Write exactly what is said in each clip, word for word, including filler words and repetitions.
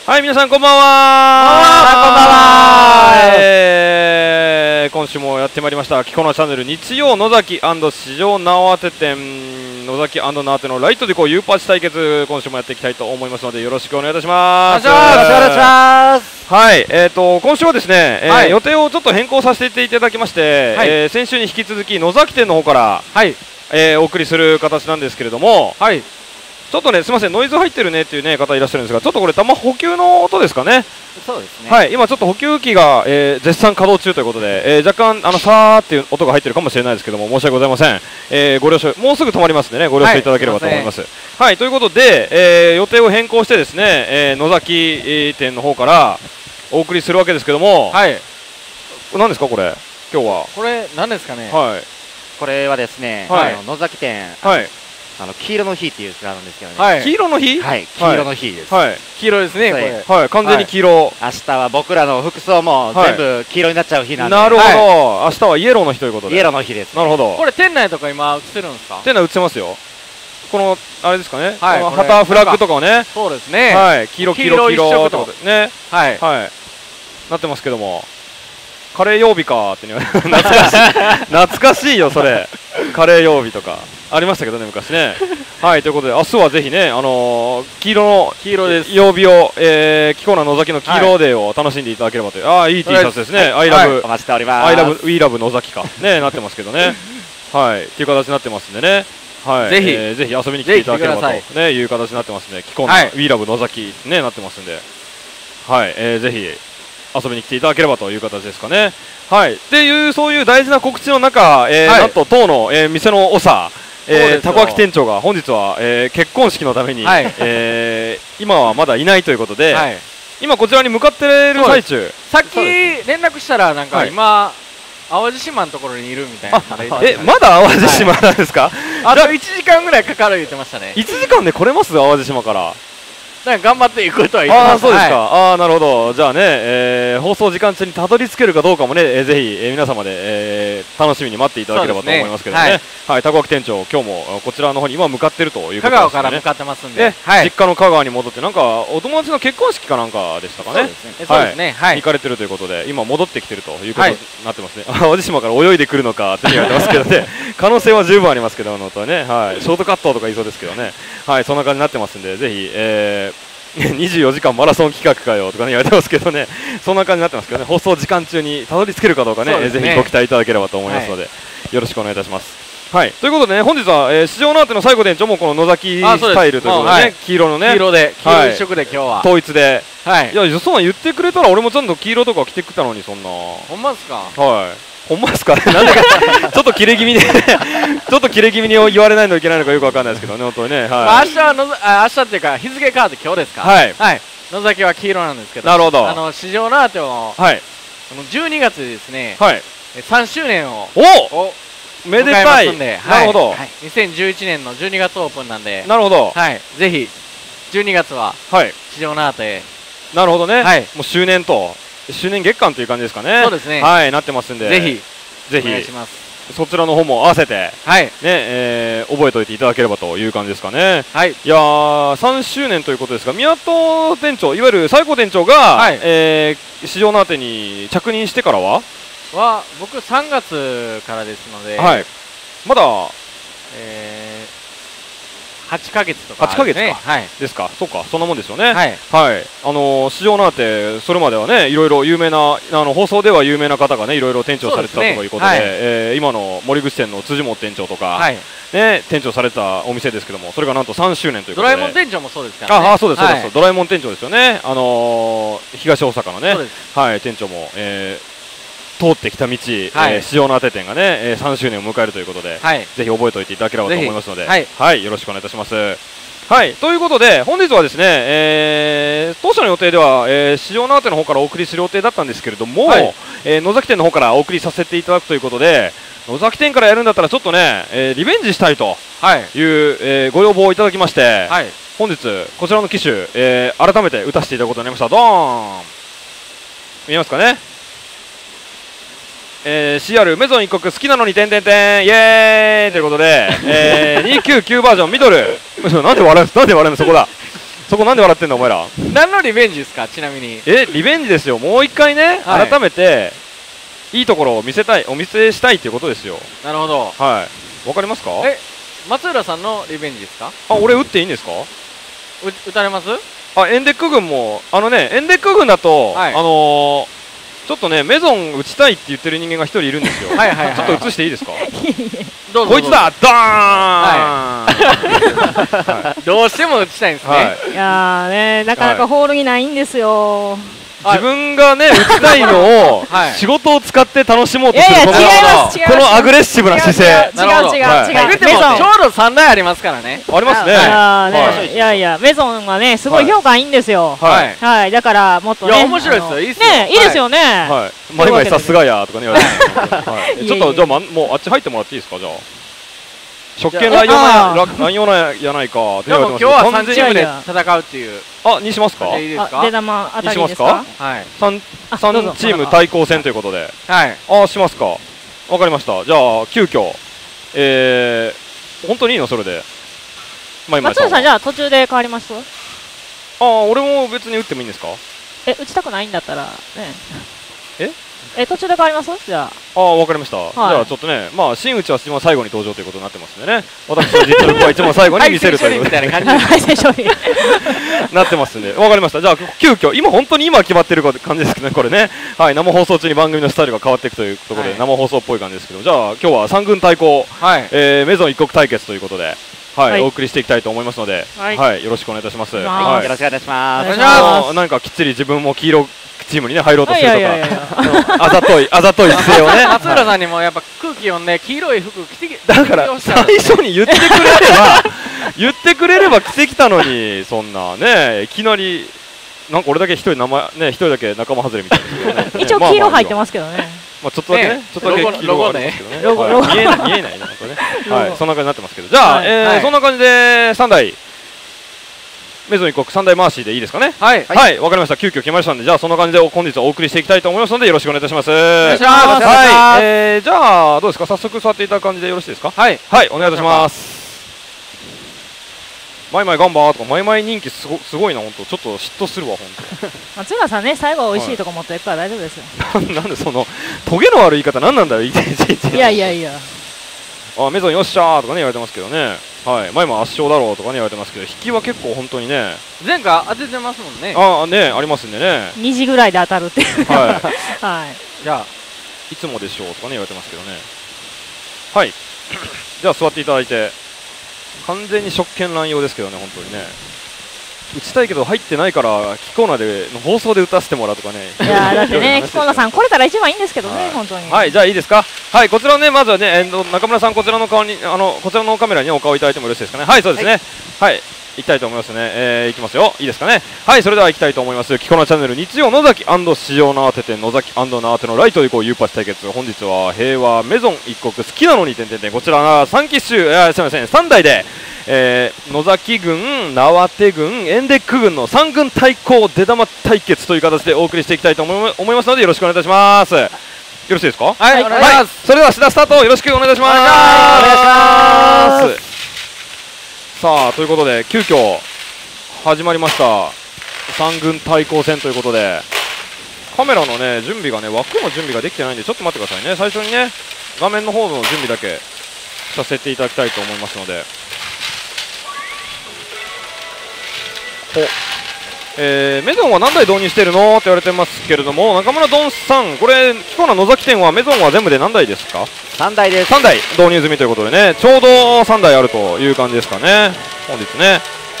はい、皆さんこんばんは。 こんばんは。 えー、今週もやってまいりましたキコナチャンネル日曜野崎&市場縄手店野崎&縄手のライトでこうユーパチ対決、今週もやっていきたいと思いますのでよろしくお願いいたします。 よろしくお願いします。 はい、えーと今週はですね、えーはい、 予定をちょっと変更させていただきまして、はい、えー、先週に引き続き野崎店の方から、はい、えー、お送りする形なんですけれども、はい、ちょっとね、すみません、ノイズ入ってるねっていう、ね、方いらっしゃるんですが、ちょっとこれ、玉補給の音ですかね。 そうですね。 はい、今ちょっと補給機が、えー、絶賛稼働中ということで、えー、若干あのさーっていう音が入ってるかもしれないですけども、申し訳ございません。えー、ご了承、もうすぐ止まりますんでね、ご了承いただければと思います。はい、はい、ということで、えー、予定を変更してですね、えー、野崎店の方からお送りするわけですけども、はい、何ですかこれ、今日は。 これ何ですかね。 はい。これはですね、はい、あの野崎店。はい。あの黄色の日っていうがあるんですけどね。 はい、黄色の日？ はい、黄色の日です。 はい、 黄色ですね。これ。 はい、完全に黄色。 明日は僕らの服装も全部黄色になっちゃう日なんで。 なるほど。明日はイエローの日ということで。 イエローの日です。 なるほど。 これ店内とか今映ってるんですか？ 店内映ってますよ。このあれですかね。はい。旗フラッグとかね。 そうですね。 はい。黄色黄色黄色ってことね。 はいはい。なってますけども。カレー曜日かーって言われ懐かしい懐かしいよそれ。カレー曜日とかありましたけどね昔ね。はいということで明日はぜひねあのー、黄色の黄色です曜日を、えー、キコナ野崎の黄色デーを楽しんでいただければという、ああいい T シャツですね。アイラブお待ちしております。 アイラブウィーラブ野崎かねなってますけどね。はいっていう形になってますんでね。はい、 ぜひ、 えー、ぜひ遊びに来ていただければとねいう形になってますね。キコナ、はい、ウィーラブ野崎ねなってますんで、はい、えー、ぜひ遊びに来ていただければという形ですかね。はい、っていうそういう大事な告知の中、えーはい、なんと当の、えー、店の長、えー、たこ焼き店長が本日は、えー、結婚式のために、はい、えー、今はまだいないということで、はい、今こちらに向かっている最中。 さっき連絡したらなんか今、はい、淡路島のところにいるみたいな。 えまだ淡路島なんですか？ はい、あといちじかんぐらいかかる言ってましたね。 いちじかんで来れます淡路島から？ だから頑張っていくとは言ってます。 ああそうですか、はい、ああなるほど。じゃあね、えー、放送時間中にたどり着けるかどうかもね、えー、ぜひ、えー、皆様で、えー、楽しみに待っていただければと思いますけどね。はい、はい、たこ焼き店長今日もこちらの方に今向かっているということですね。 香川から向かってますんで、 はい、実家の香川に戻ってなんかお友達の結婚式かなんかでしたかね。 そうですね、はい、 行かれてるということで今戻ってきてるということになってますね。淡路島から泳いでくるのかって言われてますけどね可能性は十分ありますけどのとね、はい、ショートカットとか言いそうですけどね、はい、そんな感じになってますんでぜひ、えーにじゅうよじかんマラソン企画かよとかね言われてますけどね、そんな感じになってますけどね、放送時間中にたどり着けるかどうかね、ねぜひご期待いただければと思いますので、はい、よろしくお願いいたします。はい、ということでね、本日は、えー、市場のあての最後店長もこの野崎スタイルということでね、はい、黄色のね、 黄色で、黄色一色で今日は、 はい、統一で、 はい、 いや、そんなん言ってくれたら俺もちゃんと黄色とか着てきたのに、そんな。 ほんまですか？ はい。ほんまですかね、なんでかちょっと切れ気味でちょっと切れ気味に言われないといけないのかよくわかんないですけどね、本当にね。はい、 まあ、明日はのぞあ明日っていうか、日付変わって今日ですか？ はい。 はい。野崎は黄色なんですけど、 なるほど。 あの市場のあての、はい、じゅうにがつでですね、はい、さんしゅうねんをおめでたい。 なるほど。にせんじゅういちねんのじゅうにがつオープンなんで、 なるほど。 はい、ぜひじゅうにがつは市場のあて、 なるほどね。はい、もう周年と周年月間という感じですかね。 そうですね。 はい、なってますんで、 ぜひぜひお願いします。 そちらの方も合わせて、はい、ね、えー、覚えておいていただければという感じですかね。はい。いやー、さんしゅうねんということですが、宮戸店長、いわゆる西郷店長が、はい、えー、市場のあてに着任してからはは、僕さんがつからですので、 はい。まだ、 えー、はちかげつとか、 ね、はちかげつか、はい、ですか、そうか、そんなもんですよね。はい。はい、あのー、市場のあて、それまではね、いろいろ有名な、あの放送では有名な方がね、いろいろ店長されてたということで、で、ね、はい、えー、今の森口店の辻本店長とか、はい、ね、店長されてたお店ですけども、それがなんとさんしゅうねんということで、 ドラえもん店長もそうですからね。 ああ、そうです、そうです、はい、ドラえもん店長ですよね、あのー、東大阪のね、はい、店長も、えー、通ってきた道、はい、えー、市場のあて店がね、えー、さんしゅうねんを迎えるということで、はい、ぜひ覚えておいていただければと思いますので、はい、はい、よろしくお願いいたします。はい、ということで本日はですね、えー、当初の予定では、えー、市場のあての方からお送りする予定だったんですけれども、はい、えー、野崎店の方からお送りさせていただくということで、野崎店からやるんだったらちょっとね、えー、リベンジしたいという、はい、えー、ご要望をいただきまして、はい、本日こちらの機種、えー、改めて打たせていただくことになりました。ドーン、見えますかね。えー、シーアール メゾン一国好きなのに点々点イエーイということで、えー、にひゃくきゅうじゅうきゅうバージョンミドルなんで笑うなんで笑うのそこだそこなんで笑ってんのお前ら。 何のリベンジですか、ちなみに。 え、リベンジですよ。もう一回ね、はい、改めていいところを見せたい、お見せしたいっていうことですよ。 なるほど。 はい。わかりますか？ え、松浦さんのリベンジですか？ あ、俺打っていいんですか？ う打たれます？ あ、エンデック軍もあのね、エンデック軍だと、はい、あのー。ちょっとね、メゾン打ちたいって言ってる人間が一人いるんですよ。はいはい、はい、ちょっと映していいですか？どうぞ。こいつだ、ドーン、 はい、どうしても打ちたいんですね。はい、 いやーね、なかなかホールにないんですよ。 自分がね、打ちたいのを仕事を使って楽しもうとするこのこのアグレッシブな姿勢。 違う違う違う。 でもちょうどさんだいありますからね。 ありますね。 いやいや、メゾンはね、すごい評価いいんですよ。はい。だからもっとね。 いや面白いですよ。いいっすよ。 ね、いいですよね。 はい。まあ今さすがやとかね言われて。ちょっとじゃあもうあっち入ってもらっていいですかじゃあ。職権乱用やないか。 でも今日はさんチームで戦うっていう。 あ、にしますか？ いいですか？出玉あたりですか？ はい。三三チーム対抗戦ということで。はい。あ、しますか。わかりました。じゃあ急遽え本当にいいのそれで。 松浦さんじゃあ途中で変わります？ あ、俺も別に打ってもいいんですか？ え、打ちたくないんだったらね。 え？ え、途中で変わります？じゃあ。あ、わかりました。じゃあちょっとね、まあ新内は一番最後に登場ということになってますんでね。私の実力は一番最後に見せるということで。なってますんで、わかりました。じゃあ急遽今本当に今決まってる感じですけどね、これね。はい、生放送中に番組のスタイルが変わっていくというところで生放送っぽい感じですけど、じゃあ今日は三軍対抗メゾン一国対決ということで。はい、お送りしていきたいと思いますので、はい、よろしくお願いいたします。 はい、よろしくお願いいたします。 何かきっちり自分も黄色チームにね入ろうとするとか、あざといあざとい姿勢をね。 松浦さんにもやっぱ空気読んで黄色い服着てきて。 だから最初に言ってくれれば言ってくれれば着てきたのにそんなねいきなりなんか俺だけ一人名前ね一人だけ仲間外れみたいな。 一応黄色入ってますけどね。 まあちょっとだけね、ちょっとだけ黄色がありますけどね。見えない見えないなんかね。はい、そんな感じになってますけど、じゃあえそんな感じでさんだいメゾン一国さんだい回しでいいですかね。はいはい、わかりました。急遽来ましたんで、じゃあそんな感じで本日はお送りしていきたいと思いますのでよろしくお願いいたします。お願いします。はい、えじゃあどうですか、早速座っていただく感じでよろしいですか。はいはい、お願いいたします。マイマイガンバーとかマイマイ人気すごすごいな本当。ちょっと嫉妬するわ本当。 松浦さんね最後美味しいとこ持っていくから大丈夫ですよ。 なんでそのトゲの悪い言い方なんなんだよ。いやいやいや。 あ、メゾンよっしゃーとかね言われてますけどね。はい、前も圧勝だろうとかね言われてますけど、引きは結構本当にね。 前回当ててますもんね。 ああね、ありますんでね。 にじぐらいで当たるっていう。はい。はい。 じゃあいつもでしょうとかね言われてますけどね。はい。じゃあ座っていただいて。完全に職権乱用ですけどね本当にね。打ちたいけど入ってないからキコーナでの放送で打たせてもらうとかね。 いやだってねキコーナさん来れたら一番いいんですけどね、はい、本当に。 はい、じゃあいいですか。はい、こちらねまずはね、えー、中村さんこちらの顔にあのこちらのカメラにお顔いただいてもよろしいですかね。はいそうですね。はい、はい、行きたいと思いますね。えー、いきますよ。いいですかね。はい、それでは行きたいと思います。キコーナチャンネル日曜野崎塩縄手店野崎縄手のライトでこうユーパチ対決。本日は平和メゾン一国好きなのに点々点こちらさん機種、えー、すみませんさんだいで。えー、野崎軍、縄手軍、エンデック軍のさん軍対抗出玉対決という形でお送りしていきたいと思いますのでよろしくお願いいたします。よろしいですか。 はい、お願いします。 それでは志田スタートよろしくお願いいたします。お願いします。さあということで急遽始まりましたさん軍対抗戦ということでカメラのね準備がね枠の準備ができてないんでちょっと待ってくださいね。最初にね画面の方の準備だけさせていただきたいと思いますので。えー、メゾンは何台導入しているのって言われてますけれども中村ドンさんこれキコーナ野崎店はメゾンは全部で何台ですか。 さんだいです。 さんだい導入済みということでねちょうどさんだいあるという感じですかね本日ね。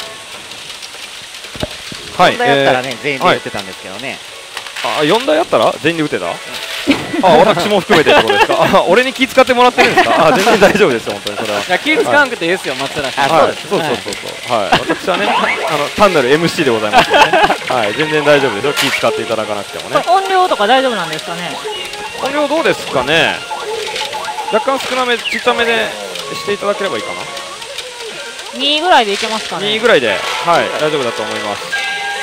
はい、よんだいあったらね、えー、全員で打ってたんですけどね。 あ、よんだいあったら全員で打てた、うんあ、私も含めてってことですか。あ、俺に気使ってもらってるんですか。あ、全然大丈夫ですよ、本当にそれは。 いや、気使わなくていいですよ、松浦さん。 そうです。そうそうそうそう。はい、私はね、あの単なる エムシー でございますので、はい、全然大丈夫ですよ。気使っていただかなくてもね。 音量とか大丈夫なんですかね。 音量どうですかね。若干少なめ、ちっちゃめでしていただければいいかな。 にぐらいでいけますかね。 にぐらいで、はい、大丈夫だと思います。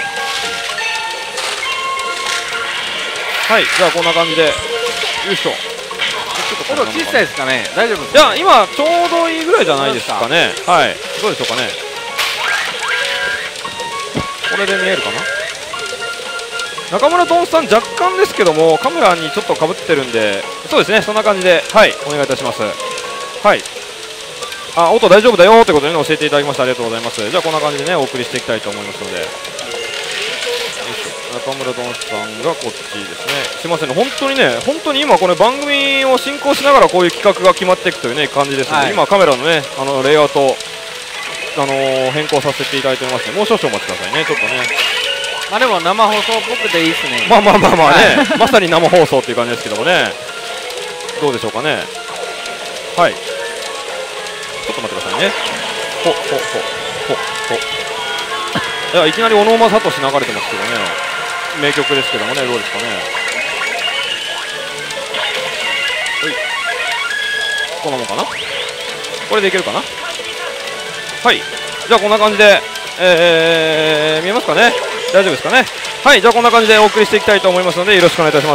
はい、じゃあこんな感じで。よいしょ。 ちょっと小さいですかね。大丈夫ですか。いや今ちょうどいいぐらいじゃないですかね。はい。どうでしょうかね。 これで見えるかな。中村ドンさん若干ですけどもカメラにちょっとかぶってるんで、そうですね、そんな感じではいお願いいたします。はい、あ、音大丈夫だよってことでね教えていただきましてありがとうございます。じゃあこんな感じでねお送りしていきたいと思いますので、中村ドンさんがこっちですね。すいませんね、本当にね、本当に今これ番組を進行しながらこういう企画が決まっていくというね感じですので、はい、今カメラのねあのレイアウトあのー、変更させていただいておりますので、もう少々お待ちくださいね。ちょっとね、 まあでも生放送っぽくていいですね。 まあまあまあまあね、はい、まさに生放送っていう感じですけどもね、どうでしょうかね。はい、ちょっと待ってくださいね。ほほほほほいや、いきなり小野正俊流れてますけどね、名曲ですけどもね、どうですかね。はい、こんなもんかな。これでいけるかな。はい、じゃあこんな感じで、えー、見えますかね、大丈夫ですかね。はい、じゃあこんな感じでお送りしていきたいと思いますのでよろしくお願いいたします。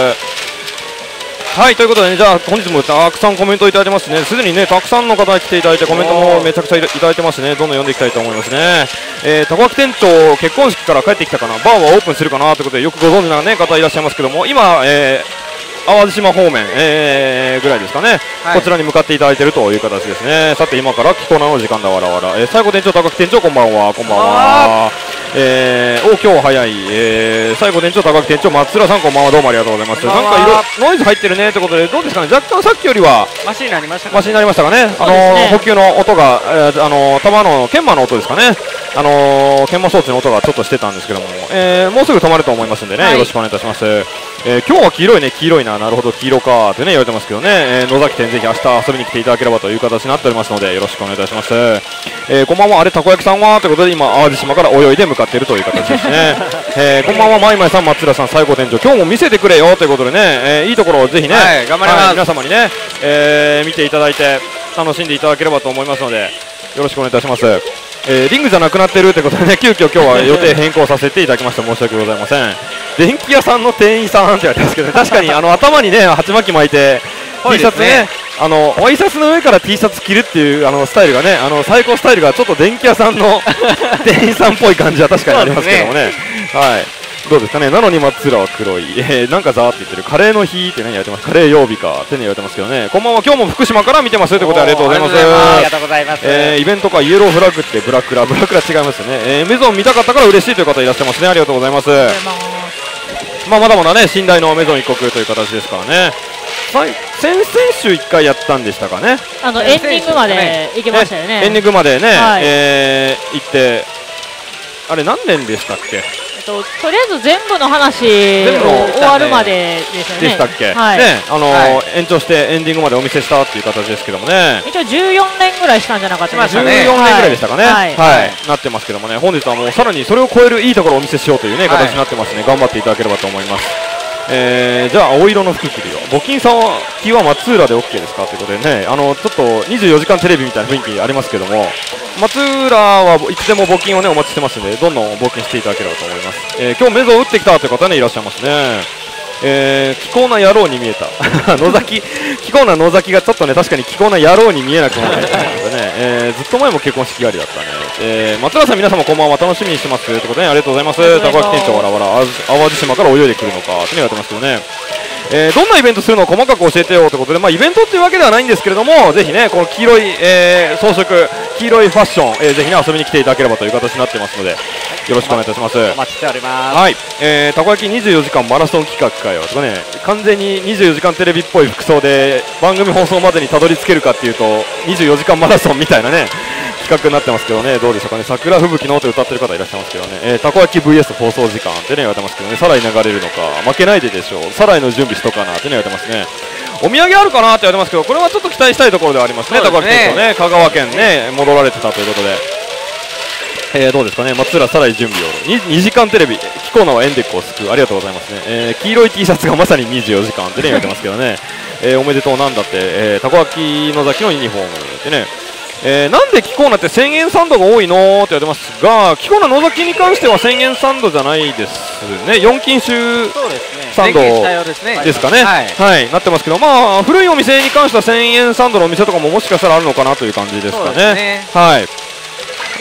はい、ということでね、じゃあ本日もたくさんコメントいただいてますね。すでにねたくさんの方が来ていただいてコメントもめちゃくちゃいただいてますね。どんどん読んでいきたいと思いますね。えー、たこ焼き店長結婚式から帰ってきたかな、バーはオープンするかなということでよくご存知な、ね、方いらっしゃいますけども、今、えー淡路島方面、えー、ぐらいですかね、はい、こちらに向かっていただいているという形ですね。さて今からキコナの時間だわらわら、えー、最後店長高木店長こんばんは。こんばんは。えー、お今日早い、えー、最後店長高木店長松浦さんこんばんは、どうもありがとうございます。なんか色ノイズ入ってるねということでどうですかね、若干さっきよりはマシになりましたかね。 マシになりましたかね。あのー、補給の音が、えー、あのー、玉の研磨の音ですかね、あのー、研磨装置の音がちょっとしてたんですけども、えー、もうすぐ止まると思いますんでね、はい、よろしくお願いいたします。えー、今日は黄色いね、黄色いな、なるほど黄色かってね言われてますけどね、えー、野崎店ぜひ明日遊びに来ていただければという形になっておりますのでよろしくお願いいたします。えー、こんばんは、あれたこ焼きさんはということで今淡路島から泳いで向かっているという形ですね。えー、こんばんは、まいまいさん、松浦さん、最後店長今日も見せてくれよということでね、えー、いいところをぜひね、はい、頑張ります、はい、皆様にね、えー、見ていただいて楽しんでいただければと思いますのでよろしくお願いいたします。えー、リングじゃなくなってるということでね急遽今日は予定変更させていただきました。申し訳ございません。電気屋さんの店員さんって言われてますけど、ね、確かにあの頭にね鉢巻き巻いてT シャツね、あのワイシャツの上から T シャツ着るっていうあのスタイルがね、あの最高スタイルがちょっと電気屋さんの店員さんっぽい感じは確かにありますけどもね。はい、どうですかね。なのに松浦は黒い、えー、なんかざーって言ってる、カレーの日ってね言われてます。カレー曜日かってね言われてますけどね。こんばんは、今日も福島から見てますということでありがとうございます。 ありがとうございます。 えー、イベントかイエローフラッグってブラックラブラックラ違いますよね。えー、メゾン見たかったから嬉しいという方いらっしゃいますね。ありがとうございます。まあまだまだね寝台のメゾン一国という形ですからね。先々週いっかいやったんでしたかね。 あのエンディングまで行きましたよね。 エンディングまでね、はい、えー、行ってあれ何年でしたっけ。 と, とりあえず全部の話を終わるまでですよね。 でしたっけ、はい、ね、あのーはい、延長してエンディングまでお見せしたっていう形ですけどもね。 一応じゅうよねんぐらいしたんじゃなかったですかね。 じゅうよねんぐらいでしたかね、はいはいはい、なってますけどもね、本日はもうさらにそれを超えるいいところをお見せしようというね形になってますね、はい、頑張っていただければと思います。えー、じゃあ青色の服着るよ、募金さんは木は松浦で OK ですかということでね、あのちょっとにじゅうよじかんテレビみたいな雰囲気ありますけども、松浦はいつでも募金をねお待ちしてますのでどんどん募金していただければと思います。えー、今日メゾン打ってきたという方ねいらっしゃいますね。えー、気候な野郎に見えた野崎気候な野崎がちょっとね確かに気候な野郎に見えなくなってきたのでね、えー、ずっと前も結婚式ありだったね。えー、松浦さん皆様こんばんは、楽しみにしてますということで、ね、ありがとうございます。たこ焼き店長わらわら淡路島から泳いでくるのかって言われてますけどね、えー、どんなイベントするのか細かく教えてよということで、まあ、イベントっていうわけではないんですけれども、ぜひねこの黄色い、えー、装飾黄色いファッション、えー、ぜひね遊びに来ていただければという形になってますのでよろしくお願いいたします。 お待ちしております。 はい、えー、たこ焼きにじゅうよじかんマラソン企画かよとかね、完全ににじゅうよじかんテレビっぽい服装で番組放送までにたどり着けるかっていうとにじゅうよじかんマラソンみたいなね企画になってますけどね、どうでしょうかね。桜吹雪のって歌ってる方いらっしゃいますけどね、えー、たこ焼き ブイエス 放送時間ってね言われてますけどね、サライ流れるのか負けないででしょう、サライの準備しとかなってね言われてますね。お土産あるかなって言われてますけど、これはちょっと期待したいところではありますね。たこ焼き店長ね香川県ね戻られてたということで、えー、どうですかね。松浦サライ準備を 2, にじかんテレビキコーナはエンデックを救う、ありがとうございますね。えー、黄色い T シャツがまさににじゅうよじかんってね言われてますけどね、えー、おめでとうなんだって、えー、たこ焼きの崎のユニフォームってね、えー、なんでキコーナってせんえんサンドが多いのって言われてますが、キコーナ野崎に関してはせんえんサンドじゃないですね。よん金種サンドですかね、はい、はい、なってますけど、まあ古いお店に関してはせんえんサンドのお店とかももしかしたらあるのかなという感じですかね。ね、はい、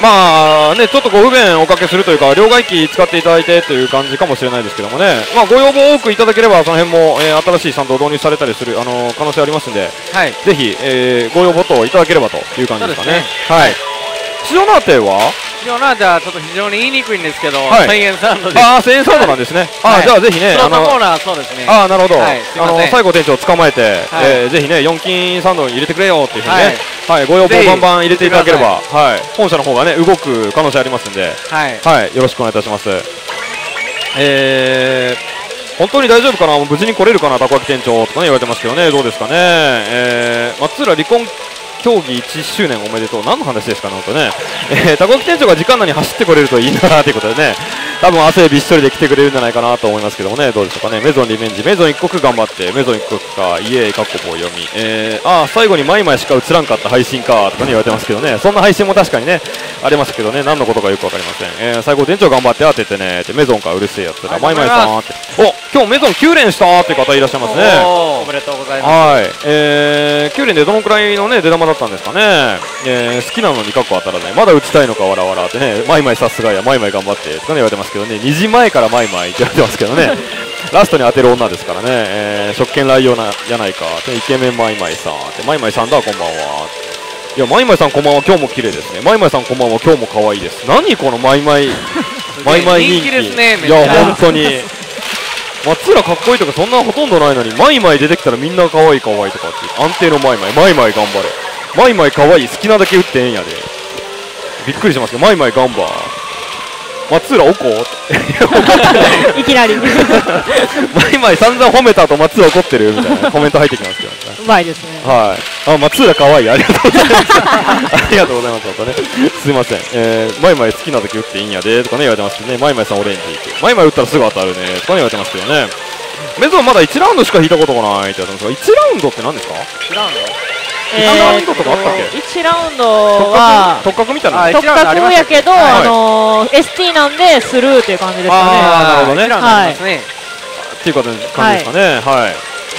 まあね、ちょっとご不便おかけするというか、両替機使っていただいてという感じかもしれないですけどもね、まあ、ご要望多くいただければ、その辺も、えー、新しいスタンドを導入されたりする、あのー、可能性ありますんで、はい、ぜひ、えー、ご要望等いただければという感じですかね。はい。市場の当ては市場の当てはちょっと非常に言いにくいんですけど、はい、せんえんサンドです。 ああ、せんえんサンドなんですね。はい、あ、じゃあぜひね、 あのコーナーそうですね。 ああ、なるほど。はい、あの最後店長を捕まえて、はい、えー、ぜひね、よん金サンドに入れてくれよっていうふうにね、はい、はい、ご要望バンバン入れていただければ、はい、本社の方がね動く可能性ありますんで、はい、はい、よろしくお願いいたします。えー、本当に大丈夫かな、無事に来れるかな、たこ焼き店長とかね言われてますけどね、どうですかね。えー、松浦離婚競技いちしゅうねんおめでとう、何の話ですかね、本当ね、えー、たこ焼き店長が時間内に走ってこれるといいなということでね、多分汗びっしょりで来てくれるんじゃないかなと思いますけどもね、どうでしょうかね。メゾンリベンジ、メゾン一国頑張って、メゾン一国か、イエーイ、かっこ棒読み、えー、あー、最後にマイマイしか映らんかった配信かとかね言われてますけどね、そんな配信も確かにねありますけどね、何のことかよく分かりません。えー、最後店長頑張って当ててねって、メゾンかうるせえやつだ、マイマイさんって、お、今日メゾンきゅう連したっていう方いらっしゃいますね。 おめでとうございます。 はい、えー、きゅう連でどのくらいのね出玉だったんですかね。えー、好きなのにかっこ当たらない、まだ打ちたいのかわらわらってね、マイマイさすがや、マイマイ頑張ってとかね言われてますけどね、にじまえからマイマイって言われてますけどねラストに当てる女ですからね、えー、食券来用なやないかイケメンマイマイさんって、マイマイさんだこんばんは、いやマイマイさんこんばんは、今日も綺麗ですね、マイマイさんこんばんは、今日も可愛いです。何このマイマイマイマイ人気ですね。 いや本当に松浦かっこいいとかそんなほとんどないのに、マイマイ出てきたらみんな可愛い可愛いとかって安定のマイマイ、マイマイ頑張れ、マイマイ可愛い、好きなだけ打ってええんやで。びっくりしますけど、マイマイガンバー松浦おこいきなりマイマイ散々褒めた後松浦怒ってるみたいなコメント入ってきますけど、ね、 うまいですね。 はい、あ、松浦可愛い、ありがとうございますありがとうございます本当ね、すいません、えー、マイマイ好きな時打っていいんやでとかね言われてますけどね、マイマイさんオレンジマイマイ打ったらすぐ当たるねとかね言われてますけどね、メゾンまだいちラウンドしか引いたことがないって言われてますが、いちラウンドって何ですか。 いちラウンドえー、いちラウンドとかあったっけ。いちラウンドは特格みたいな、 特格やけど、はい、あのー、エスティー なんでスルーっていう感じですかね。 ああ、なるほどね。 はい。 っていう感じですかね。はい。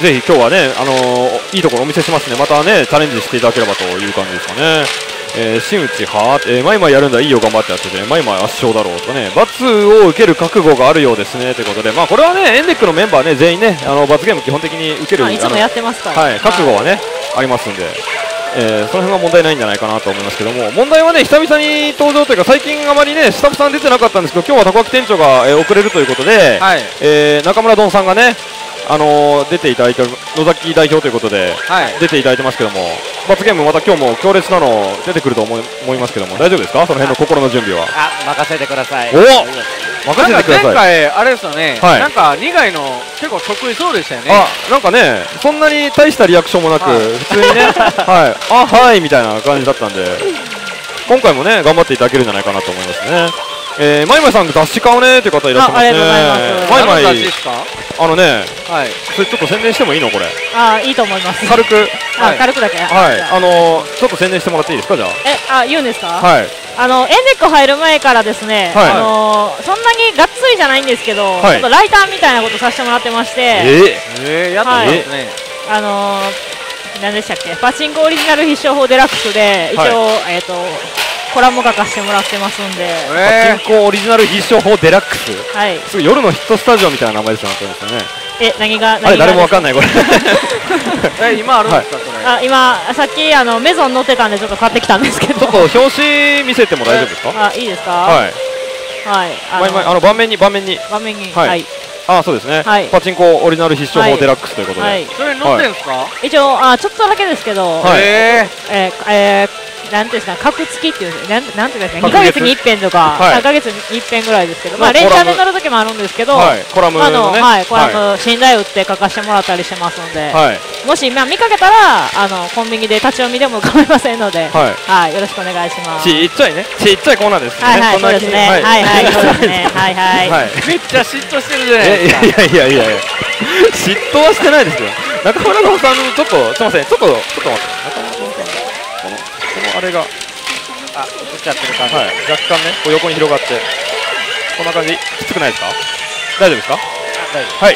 ぜひ今日はね、あのー、いいところお見せしますね。またね、チャレンジしていただければという感じですかね。えー、真打ちは、えー、マイマイやるんだ、いいよ頑張ってやってて、マイマイ圧勝だろうとね、罰を受ける覚悟があるようですねということで、まあこれはね、エンデックのメンバーね、全員ね、あの罰ゲーム基本的に受ける、 いつもやってますから、 はい、覚悟はね、ありますんで。えー、その辺は問題ないんじゃないかなと思いますけども、問題はね、久々に登場というか、最近あまりね、スタッフさん出てなかったんですけど、今日はたこ焼き店長が、えー、遅れるということで、はい、えー、中村どんさんがね、あのー、出ていただいて、野崎代表ということで、はい、出ていただいてますけども、罰ゲーム、また今日も強烈なの出てくると思い、思いますけども、大丈夫ですか、その辺の心の準備は。 あ、任せてください。 お任せてください。 前回、あれですよね、はい、なんか苦いの、結構得意そうでしたよね。 あ、なんかね、そんなに大したリアクションもなく、はい、普通にね、はい、あ、はいみたいな感じだったんで、今回もね、頑張っていただけるんじゃないかなと思いますね。えー、マイマイさん雑誌買うねという方いらっしゃいますね。ありがとうございます。マイマイ、 雑誌ですか？ あのね、はい、それちょっと宣伝してもいいのこれ？ あ、いいと思います。 軽く、 あ、はい、軽くだけ。 はい、あのー、ちょっと宣伝してもらっていいですか、じゃあ。 え、あ、言うんですか？ はい。 あのエンデック入る前からですね、はい、あのー、そんなにがっつりじゃないんですけど、はい、ちょっとライターみたいなことさせてもらってまして、えー、 えー、やったんですね。 あのー、何でしたっけ、パチンコオリジナル必勝法デラックスで一応、はい、えっ、ー、とコラム書かせてもらってますんで、 えー、パチンコオリジナル必勝法デラックス、 はい、 すごい夜のヒットスタジオみたいな名前ですよね。 え、何が何があれ誰もわかんないこれえ、今あるんですか、はい、それ。 あ、今さっきあのメゾン載ってたんでちょっと買ってきたんですけど、 ちょっと表紙見せても大丈夫ですか？ あ、いいですか？ はいはい、 あのあの盤面に盤面に盤面に、 はい、はい、あ、そうですね、はい、パチンコオリジナル必勝法デラックスということで、はい、 それ載ってんすか？はい、 一応あちょっとだけですけど、 はい、 えー、えー、えーなんていうんですか、格付きっていう、なんなんていうんですか、にかげつにいっぺんとか、さんかげつにいっぺんぐらいですけど、まあ連チャンで載る時もあるんですけど、 コラムのね、 はい、コラム信頼打って書かせてもらったりしてますので、もし今見かけたらあのコンビニで立ち読みでも構いませんので、はい、よろしくお願いします。 ちっちゃいね、ちっちゃいコーナーですね。 はいはい、そうですね。はいはい、そうですね。はいはい。 めっちゃ嫉妬してるじゃないですか。 いやいやいやいや、嫉妬はしてないですよ。中村のさんちょっとすみません、ちょっとちょっと待って、中村のさんのこのこのあれが。 あ、映っちゃってる感じ、 はい、若干ね、こう横に広がって、こんな感じ、きつくないですか？大丈夫ですか？ 大丈夫。 はい。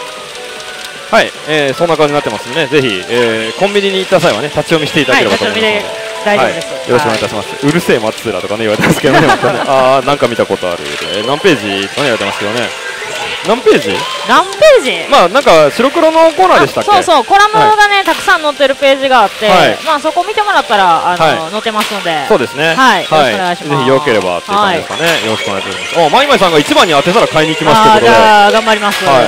はい、えー、そんな感じになってますんでね、ぜひ、えー、コンビニに行った際はね、立ち読みしていただければと思いますので、 大丈夫です。 よろしくお願いいたします。うるせえ松浦とかね言われてますけどね。ああなんか見たことある。何ページとかね言われてますけどね。何ページ？ 何ページ？ まあなんか白黒のコーナーでしたっけ？ そうそうコラムがねたくさん載ってるページがあって、まあそこ見てもらったらあの載ってますので。 そうですね。 はい。よろしくお願いします。 ぜひよければっていう感じですかね。よろしくお願いします。おマイマイさんが一番に当てたら買いに行きますけど。 じゃあ頑張ります。はい。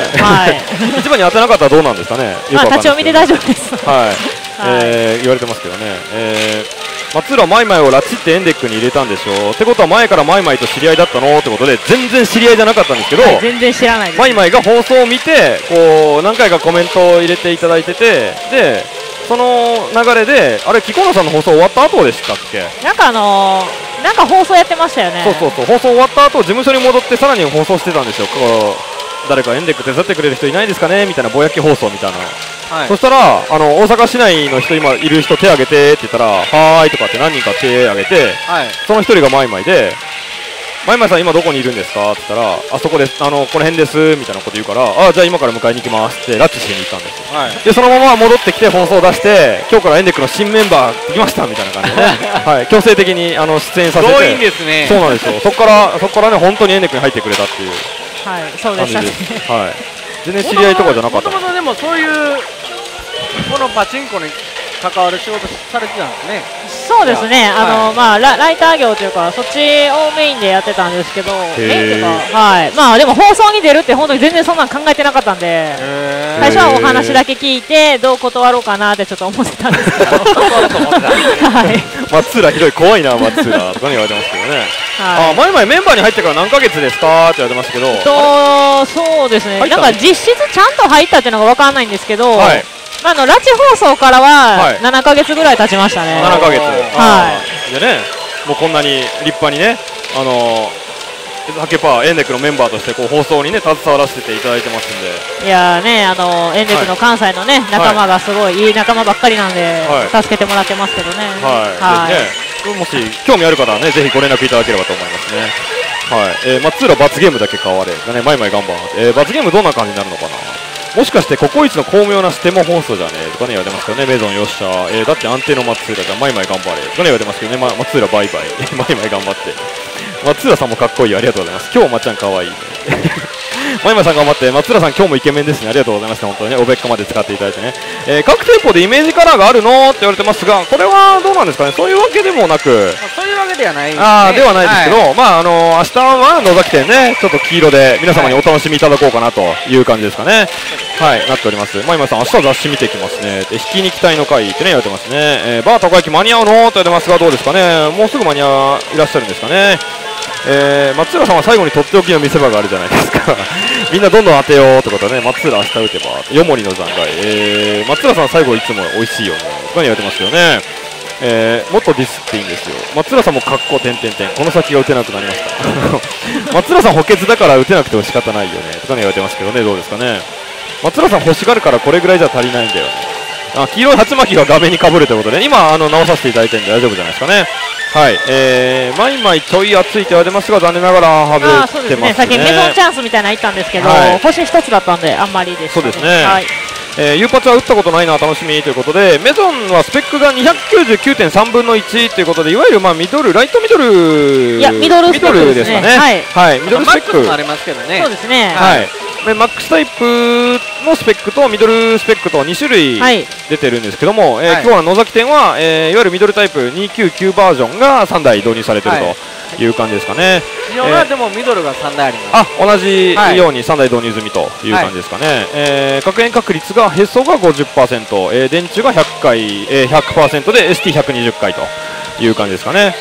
一番に当てなかったらどうなんですかね。 まあ立ち読みで大丈夫です。 はい。え言われてますけどね。え松浦マイマイを拉致ってエンデックに入れたんでしょうってことは前からマイマイと知り合いだったのってことで全然知り合いじゃなかったんですけど、 全然知らないです。 マイマイが放送を見てこう何回かコメントを入れていただいてて、でその流れであれキコナさんの放送終わった後でしたっけ？ なんかあのー、なんか放送やってましたよね。 そうそうそう放送終わった後事務所に戻ってさらに放送してたんですよ。こう誰かエンデック手伝ってくれる人いないですかねみたいなぼやき放送みたいな。はい、そしたらあの大阪市内の人今いる人手挙げてって言ったらはーいとかって何人か手挙げて、はい、その一人がマイマイでマイマイさん今どこにいるんですかって言ったらあそこですあのこの辺ですみたいなこと言うからあじゃあ今から迎えに行きますって拉致しに行ったんですよ、はい、でそのまま戻ってきて放送を出して今日からエンデックの新メンバー来ましたみたいな感じで、ねはい、強制的にあの出演させてそういいんですね。 そうなんですよそこからそこからね本当にエンデックに入ってくれたっていうはいそうでしたねはい全然知り合いとかじゃなかった。 もともとでもそういうこのパチンコに関わる仕事されてたんですね。 そうですね、あの、はい、まあラ、ライター業というかそっちをメインでやってたんですけど、メインというか、はい、まあでも放送に出るって本当に全然そんなの考えてなかったんで、最初はお話だけ聞いてどう断ろうかなってちょっと思ってたんですけど、はい、 松浦ひどい怖いな松浦とかに言われてますけどね。はい、あ前々メンバーに入ってから何ヶ月ですかって言われてますけど、 とそうですね、なんか実質ちゃんと入ったっていうのが分からないんですけど。はいまあ、あの拉致放送からはななかげつぐらい経ちましたね。 ななかげつはいでねもうこんなに立派にねあのハケパーエンデックのメンバーとしてこう放送にね携わらせていただいてますんでいやーねあのエンデックの関西のね、はい、仲間がすごいいい仲間ばっかりなんで、はい、助けてもらってますけどねはい、はいね、もし興味ある方はねぜひご連絡いただければと思いますねはい、えー、松浦罰ゲームだけ変われがねマイマイガンバン、えー、罰ゲームどんな感じになるのかなもしかしてココイチの巧妙なステモ放送じゃねえとかね言われてますけどねメゾンよっしゃ、えー、だって安定の松浦じゃマイマイ頑張れとかね言われてますけどね、ま、松浦バイバイマイマイ頑張って松浦さんもかっこいいありがとうございます今日まっちゃんかわいいマイマイさん頑張って松浦さん今日もイケメンですねありがとうございます本当にねおべっかまで使っていただいてね、えー、各店舗でイメージカラーがあるのって言われてますがこれはどうなんですかねそういうわけでもなくそういうわけではないです、ね、 あではないですけど、はい、まああのー、明日は野崎店ねちょっと黄色で皆様にお楽しみいただこうかなという感じですかねはい、なっております。マイマイさん、明日雑誌見てきますね。で、引きに期待の会ってね、言われてますね。えー、バーたこ焼き間に合うのと言われてますが、どうですかね。もうすぐ間に合いらっしゃるんですかね。えー、松浦さんは最後にとっておきの見せ場があるじゃないですか。みんなどんどん当てようってことでね、松浦明日打てば、よもりの残骸。えー、松浦さん最後いつも美味しいよね。とかに言われてますよね。えー、もっとディスっていいんですよ。松浦さんもかっこ点点点この先が打てなくなりました松浦さん補欠だから打てなくても仕方ないよねとかに言われてますけどねどうですかね松浦さん欲しがるからこれぐらいじゃ足りないんだよねあ黄色い鉢巻きが画面にかぶるということで今あの直させていただいてるんで大丈夫じゃないですかねはい、えー、マイマイちょい熱いと言われてますが残念ながら外れてますね。そうですね。 先メゾンチャンスみたいなの言ったんですけど、はい、星一つだったんであんまりです、 ね。そうですね。はい。えー、ユーパツは打ったことないな楽しみということでメゾンはスペックが にひゃくきゅうじゅうきゅうてんさんぶんのいちということでいわゆるまあミドルライトミドルいやミドルスペックですね。 はい、はい、ミドルスペックマックスもありますけどね。 そうですね。 はい。でマックスタイプのスペックとミドルスペックとに種類出てるんですけども、はいえーはい、今日は野崎店は、えー、いわゆるミドルタイプにひゃくきゅうじゅうきゅうバージョンがさんだい導入されているという感じですかね。 仕様がでもミドルがさんだいあります。 あ同じようにさんだい導入済みという感じですかね。はいえー、確変確率がへそが ごじゅっパーセント、えー、電池がひゃっかい、えー、ひゃくパーセント で エスティーひゃくにじゅっかいという感じですかね。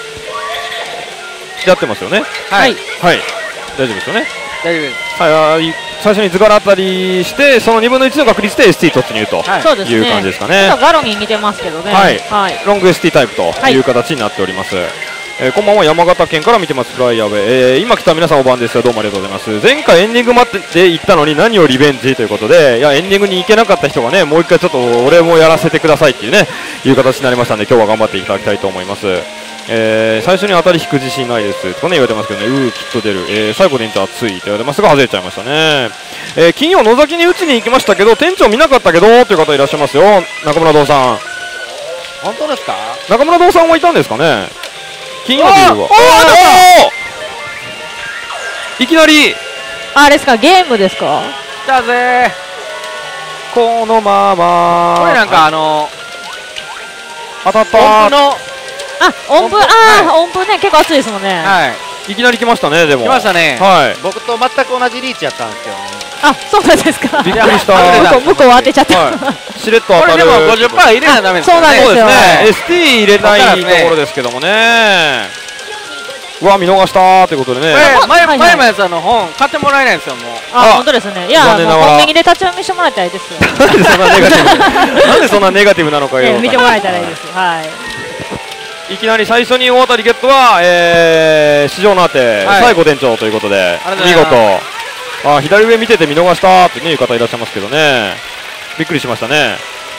やってますよね。 はい、 はい、大丈夫ですよね。 大丈夫です。 はい、最初に図柄当たりしてそのにぶんのいちの確率で エスティー 突入という感じですかね。 ちょっとガロに似てますけどね。 はい、はい、ロング エスティー タイプという形になっております。はいえー、こんばんは山形県から見てますフライヤーウェイ、えー、今来た皆さんお晩ですよどうもありがとうございます。前回エンディング待ってで行ったのに何をリベンジということでいやエンディングに行けなかった人がねもう一回ちょっと俺もやらせてくださいっていうねいう形になりましたので今日は頑張っていただきたいと思います。えー、最初に当たり引く自信ないですとかね言われてますけどねうーきっと出る、えー、最後電池熱いと言われてますが外れちゃいましたね。えー、金曜野崎に打ちに行きましたけど店長見なかったけどという方いらっしゃいますよ中村堂さん本当ですか。 中村堂さんはいたんですかね。金曜日は。おお、いきなりあれですか、ゲームですか。 来たぜこのまま。 これなんかあの当たった音符のあ、音符、ああ、音符ね、結構熱いですもんね。 はい、 いきなり来ましたね。でも来ましたね。 はい、 僕と全く同じリーチやったんですよ。 あ、そうなんですか。 びっくりした。 向こう当てちゃった。 しれっと当たる。 これでも ごじゅっパーセント 入れなダメですそうなんですよ。 そうですね。エスティー 入れないところですけどもね。うわ、見逃したということでね。 前前前のやつの本買ってもらえないんですよ、もう。 あ、本当ですね。いや、コンビニで立ち読みしてもらいたいですよ。 なんでそんなネガティブなんでそんなネガティブなのかよ。 見てもらえたらいいです。はい。 いきなり最初に大当たりゲットは、えー、市場の当て、最後店長ということで、見事。あ、左上見てて見逃したっていう方いらっしゃいますけどね。びっくりしましたね。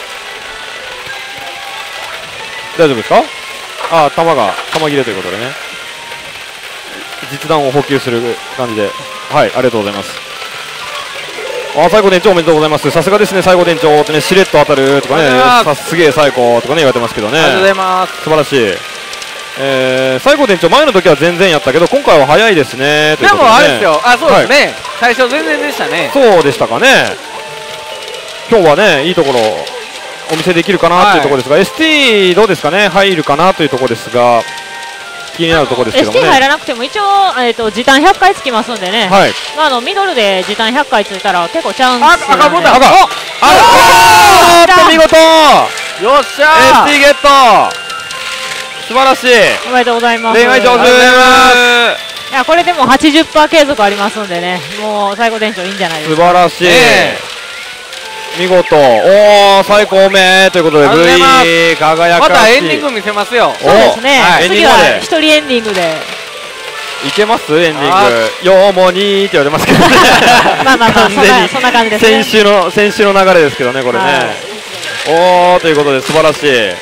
大丈夫ですか。あ、球が球切れということでね、実弾を補給する感じで、はい、ありがとうございます。あ、最後店長おめでとうございます。さすがですね、最後店長ってね、しれっと当たるとかね、さすげえ最高とかね言われてますけどね。 ありがとうございます。 素晴らしい。えー、最後店長前の時は全然やったけど今回は早いですね。 でもあれですよ。あ、そうですね。最初全然でしたね。 そうでしたかね。今日はね、いいところお見せできるかなというところですが、エスティー どうですかね、入るかなというところですが、気になるところですけどもね。 エスティー 入らなくても一応、えー、と時短ひゃっかいつきますんでね、はい、まあ、あのミドルで時短ひゃっかいついたら結構チャンス。あ、 赤ボタン。 赤。あーっと見事。 よっしゃー。 エスティー ゲット。素晴らしい。 おめでとうございます。 恋愛上手。 いや、これでも はちじゅっパーセント 継続ありますんでね、もう最後店長いいんじゃないですか。 素晴らしい。えー、見事。おー、最高名ということで V 輝かしい。 またエンディング見せますよ。 そうですね。 はい、 次は一人エンディングで。 いけますエンディング。よーもにーって言われますけどね。 まあまあまあ、そんなそんな感じですね。 先週の先週の流れですけどね、これね。はい、おーということで素晴らしい。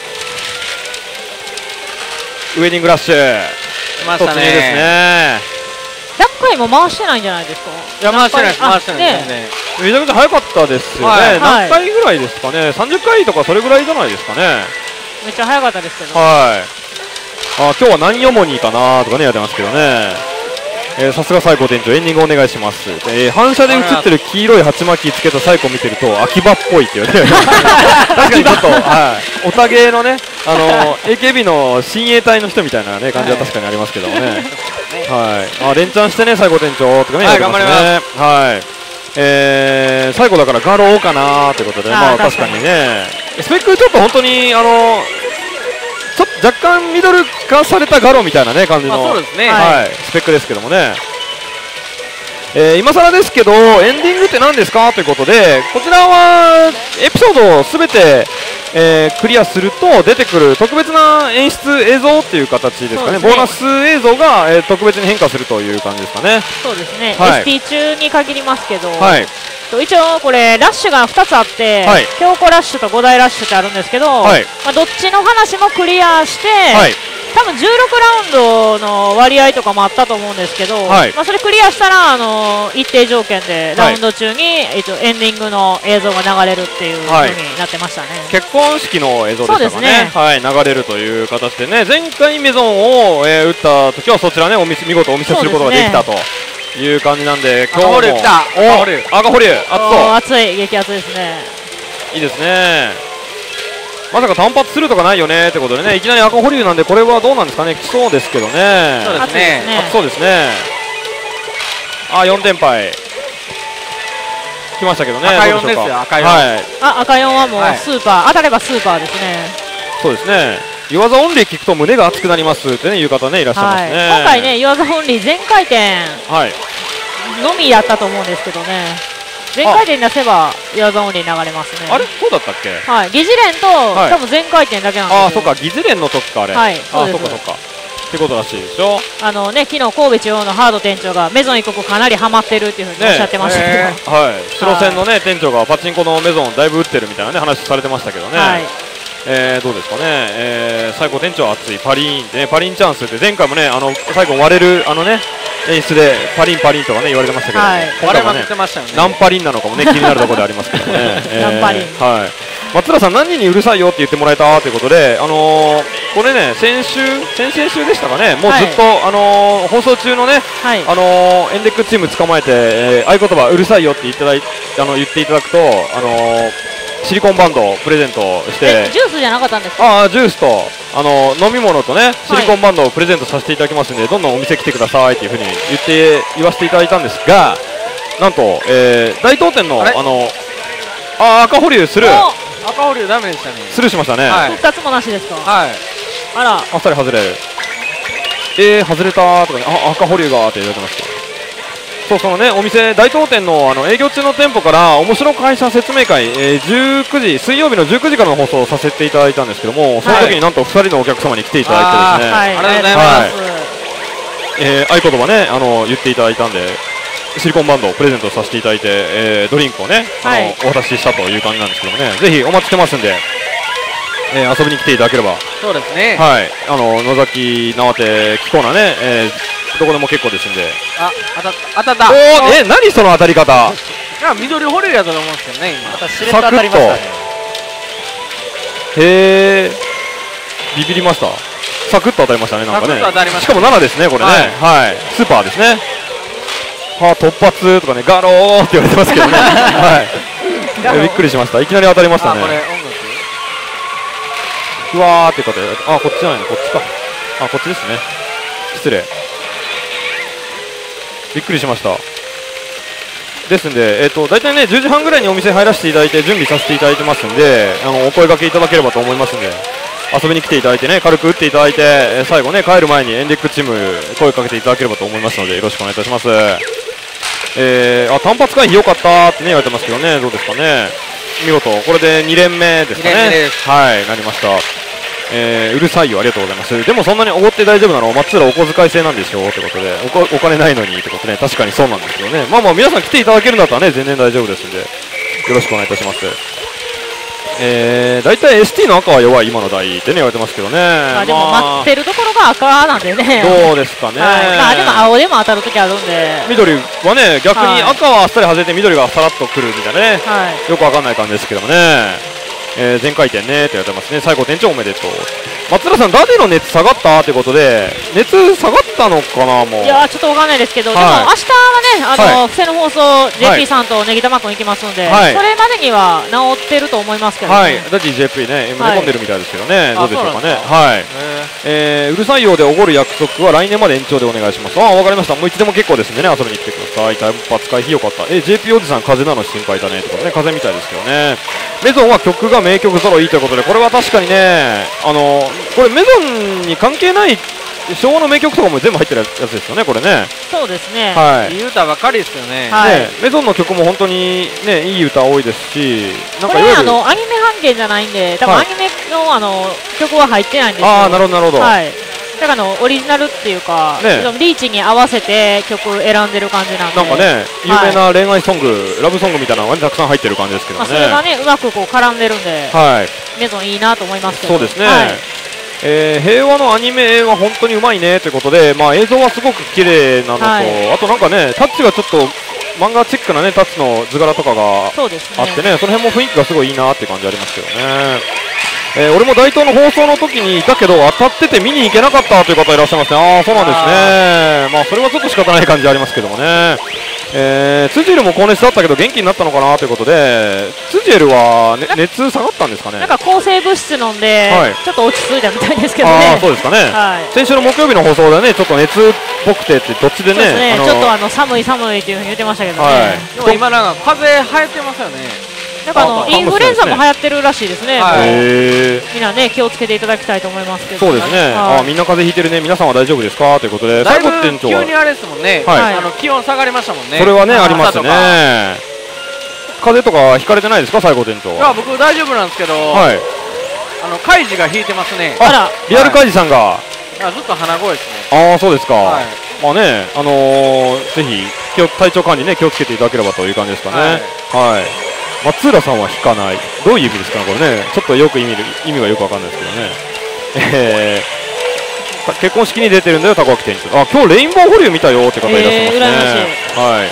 ウエディングラッシュ突入ですね。 ひゃっかいも回してないんじゃないですか。 いや、回してないです、回してないですね。 めちゃくちゃ早かったですよね。何回ぐらいですかね。さんじゅっかいとかそれぐらいじゃないですかね。 めっちゃ早かったですけど。 はい。あ、今日は何よもにかなとかねやってますけどね。さすが最高店長、エンディングお願いします。えー、反射で映ってる黄色い鉢巻きつけたサイコを見てると秋葉っぽいっていうね。確かにちょっと、はい、おたげのね、あの エーケービー の親衛隊の人みたいな、ね、感じは確かにありますけどもね。はい、あ、連チャンしてね、最高店長とかね、 はい、頑張ります。 はい。えー、最後だからガローかなということで、まあ確かにね、スペックちょっと本当にあの。ちょっと若干ミドル化されたガロみたいなね感じの、 そうですね、 はい、スペックですけどもね、えー、今更ですけどエンディングって何ですかということで、こちらはエピソードをすべて、えー、クリアすると出てくる特別な演出映像っていう形ですかね、ボーナス映像が、えー、特別に変化するという感じですかね。 そうですね、はい、エスティー 中に限りますけど、はい、一応これラッシュがふたつあって、はい、強固ラッシュとご大ラッシュってあるんですけど、はい、まあ、どっちの話もクリアして、はい、多分じゅうろくラウンドの割合とかもあったと思うんですけど、はい、まあそれクリアしたらあの一定条件でラウンド中に、はい、えっと、エンディングの映像が流れるっていう風になってましたね。 結婚式の映像でしたかね、ね、はい、流れるという形でね、前回メゾンを、えー、打った時はそちらねお見見事お見せすることができたという感じなんで、今日も赤保留来た、赤保留、赤保留、熱そう、 熱い、激熱ですね。 いいですね。まさか単発するとかないよねってことでね、いきなり赤保留なんで、これはどうなんですかね、来そうですけどね。 そうですね、 熱そうですね。あ、よんてんぱい来ましたけどね。 赤よんですよ、赤よん、はい、 あ、赤よんはもうスーパー、はい、当たればスーパーですね。 そうですね。湯技オンリー聞くと胸が熱くなりますってねいう方ねいらっしゃいますね。はい、 今回ね湯技オンリー全回転のみやったと思うんですけどね、全回転出せば湯技オンリー流れますね。 あれそうだったっけ。 はい、疑似連と、はい、多分全回転だけなんですよ。 ああ、そっか、疑似連の時かあれ。 はい、 そうです。あ、そっかそっかってことらしいでしょ。 あのね、昨日神戸中央のハード店長がメゾン一国かなりハマってるっていうふうにおっしゃってましたけど、ね、 えー、はい、スロ戦のね、はい、店長がパチンコのメゾンだいぶ打ってるみたいなね話されてましたけどね。はい、えー、どうですかね、えー、最高店長熱いパリーンってね、パリンチャンスって前回もね、あの最後割れるあのね演出でパリンパリンとかね言われてましたけど、 はい、割れまくってましたよね。 何パリンなのかもね気になるところでありますけどね。 何パリン、 はい。 松浦さん何人にうるさいよって言ってもらえたということで、あのー、これね先週先々週でしたかね、もうずっと、はい、あのー、放送中のね、はい、あのー、エンデックチーム捕まえて、えー、合言葉うるさいよって言っていただいあの言っていただくと、あのー、シリコンバンドをプレゼントして、 ジュースじゃなかったんですか？ ああ、ジュースとあの飲み物とねシリコンバンドをプレゼントさせていただきますんで、はい、どんどんお店来てくださいっていうふうに言って言わせていただいたんですが、なんと、えー、大東店のああのあ赤保留する赤保留ダメでしたね。 スルーしましたね。 はい、ふたつもなしですか？ はい。 あら、 あっさり外れる。えー、外れたとかね、あ赤保留がって言われてました。そう、そのねお店大東店のあの営業中の店舗から面白会社説明会、えー、じゅうくじ水曜日のじゅうくじからの放送をさせていただいたんですけども、その時になんとふたりのお客様に来ていただいてですね、 はい、ありがとうございます。はい、 えー、合言葉ねあの言っていただいたんで。シリコンバンドをプレゼントさせていただいて、えー、ドリンクをね、はい、あのお渡ししたという感じなんですけどもね、ぜひお待ちしてますんで、えー、遊びに来ていただければ。 そうですね。 はい、あの野崎縄手キコーナね、えー、どこでも結構ですんで。 あ、当たった当たった。 おー、え、何その当たり方。 いや緑ホレルやと思うんですけどね、今。 またしれっと当たりましたね。 へー、ビビりました。サクッと当たりましたね、なんかね。しかもななですね、これね。はい、はい、スーパーですね。はあ、突発とかね、ガローって言われてますけどね、はい、びっくりしました、いきなり当たりましたね。これ音楽うわーって方で、あ、こっちじゃないの、こっちか、あ、こっちですね、失礼、びっくりしました。ですんで、えーと、大体ね、じゅうじはんぐらいにお店入らせていただいて、準備させていただいてますんで、あのお声掛けいただければと思いますんで。遊びに来ていただいてね、軽く打っていただいて、最後ね、帰る前にエンデックチーム声かけていただければと思いますので、よろしくお願いいたします。えー、あ、単発回避良かったってね言われてますけどね、どうですかね。見事これでに連目ですかね。はい、なりました。えー、うるさいよ、ありがとうございます。でもそんなにおごって大丈夫なの、松浦お小遣い制なんでしょうってことで、お, お金ないのにってことね、確かにそうなんですけどね。まあまあ皆さん来ていただけるんだったらね、全然大丈夫ですんで、よろしくお願いいたします。えー、大体 エスティー の赤は弱い今の台ってね言われてますけどね。 まあでも待ってるところが赤なんでね。 どうですかね。はい、 まあでも青でも当たる時あるんで。 緑はね逆に赤はあっさり外れて緑がさらっとくるみたいなね。はい、よくわかんない感じですけどもね。えー、全回転ねって言われてますね。最後店長おめでとう。松浦さんダディの熱下がったってことで熱下がったのかなもう。 いやちょっとわかんないですけど、はい、でも明日はねあの、はい、布施の放送 ジェーピー さんとネギ玉くん行きますので、はい、それまでには治ってると思いますけどね。はい、 ダディ ジェーピー ね今寝込んでるみたいですけどね、はい、どうでしょうかね。はい。えー、うるさいようでおごる約束は来年まで延長でお願いします。ああわかりました。もういつでも結構ですんでね遊びに来てください。単発回避よかった。えー、ジェーピー おじさん風邪なの心配だねってことね。風邪みたいですけどね。メゾンは曲が名曲揃いということで、これは確かにねあのこれメゾンに関係ない昭和の名曲とかも全部入ってるやつですよねこれね。 そうですね。 はい。いい歌ばかりですよね。 はい、 ねメゾンの曲も本当にねいい歌多いですし、 なんかいわゆるあのアニメ半径じゃないんで、多分アニメのあの曲は入ってないんですよ。 ああなるほどなるほど。はい。 だからのオリジナルっていうか、ね、リーチに合わせて曲選んでる感じなんで、 なんかね有名な恋愛ソング、はい、ラブソングみたいなのが、ね、たくさん入ってる感じですけどね。まあ、それがねうまくこう絡んでるんで、はい、メゾンいいなと思いますけど。 そうですね。はい、えー、平和のアニメは本当にうまいねということで、まあ、映像はすごく綺麗なのと、はい、あとなんかねタッチがちょっと漫画チックなねタッチの図柄とかがあってね、ねその辺も雰囲気がすごいいいなっていう感じありますけどね。えー、俺も大東の放送の時にいたけど当たってて見に行けなかったという方いらっしゃいますね。ああそうなんですね。まあそれはちょっと仕方ない感じありますけどもね。えー、ツジエルも高熱だったけど元気になったのかなということで、ツジエルは、ね、熱下がったんですかね。 なんか抗生物質飲んで、はい、ちょっと落ち着いたみたいですけどね。 あそうですかね、はい、先週の木曜日の放送でねちょっと熱っぽくてってどっちで ね, ねちょっとあの寒い寒いっていうふうに言ってましたけどね。はい、 でも今なんか風邪流行ってますよね。 なんかあのインフルエンザも流行ってるらしいですね。みんなね気をつけていただきたいと思いますけど。 そうですね。あみんな風邪ひいてるね。皆さんは大丈夫ですかということで。 だいぶ急にあれですもんね。あの気温下がりましたもんね。 それはねありますね。風邪とかひかれてないですか西郷店長。いや僕大丈夫なんですけど。はい。あのカイジが引いてますね。 あらリアルカイジさんが。 ずっと鼻声ですね。 ああそうですか。まあねあのぜひ体調管理ね気をつけていただければという感じですかね。はい。松浦さんは引かない。どういう意味ですかねこれね。ちょっとよく意味意味がよくわかんないですけどね。えー、結婚式に出てるんだよ高脇店長。あ今日レインボー保留見たよって方いらっしゃいますね。えー、羨ましい。はい。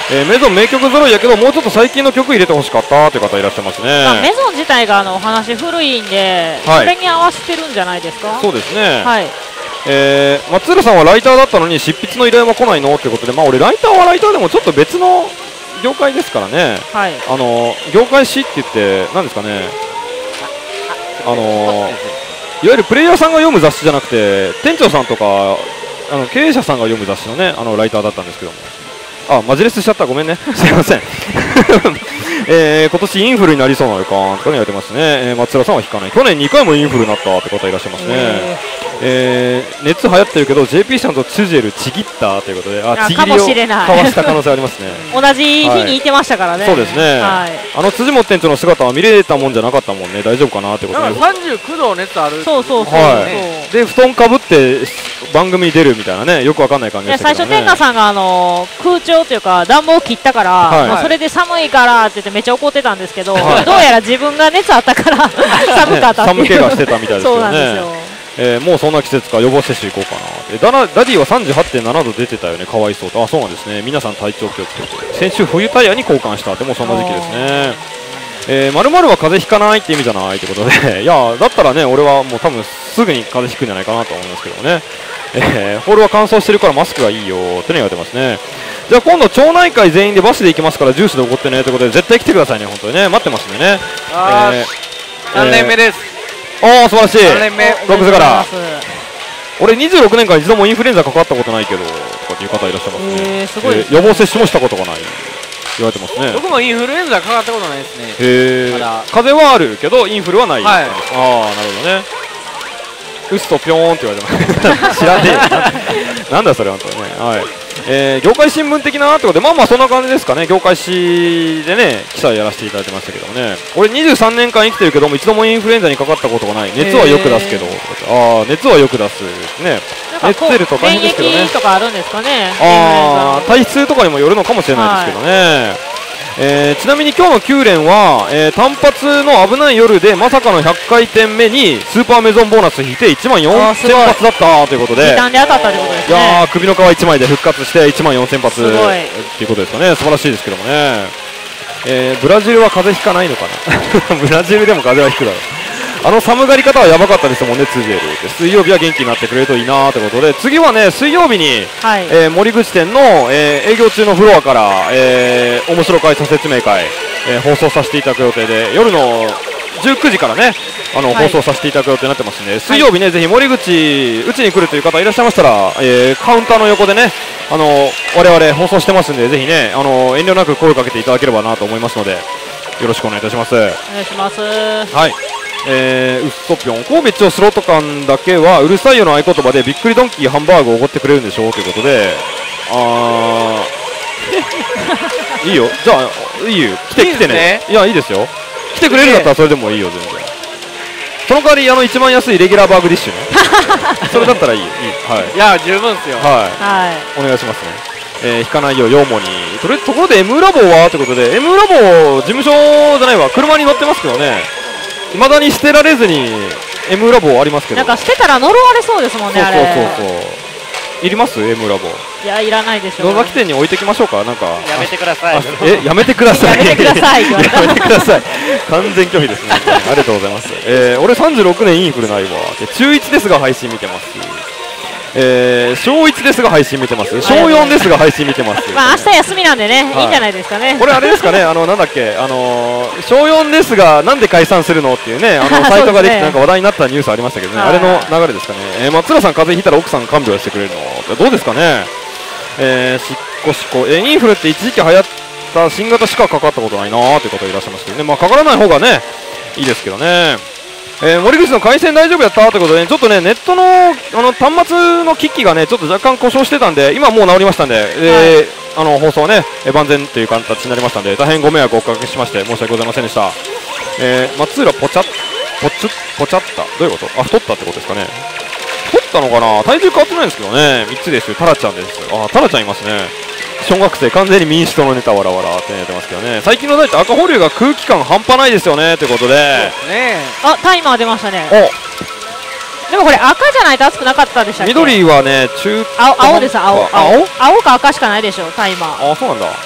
えー、メゾン名曲揃いやけどもうちょっと最近の曲入れてほしかったという方いらっしゃいますね。 まあ、メゾン自体があのお話古いんで、はい、それに合わせてるんじゃないですか。 そうですね、 はい、 えー、松浦さんはライターだったのに執筆の依頼は来ないのということで、まあ、俺ライターはライターでもちょっと別の業界ですからね、はい、あの業界誌って言って何ですかね、あのいわゆるプレイヤーさんが読む雑誌じゃなくて店長さんとかあの経営者さんが読む雑誌のねあのライターだったんですけども、あ、マジレスしちゃった、ごめんね、すいません、えー、今年インフルになりそうな予感とか言われてますね、えー、松浦さんは引かない、去年にかいもインフルになったって方いらっしゃいますね、えー、熱流行ってるけど ジェーピー さんとチュジェルちぎったということで、あ、ちぎりを交わした可能性ありますね同じ日にいてましたからね、 はい、そうですね、はい、あの辻本店長の姿は見れたもんじゃなかったもんね、大丈夫かなってことで、 さんじゅうきゅうど熱ある、 そうそうそう、 はい、で布団かぶって番組に出るみたいなね、よくわかんない感じでしたけどね。 最初天下さんがあの空調というか暖房を切ったから、はい、まあ、それで寒いからって言ってめっちゃ怒ってたんですけど、はい、どうやら自分が熱あったから寒かったっていう、 ね、寒気がしてたみたいですよね。そうなんですよ、えー、もうそんな季節か、予防接種行こうかな。えダナダディは さんじゅうはちてんななど出てたよね、かわいそうと。あ、そうなんですね、皆さん体調気をつけて。先週冬タイヤに交換したって、もうそんな時期ですね。えー、〇〇は風邪ひかないって意味じゃないってことでいやだったらね、俺はもう多分すぐに風邪ひくんじゃないかなと思いますけどね、えー、ホールは乾燥してるからマスクがいいよってね言われてますね。じゃあ今度町内会全員でバスで行きますからジュースでおごってねということで、絶対来てくださいね、本当にね、待ってますんでね。 あ、えー、さんねんめです。 おー、素晴らしい。 さんねんめろくぜから俺にじゅうろくねんかん一度もインフルエンザかかったことないけどとかっていう方いらっしゃいますね。 えー、すごいですね、 えー、予防接種もしたことがない言われてますね。 僕もインフルエンザかかったことないですね。 へー、ま、風邪はあるけどインフルはない、はい、ああ、なるほどね。うっそぴょーんって言われてます知らねえよなんだそれ本当にね。はい、えー、業界新聞的なってことで、まあまあそんな感じですかね。業界誌でね記者やらせていただいてましたけどもね、俺にじゅうさんねんかん生きてるけども一度もインフルエンザにかかったことがない、熱はよく出すけど、ああ熱はよく出すね、熱出ると大変ですけどね。 免疫とかあるんですかね。 ああ、体質とかにもよるのかもしれないですけどね、はい、えー、ちなみに今日のきゅう連は、えー、単発の危ない夜でまさかのひゃっかいてんめにスーパーメゾンボーナス引いていちまんよんせん発だったということで、 時短で当たったということですね。 いやー、首の皮いちまいで復活していちまんよんせん発ということですかね。素晴らしいですけどもね、えー、ブラジルは風邪ひかないのかなブラジルでも風邪はひくだろう。あの寒がり方はやばかったですもんね、ツージェルで。水曜日は元気になってくれるといいなということで、次はね水曜日に、はい、えー、森口店の、えー、営業中のフロアから、えー、面白会査説明会、えー、放送させていただく予定で、夜のじゅうくじからねあの、はい、放送させていただく予定になってますんで、水曜日ね、はい、ぜひ森口うちに来るという方いらっしゃいましたら、えー、カウンターの横でねあの我々放送してますんで、ぜひねあの遠慮なく声をかけていただければなと思いますので、よろしくお願いいたします。お願いします。 はい、えー、うっそぴょん、神戸地方スロット館だけはうるさいよの合言葉でびっくりドンキーハンバーグをおごってくれるんでしょうということで、あーいいよ、じゃあいいよ、来て来てね、いやいいですよ、来てくれるんだったらそれでもいいよ全然。その代わりあの一番安いレギュラーバーグディッシュねそれだったらいい、いい、はい、 いや十分ですよ、 はい、はい、お願いしますね。えー、引かないよヨウモに。とりところで M ラボはということで、 M ラボ事務所じゃないわ、車に乗ってますけどね、いまだに捨てられずに M ラボありますけど、 なんか捨てたら呪われそうですもんね。あれそうそうそうそう、いります M ラボ。 いやいらないでしょう。 野崎店に置いてきましょうか。なんかやめてください。 えやめてくださいやめてくださいやめてください完全拒否ですねありがとうございます。えー、俺さんじゅうろくねんインフルないわ。で中いちですが配信見てます。えー、小いちですが配信見てます。小よんですが配信見てます。 まあ明日休みなんでね、はい、いいんじゃないですかね。 これあれですかね、あのなんだっけ、あのー、小よんですがなんで解散するのっていうね、あのサイトができてなんか話題になったニュースありましたけどね、あれの流れですかね。えー、松浦さん風邪ひいたら奥さん看病してくれるのどうですかね。えー、しっこしっこ、えー、インフルって一時期流行った新型しかかかったことないなーという方いらっしゃいますけどね、まあかからない方がねいいですけどね。えー、森口の回線大丈夫やったということで、ね、ちょっとねネットのあの端末の機器がねちょっと若干故障してたんで、今もう治りましたんで、えー、はい、あの放送はね、えー、万全という形になりましたんで、大変ご迷惑をおかけしまして申し訳ございませんでした。えー、松浦ポチャッポチュッポチャッタ、どういうこと？あ、太ったってことですかね。太ったのかな、体重変わってないんですけどね。みっつですよ、タラちゃんです。あ、タラちゃんいますね。小学生完全に民主党のネタわらわらってやってますけどね。最近の代って赤保留が空気感半端ないですよねということで、 ね、あ、タイマー出ましたね。お、でもこれ赤じゃないと熱くなかったでしたっけ。 緑はね中青、青です。青、青、青か赤しかないでしょタイマー。 あ、そうなんだ。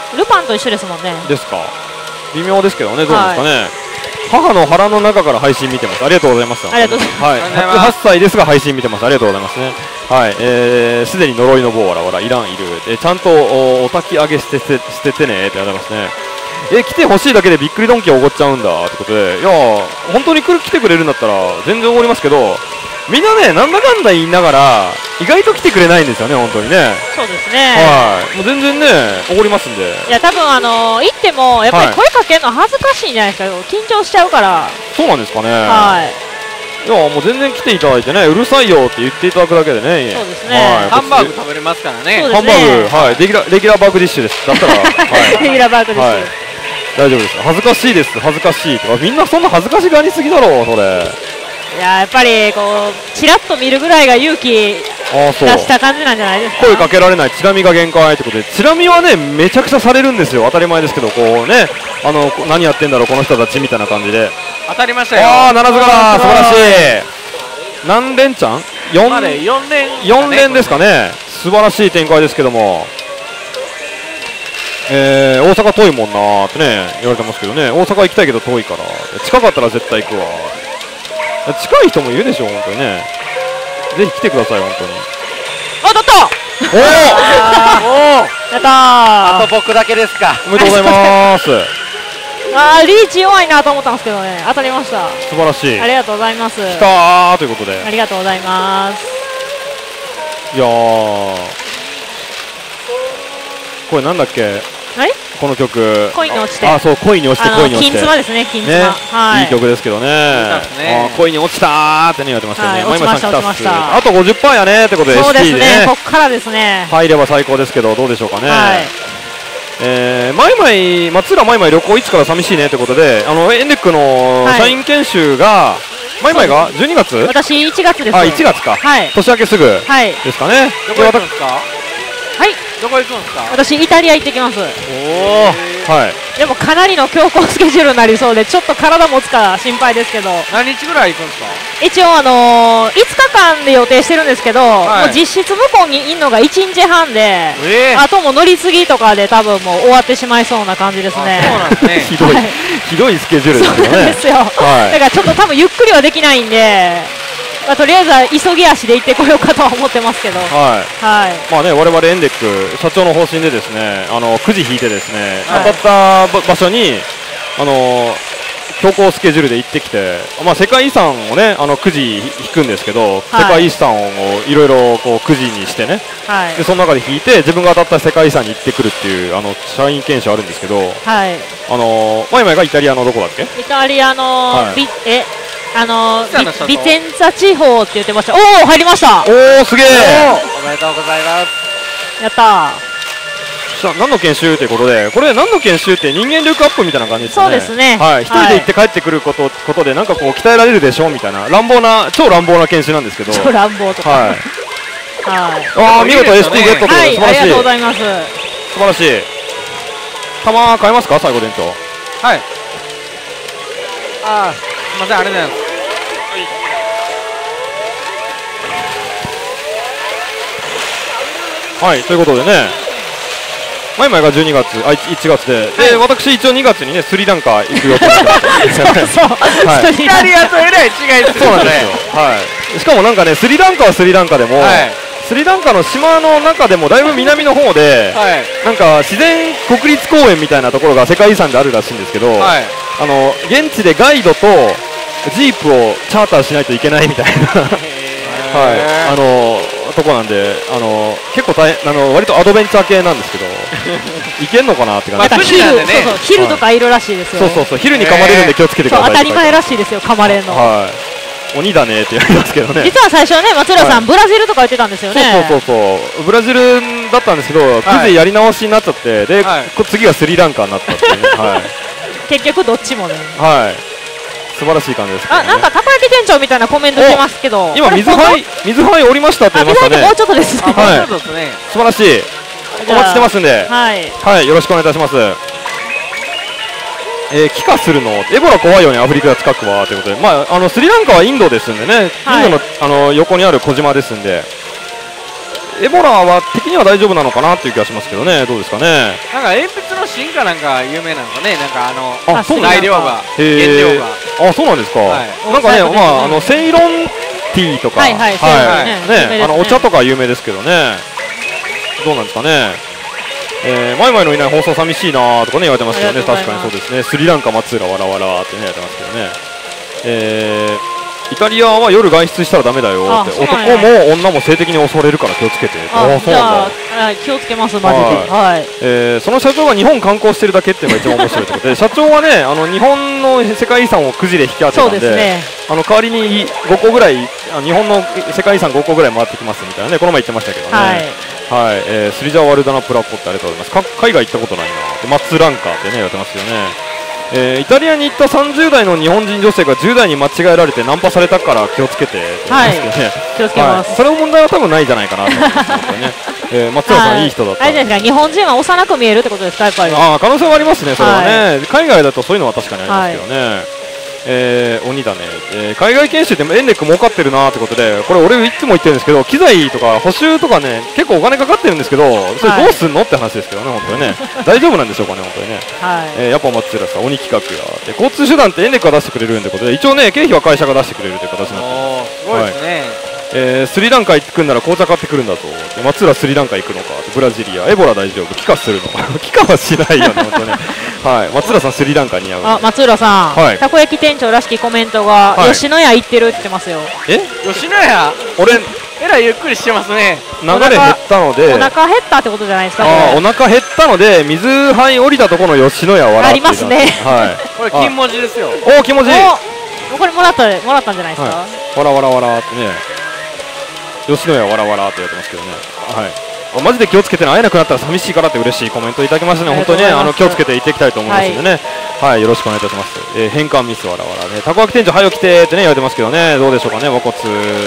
ルパンと一緒ですもんね。 ですか。微妙ですけどね、どうですかね。はい、母の腹の中から配信見てます。ありがとうございます。 ありがとうございます。 はい、はっさいですが配信見てます。ありがとうございますね。はい、えー、すでに呪いの棒わらわらいらんいる。えー、ちゃんと お, お焚き上げして捨ててねってありますね。えー、来てほしいだけでびっくりドンキーおごっちゃうんだってことで、いや本当に来る来てくれるんだったら全然おごりますけど、みんなねなんだかんだ言いながら意外と来てくれないんですよね、本当にね。 そうですね。 はい、もう全然ねおごりますんで。 いや多分あのー、行ってもやっぱり声かけるの恥ずかしいんじゃないですか。緊張しちゃうから。 そうなんですかね。 はい。 いやもう全然来ていただいてね、うるさいよって言っていただくだけでね。 そうですね。はい、ハンバーグ食べれますからね。 ハンバーグ、はい、レギュラーレギュラーバーグディッシュです。だったら、はい、 レギュラーバーグディッシュ、はい、 大丈夫です。恥ずかしいです。恥ずかしいとかみんなそんな恥ずかしがりすぎだろうそれ。 いややっぱりこうちらっと見るぐらいが勇気出した感じなんじゃないですか。 声かけられないチラ見が限界ってことで、チラ見はねめちゃくちゃされるんですよ。当たり前ですけど、こうねあの何やってんだろうこの人たちみたいな感じで。 当たりましたよ。 ああななずから素晴らしい。何連チャン 4, 連よん連ですかね。素晴らしい展開ですけども、えー、大阪遠いもんなーってね言われてますけどね。大阪行きたいけど遠いから近かったら絶対行くわ。近い人もいるでしょ本当にね。ぜひ来てください本当に。 あ当たった。 おおやったー。 あと僕だけですか。 おめでとうございますあーリーチ弱いなと思ったんですけどね、当たりました。 素晴らしい。 ありがとうございます。 来たーということでありがとうございます。 いやーこれなんだっけ。 はいこの曲恋に落ちて。 あそう恋に落ちて恋に落ちて金妻ですね。金妻、 ね、 はい、 いい曲ですけどね。あ恋に落ちたーってね言われてましたよね。 はい、落ちました落ちました。 あと ごじゅっパーセント やねってことで、 そうですね、ここからですね。 入れば最高ですけどどうでしょうかね。はい、えー、マイマイ松浦マイマイ旅行いつから寂しいねってことで、あのエンデックの社員研修が、はい、マイマイがじゅうにがつ、 私いちがつです。 あいちがつか、はい、年明けすぐですかね。 どこ行くんですか。 はいどこ行くんですか。 私イタリア行ってきます。おお、 はい。 でもかなりの強行スケジュールになりそうでちょっと体持つか心配ですけど。 何日ぐらい行くんですか。 一応あのー、いつかかんで予定してるんですけど、はい、もう実質向こうにいるのがいちにちはんで、えー、あともう乗り継ぎとかで多分もう終わってしまいそうな感じですね。 そうなんですね。 ひどい、はい、ひどいスケジュールですよね。 そうなんですよ、はい、だからちょっと多分ゆっくりはできないんで、まあ、とりあえずは急ぎ足で行ってこようかとは思ってますけど、はい、はい、 まあね、我々エンデック社長の方針でですね、あのくじ引いてですね、はい、当たった場所にあの強行スケジュールで行ってきて、まあ、世界遺産をねあのくじ引くんですけど、はい、世界遺産をいろいろこうくじにしてね、はい、でその中で引いて自分が当たった世界遺産に行ってくるっていうあの社員研修あるんですけど、はい、あのマイマイがイタリアのどこだっけ。 イタリアの、はい、ビえあのー、ビテンツァ地方って言ってました。おお入りました。 おおすげえ。 おめでとうございます。 やったー。 さあ何の研修ということで、これ何の研修って人間力アップみたいな感じですね。 そうですね。 はい、一人で行って帰ってくること、ことでなんかこう鍛えられるでしょみたいな乱暴な超乱暴な研修なんですけど。 超乱暴とか。はい。はい。 ああ見事 エスティー ゲットという素晴らしい。 ありがとうございます。 素晴らしい。弾買えますか最後店長。 はい。ああすみませんありがとうございます。 はい、ということでね、マイマイがじゅうにがつ、あいちがつで、で、はい、私一応にがつにねスリランカ行く予定です。そうそう、 はい、イタリアとえらい違いですよね。 そうなんですよ。はい。しかもなんかねスリランカはスリランカでも、はい、スリランカの島の中でもだいぶ南の方で、はい、なんか自然国立公園みたいなところが世界遺産であるらしいんですけど、はい、あの現地でガイドとジープをチャーターしないといけないみたいな、はい、あのとこなんで、あの結構大変、あの割とアドベンチャー系なんですけどいけんのかなって感じ。 また昼、そうそう昼とかいるらしいですよ。 そうそうそう昼に噛まれるんで気をつけてください。 当たり前らしいですよ噛まれるの。はい。 鬼だねって言われますけどね。 実は最初ね松浦さん、はい、ブラジルとか言ってたんですよね。 そうそうそうそうブラジルだったんですけど、くじやり直しになっちゃってで、はい、次はスリランカになったっていう、ね、はい、 結局どっちもね。 はい。素晴らしい感じです、ね。 あ、なんかたこ焼き店長みたいなコメント来ますけど、 今水灰水灰降りましたって言いましたね。 もうちょっとですね。 はい。素晴らしい。お待ちしてますんで、はい、はい、よろしくお願いいたします。えー、帰化するのエボラ怖いよねアフリカ近くはということで、まああのスリランカはインドですんでね、はい、インドのあの横にある小島ですんで、 エボラは的には大丈夫なのかなっていう気がしますけどね。どうですかね。 なんか鉛筆の芯かなんか有名なのかね。なんかあのあそう材料が原料が。 あ、そうなんですか。なんかね、まああのセイロンティーとか、 はいはい、 ね、あのお茶とか有名ですけどね。どうなんですかね。えー、マイマイのいない放送寂しいなーとかね言われてますけどね。確かにそうですね。スリランカ松浦わらわらってね言われてますけどね。えー、イタリアは夜外出したらダメだよって、男も女も性的に襲われるから気をつけて。 ああ、そうなんだ。気をつけますマジで。はい。 えー、その社長が日本観光してるだけっていうのが一番面白いということで、社長はね、あの日本の世界遺産をくじで引き当てたんで、そうですね、あの代わりにごこぐらい日本の世界遺産ごこぐらい回ってきますみたいなね、この前言ってましたけどね。はい。はい、えー、スリジャワルダナプラポってありがとうございます。海外行ったことないな。でマッツランカーってね言われてますよね。えー、イタリアに行ったさんじゅう代の日本人女性がじゅう代に間違えられてナンパされたから気をつけて、 はい、気をつけます、 はい、それの問題は多分ないじゃないかなと思いますね、えー、松浦さんいい人だった。 あれじゃないですか、日本人は幼く見えるってことですか、やっぱり。 ああ、可能性はありますね、それはね、はい、海外だとそういうのは確かにありますけどね、はい、えー、鬼だね、えー、海外研修でエンレック儲かってるなーってことで、これ俺いつも言ってるんですけど、機材とか補修とかね結構お金かかってるんですけど、それどうすんのって話ですけどね、本当にね大丈夫なんでしょうかね、本当にね、はい、えー、やっぱ松浦さん鬼企画やで、交通手段ってエンレックが出してくれるんでことで、一応ね経費は会社が出してくれるという形になってます。 すごいですね、はい、 えー、スリランカ行ってくんなら紅茶買ってくるんだと。松浦スリランカ行くのか、ブラジリアエボラ大丈夫、帰化するのか帰化はしないよね本当ねはい、松浦さんスリランカ似合う。 あ、松浦さん、はい、たこ焼き店長らしきコメントが、はい、吉野家行ってるって言ってますよ。 え、 吉野家俺えらいゆっくりしてますね。 流れ減ったので、 お腹減ったってことじゃないですか。 あ、お腹減ったので水杯降りたところの吉野家笑ってありますね。 はい、これ金文字ですよ。 おお、金文字、 これもらったもらったんじゃないですか。はい、 わらわらわらってね、吉野家わらわらって言われてますけどね。はい、マジで気をつけてね、会えなくなったら寂しいからって嬉しいコメントいただきましたね。本当にね、あの気をつけていっていきたいと思いますのでね、はい、はい、よろしくお願いいたします。えー、変換ミスわらわらね、たこ焼き店長早起きてってね言われてますけどね、どうでしょうかね、和骨。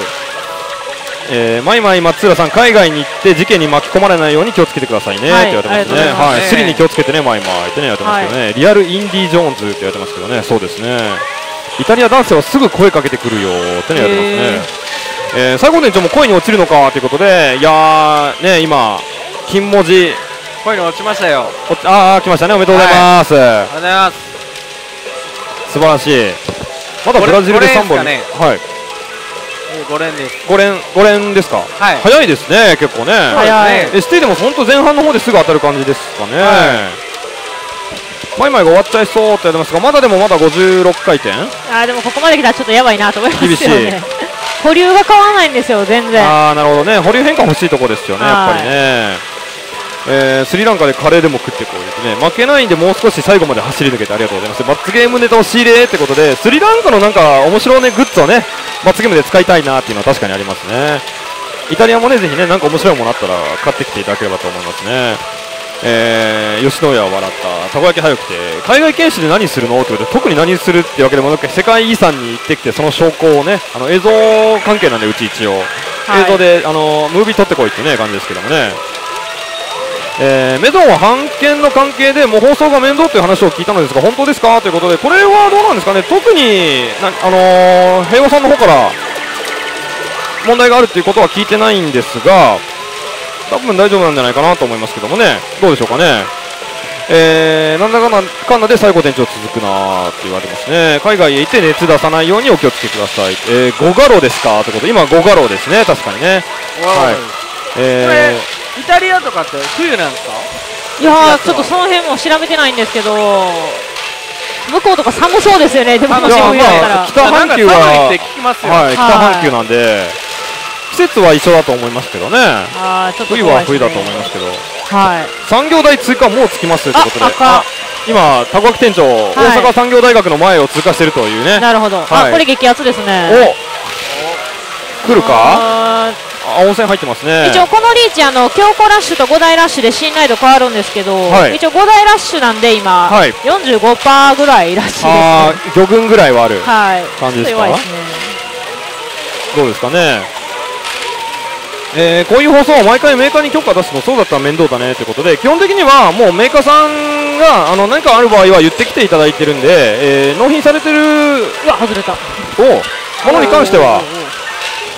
えー、マイマイ松浦さん、海外に行って事件に巻き込まれないように気をつけてくださいね、はい、って言われてますね。はい、スリに気をつけてね、マイマイってね言われてますけどね、はい、リアルインディ・ジョーンズって言われてますけどね、そうですね。イタリア男性はすぐ声かけてくるよってね言われてますね。えー、最後店長も恋に落ちるのかということで、いやーね、今金文字恋に落ちましたよ。 ああ、来ましたね、おめでとうございます、はい、 ありがとうございます。 素晴らしい。まだブラジルでさんぼん、ね、はい、 ご連です。 ご連、ご連ですか、はい、早いですね、結構ね。 早い。 エスティでも本当前半の方ですぐ当たる感じですかね。はい、マイマイが終わっちゃいそうって言ってますが、まだでもまだごじゅうろっかいてん。 あー、でもここまで来たらちょっとやばいなと思いますよね。厳しい。保留が変わらないんですよ、全然。 ああ、なるほどね、保留変化欲しいところですよね、やっぱりね。えー、スリランカでカレーでも食ってこうですね、負けないんでもう少し最後まで走り抜けてありがとうございます。罰ゲームネタを仕入れってことで、スリランカのなんか面白ねグッズをね罰ゲームで使いたいなっていうのは確かにありますね。イタリアもね、ぜひね、なんか面白いものあったら買ってきていただければと思いますね。えー、吉野家を笑った、たこ焼き早くて、海外研修で何するのってことで、特に何するってわけでもなく、世界遺産に行ってきて、その証拠をね、あの映像関係なんで、うち一応、はい、映像であのムービー撮ってこいってね感じですけどもね。えー、メゾンは版権の関係でもう放送が面倒という話を聞いたのですが、本当ですかということで、これはどうなんですかね、特にな、あのー、平和さんの方から問題があるということは聞いてないんですが、多分大丈夫なんじゃないかなと思いますけどもね、どうでしょうかね。えー、なんだかんだかんだで最後店長続くなーって言われてますね。海外へ行って熱出さないようにお気をつけください。えー、ゴガロですかということで、今ゴガロですね、確かにね。はい、 えーイタリアとかって冬なんですか？ いやー、ちょっとその辺も調べてないんですけど、向こうとか寒そうですよね。でももし冬だったら北半球は寒いって聞きますよ。 はい、北半球なんで季節は一緒だと思いますけどね。 あー、ちょっと冬は冬だと思いますけど、 はい、 産業大通過もうつきますということで、あ、今たこ焼き店長、はい、大阪産業大学の前を通過しているというね。 なるほど、はい、あ、これ激アツですね。 お、来るか。あ、温泉入ってますね。 一応このリーチ、あの強固ラッシュとご大ラッシュで信頼度変わるんですけど、はい、一応ご大ラッシュなんで今、はい、よんじゅうごパーセント ぐらいらしいですね。あー、魚群ぐらいはある、 はい、 感じですか。 弱いですね。どうですかね。えー、こういう放送は毎回メーカーに許可出すのそうだったら面倒だねということで、基本的にはもうメーカーさんがあの何かある場合は言ってきていただいてるんで、えー、納品されてる、 うわ、外れた。 おものに関しては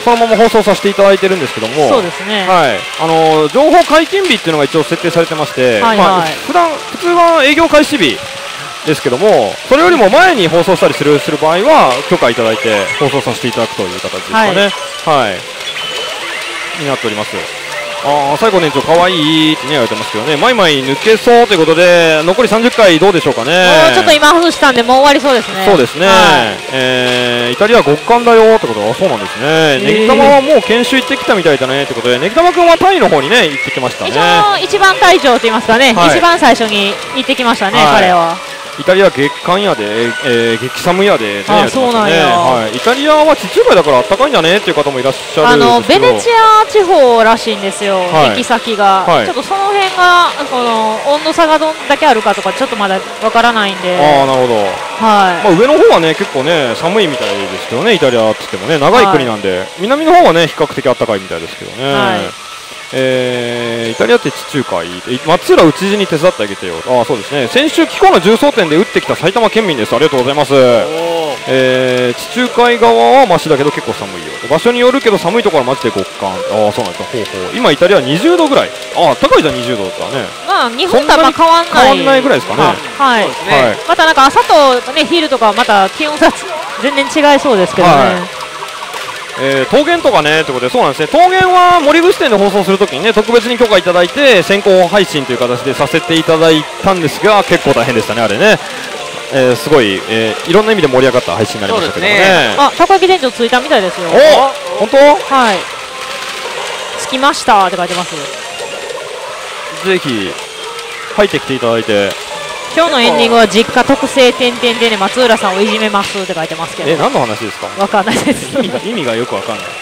そのまま放送させていただいてるんですけども、 そうですね、 はい、あの情報解禁日っていうのが一応設定されてまして、 はいはい、まあ、 普段普通は営業開始日ですけども、それよりも前に放送したりするする場合は許可いただいて放送させていただくという形ですかね。はい、はい、になっております。ああ、最後年長かわいいってね言われてますけどね、マイマイ抜けそうということで残りさんじゅっかいどうでしょうかね。 もうちょっと今外したんでもう終わりそうですね。 そうですね、はい、えー、イタリア極寒だよってことはそうなんですね。ネギ玉はもう研修行ってきたみたいだねってことで、ネギ玉君はタイの方にね行ってきましたね。 一応一番隊長と言いますかね、はい、一番最初に行ってきましたね、はい、彼は。 イタリア月間やで、えー、激寒やで、ね、 あ、そうなんや、 はい、イタリアは地中海だから暖かいんだねっていう方もいらっしゃるあのんですけど、 ベネチア地方らしいんですよ、はい、行き先が、はい、ちょっとその辺がこの温度差がどんだけあるかとかちょっとまだわからないんで。 ああ、なるほど、はい、まあ、上の方はね結構ね寒いみたいですけどね、イタリアって言ってもね長い国なんで、はい、南の方はね比較的暖かいみたいですけどね。はい、えー、イタリアって地中海、松浦内地に手伝ってあげてよ。ああ、そうですね、先週気候の重装店で打ってきた埼玉県民です。ありがとうございます。えー、地中海側はマシだけど結構寒いよ。場所によるけど寒いところはマジで極寒。ああ、そうなんですか。ほうほう、今イタリアにじゅうどぐらい。ああ、高いじゃん、にじゅうどだったらね。 まあ日本とはまあ変わんない、 変わんないぐらいですかね。 はい、はい、またなんか朝と、ね、昼とかまた気温差全然違いそうですけどね。はい、 えー、桃源とかねということで、そうなんですね、桃源は森口店で放送するときにね特別に許可いただいて先行配信という形でさせていただいたんですが、結構大変でしたね、あれね、えー、すごい、えー、いろんな意味で盛り上がった配信になりましたけどね。ね、 あ、たこ焼き店長ついたみたいですよ。 お、本当？ はい、着きましたって書いてます。 ぜひ入ってきていただいて。 今日のエンディングは実家特製点々でね、松浦さんをいじめますって書いてますけど。 え、何の話ですか？ わかんないです意味が意味がよくわかんない。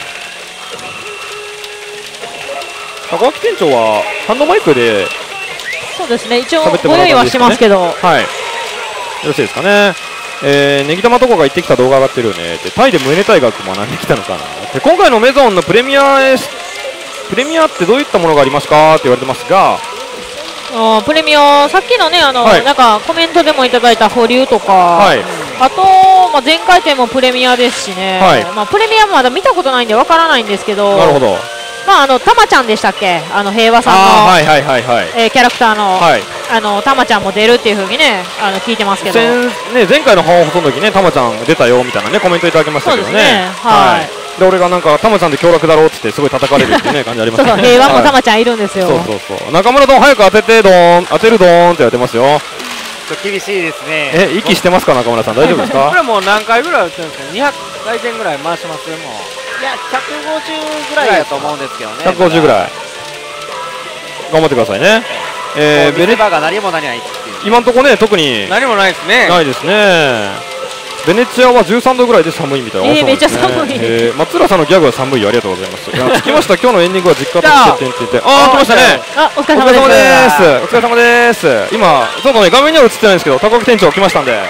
高脇店長はハンドマイクで、 そうですね、一応ご用意はしますけど、はい、 よろしいですかね。えー、ネギ玉とかが行ってきた動画上がってるよねって、タイでムエネタイ学学んできたのかな。で、今回のメゾンのプレミアエスプレミアってどういったものがありますかって言われてますが、 あ、プレミア、さっきのね、あの、はい、なんかコメントでもいただいた保留とか、はい、あと、まあ、前回店もプレミアですしね、はい、まあ、プレミアもまだ見たことないんでわからないんですけど、 なるほど、 まあ、あのたまちゃんでしたっけ、あの平和さんの、はいはいはいはい、えー、キャラクターの、はい、あのたまちゃんも出るっていうふうにね、あの聞いてますけど、 ね、前回の放送の時ね、たまちゃん出たよみたいなねコメントいただきましたけどね。そうですね、はい、で俺がなんかたまちゃんで強楽だろうってってすごい叩かれるってね感じありますね。 そうそう、平和もたまちゃんいるんですよ。 そうそうそう、中村どん早く当ててどん、当てるどんって言われてますよ。 ちょっと厳しいですね。 え、息してますか中村さん、大丈夫ですか？ これもう何回ぐらい打ってるんですか？にひゃくかい転ぐらい回しますよ。もういやひゃくごじゅうぐらいだと思うんですけどね。 ひゃくごじゅうぐらい頑張ってくださいね。 えー、ベネバーが何も何もないっていう、 今のところね特に何もないですね。 ないですね。ベネチアはじゅうさんどぐらいで寒いみたいな。 えー、めっちゃ寒い、 えー、松浦さんのギャグは寒いよ、ありがとうございます。着きました、今日のエンディングは実家としてって言って、あー、来ましたね。 あ、お疲れ様です。 お疲れ様です。今ちょっとね画面には映ってないんですけど、高木店長来ましたんで、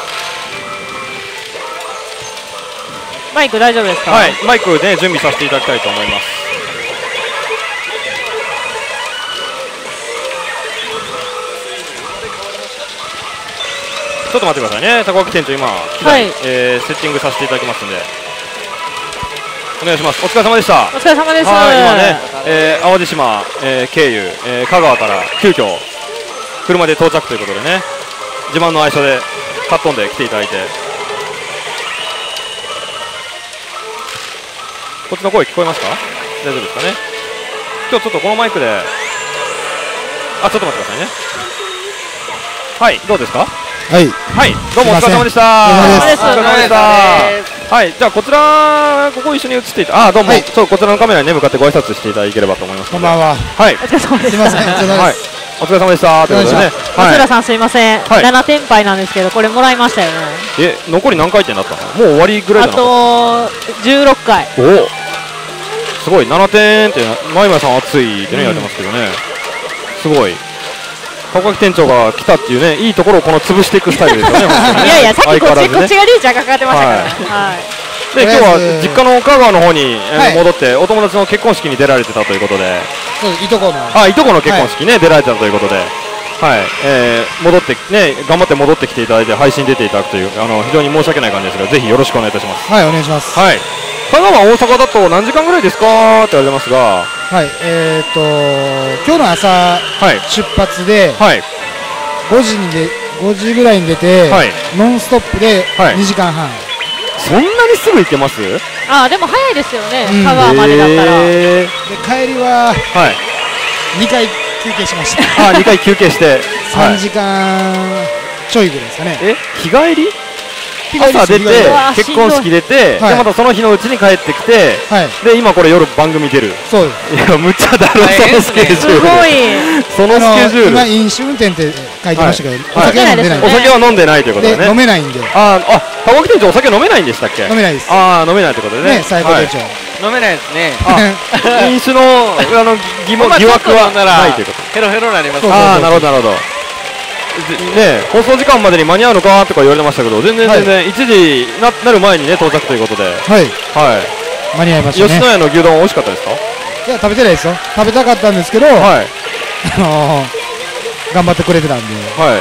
マイク大丈夫ですか？ はい、マイクで準備させていただきたいと思います。ちょっと待ってくださいね、高木店長今、はい、えー、セッティングさせていただきますんでお願いします。お疲れ様でした。 お疲れ様です。 はい、今ね、えー、淡路島、えー、経由、えー、香川から急遽車で到着ということでね、自慢の愛車でかっ飛んで来ていただいて、こっちの声聞こえますか？大丈夫ですかね。今日ちょっとこのマイクで、あ、ちょっと待ってくださいね。はい、どうですか？はい、はい、どうもお疲れ様でした。お疲れ様でした。はい、じゃあこちらここ一緒に映っていた、あ、どうも、はい、ちょっとこちらのカメラにね向かってご挨拶していただければと思います。 こんばんは。 はい、 お疲れ様でした。 すみません。はい、 お疲れ様でした。ということでね、 松浦さんすいません。ななてん杯なんですけど、これもらいましたよね。 え、残り何回転だったの？もう終わりぐらいじゃなかった？ あとじゅうろっかい。 おお、すごい。ななてんって前々さん熱いってね言われてますけどね、すごい。高木店長が来たっていうね、いいところをこの潰していくスタイルですよね。 いやいや、さっきこっち、こっちがリーチャーがかかってましたから。はい。 で、今日は実家の香川の方に戻って、お友達の結婚式に出られてたということで。 そう、いとこの。 あ、いとこの結婚式ね、出られてたということで。はい、えー、戻ってね、頑張って戻ってきていただいて配信出ていただくという、あの非常に申し訳ない感じですが、ぜひよろしくお願いいたします。 はい、お願いします。 はい。 佐賀、大阪だと何時間ぐらいですかって言われてますが、 はい、えっと今日の朝出発でごじにでごじぐらいに出てノンストップでにじかんはん。 そんなにすぐ行けます？ あ、でも早いですよね、香川までだったら。 で帰りはにかい休憩しました。 あ、にかい休憩してさんじかんちょいぐらいですかね。 え、日帰り？朝出て結婚式出て、でまたその日のうちに帰ってきて、で今これ夜番組出る。 そうです。 いや、むっちゃだろ、そのスケジュール。 すごい。 そのスケジュール。 今飲酒運転って書いてましたけど、お酒は飲んでない。 お酒は飲んでないということでね。 飲めないんで。 ああ、川木店長お酒飲めないんでしたっけ？ 飲めないです。 ああ、飲めないということでね。 最高店長。 飲めないですね。 飲酒のあの疑問疑惑はないということ。 ヘロヘロになります。 ああ、なるほどなるほど。ね、放送時間までに間に合うのかとか言われてましたけど、全然全然いちじになる前にね到着ということで、はいはい、間に合いましたね。 吉野家の牛丼美味しかったですか？ いや、食べてないですよ。食べたかったんですけど、はい、あのー、頑張ってくれてたんで、はい、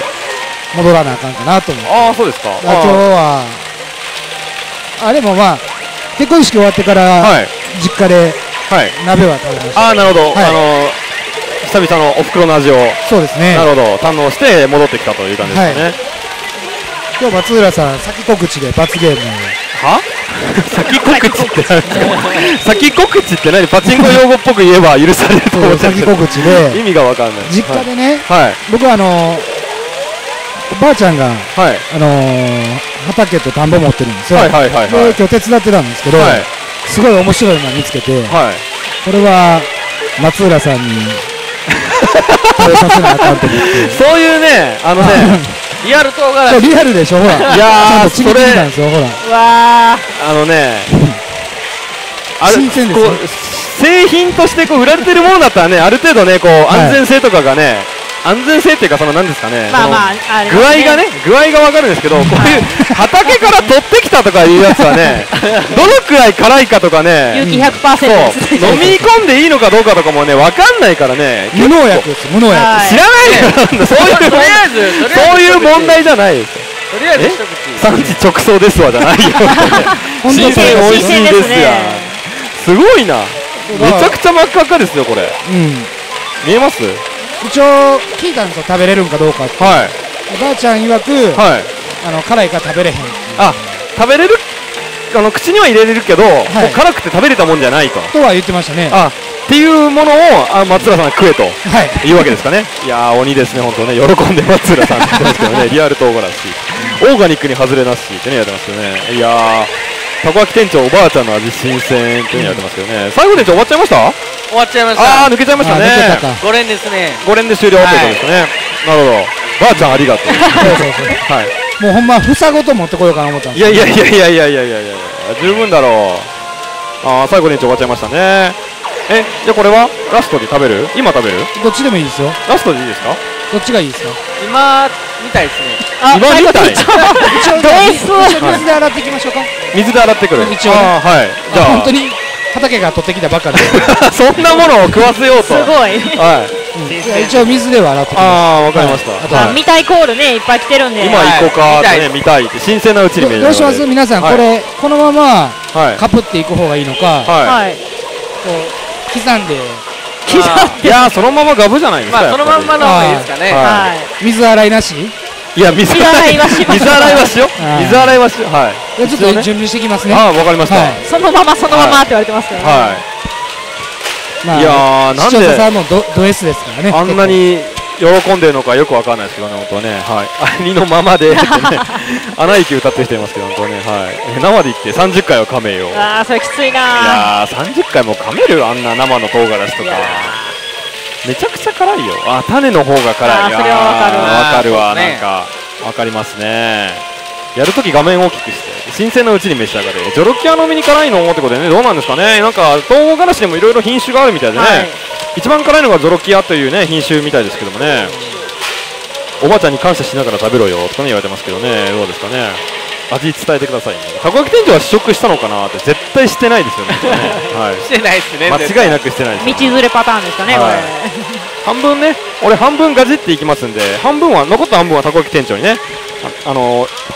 戻らなあかんかなと思って。 ああ、そうですか。 今日はあでもまあ結婚式終わってから、はい、実家で、はい、鍋は食べました。 ああ、なるほど。はい、あのー久々のお袋の味を、 そうですね、 なるほど、堪能して戻ってきたという感じですかね。はい、 今日松浦さん先告知で罰ゲームは先告知って何先告知って何？パチンコ用語っぽく言えば許されると思って先告知で意味がわかんない。 実家でね、 はい、 僕はあのー、おばあちゃんが、はい、あのー、畑と田んぼ持ってるんですよ。で今日手伝ってたんですけど、はい、すごい面白いのを見つけて、はい、これは松浦さんに食べさせなあかんと思って。 そういうね、あのねリアル唐辛子。 リアルでしょ、ほら。いやー、ちゃんとちぎってきたんですよ、ほら。 わー、あのね新鮮ですよ。 製品としてこう売られてるものだったらね、ある程度ね、こう安全性とかがね、安全性っていうか、その何ですかね、 まあまあ具合がね、具合が分かるんですけど、こういう畑から取ってきたとかいうやつはね、どのくらい辛いかとかね、 有機 ひゃくパーセント飲み込んでいいのかどうかとかもね、分かんないからね、 無農薬です、無農薬。 知らないよ、そういうそういう問題じゃないです。 とりあえず一口。 産地直送ですわじゃないよ。新鮮美味しいですや。すごいな。めちゃくちゃ真っ赤っかですよこれ。見えます？ 一応聞いたんですよ、食べれるんかどうかって。はい、おばあちゃん曰く、はい、あの辛いから食べれへん。 あ、食べれる、あの口には入れれるけど、はい、もう辛くて食べれたもんじゃないと。 とは言ってましたね。 あ、っていうものをあ松浦さんが食えと、はい、いうわけですかね。いやー、鬼ですね本当ね。喜んで松浦さんって言ってますけどね。リアル唐辛子、オーガニックに外れなしってねやってますよね。いやー、たこ焼き店長おばあちゃんの味新鮮ってねやってますけどね。最後店長終わっちゃいました？ 終わっちゃいました。 あー、抜けちゃいましたね。 ご連ですね。 ご連で終了ということですね。なるほど。ばあちゃんありがとう。そうそうそう。はい。 もうほんま房ごと持ってこようかな思ったんです。 いやいやいやいやいやいやいやいや十分だろう。ああ、最後に終わっちゃいましたね。え、じゃあこれはラストに食べる？今食べる？ どっちでもいいですよ。 ラストでいいですか？ どっちがいいですか？ 今みたいですね。 今みたい。 水で洗っていきましょうか。 水で洗ってくる。一応。ああ、はい。じゃあ本当に畑が取ってきたばっかりで。 そんなものを食わせようと。 すごい。 はい。 一応水では洗ってきます。 ああ、わかりました。 見たいコールね、いっぱい来てるんで。 今行こうかってね、見たいって新鮮なうちに見える。 どうします？皆さんこれこのままカプっていく方がいいのか。はい。こう刻んで。 刻んで。 いや、そのままガブじゃないですか。 まあそのまんまの方がいいですかね。 はい。 水洗いなし？ いや、水洗いはしよう。水洗いはしよう。水洗いはしよう。はい。 ちょっと準備してきますね。 ああ、わかりました。 そのままそのままって言われてますけどね。はい。 いやー、なんで視聴者さんもドド S ですからね。 あんなに喜んでるのかよくわかんないですけどね、本当はね。はい。ありのままでってね、アナ雪歌ってる人いますけど、本当ね。はい。生で言ってさんじゅっかいは噛めよ。 ああ、それきついな。 いやー、さんじゅっかいも噛める？あんな生の唐辛子とか。めちゃくちゃ辛いよ。あ、種の方が辛い。 あ、それはわかるわ。 わかるわ、なんかわかりますね。やるとき画面大きくして新鮮なうちに召し上がれ。ジョロキアの実に辛いのってことでね、どうなんですかね。なんか唐辛子でもいろいろ品種があるみたいでね、はい、一番辛いのがジョロキアというね品種みたいですけどもね。おばあちゃんに感謝しながら食べろよとかね言われてますけどね、どうですかね。味伝えてくださいね。たこ焼き店長は試食したのかなって絶対してないですよね。 はい、してないですね。 間違いなくしてないです、 ね。道連れパターンですかね、はい、これ。 半分ね、俺半分ガジっていきますんで、半分は残った半分はたこ焼き店長にね、あ、あのー、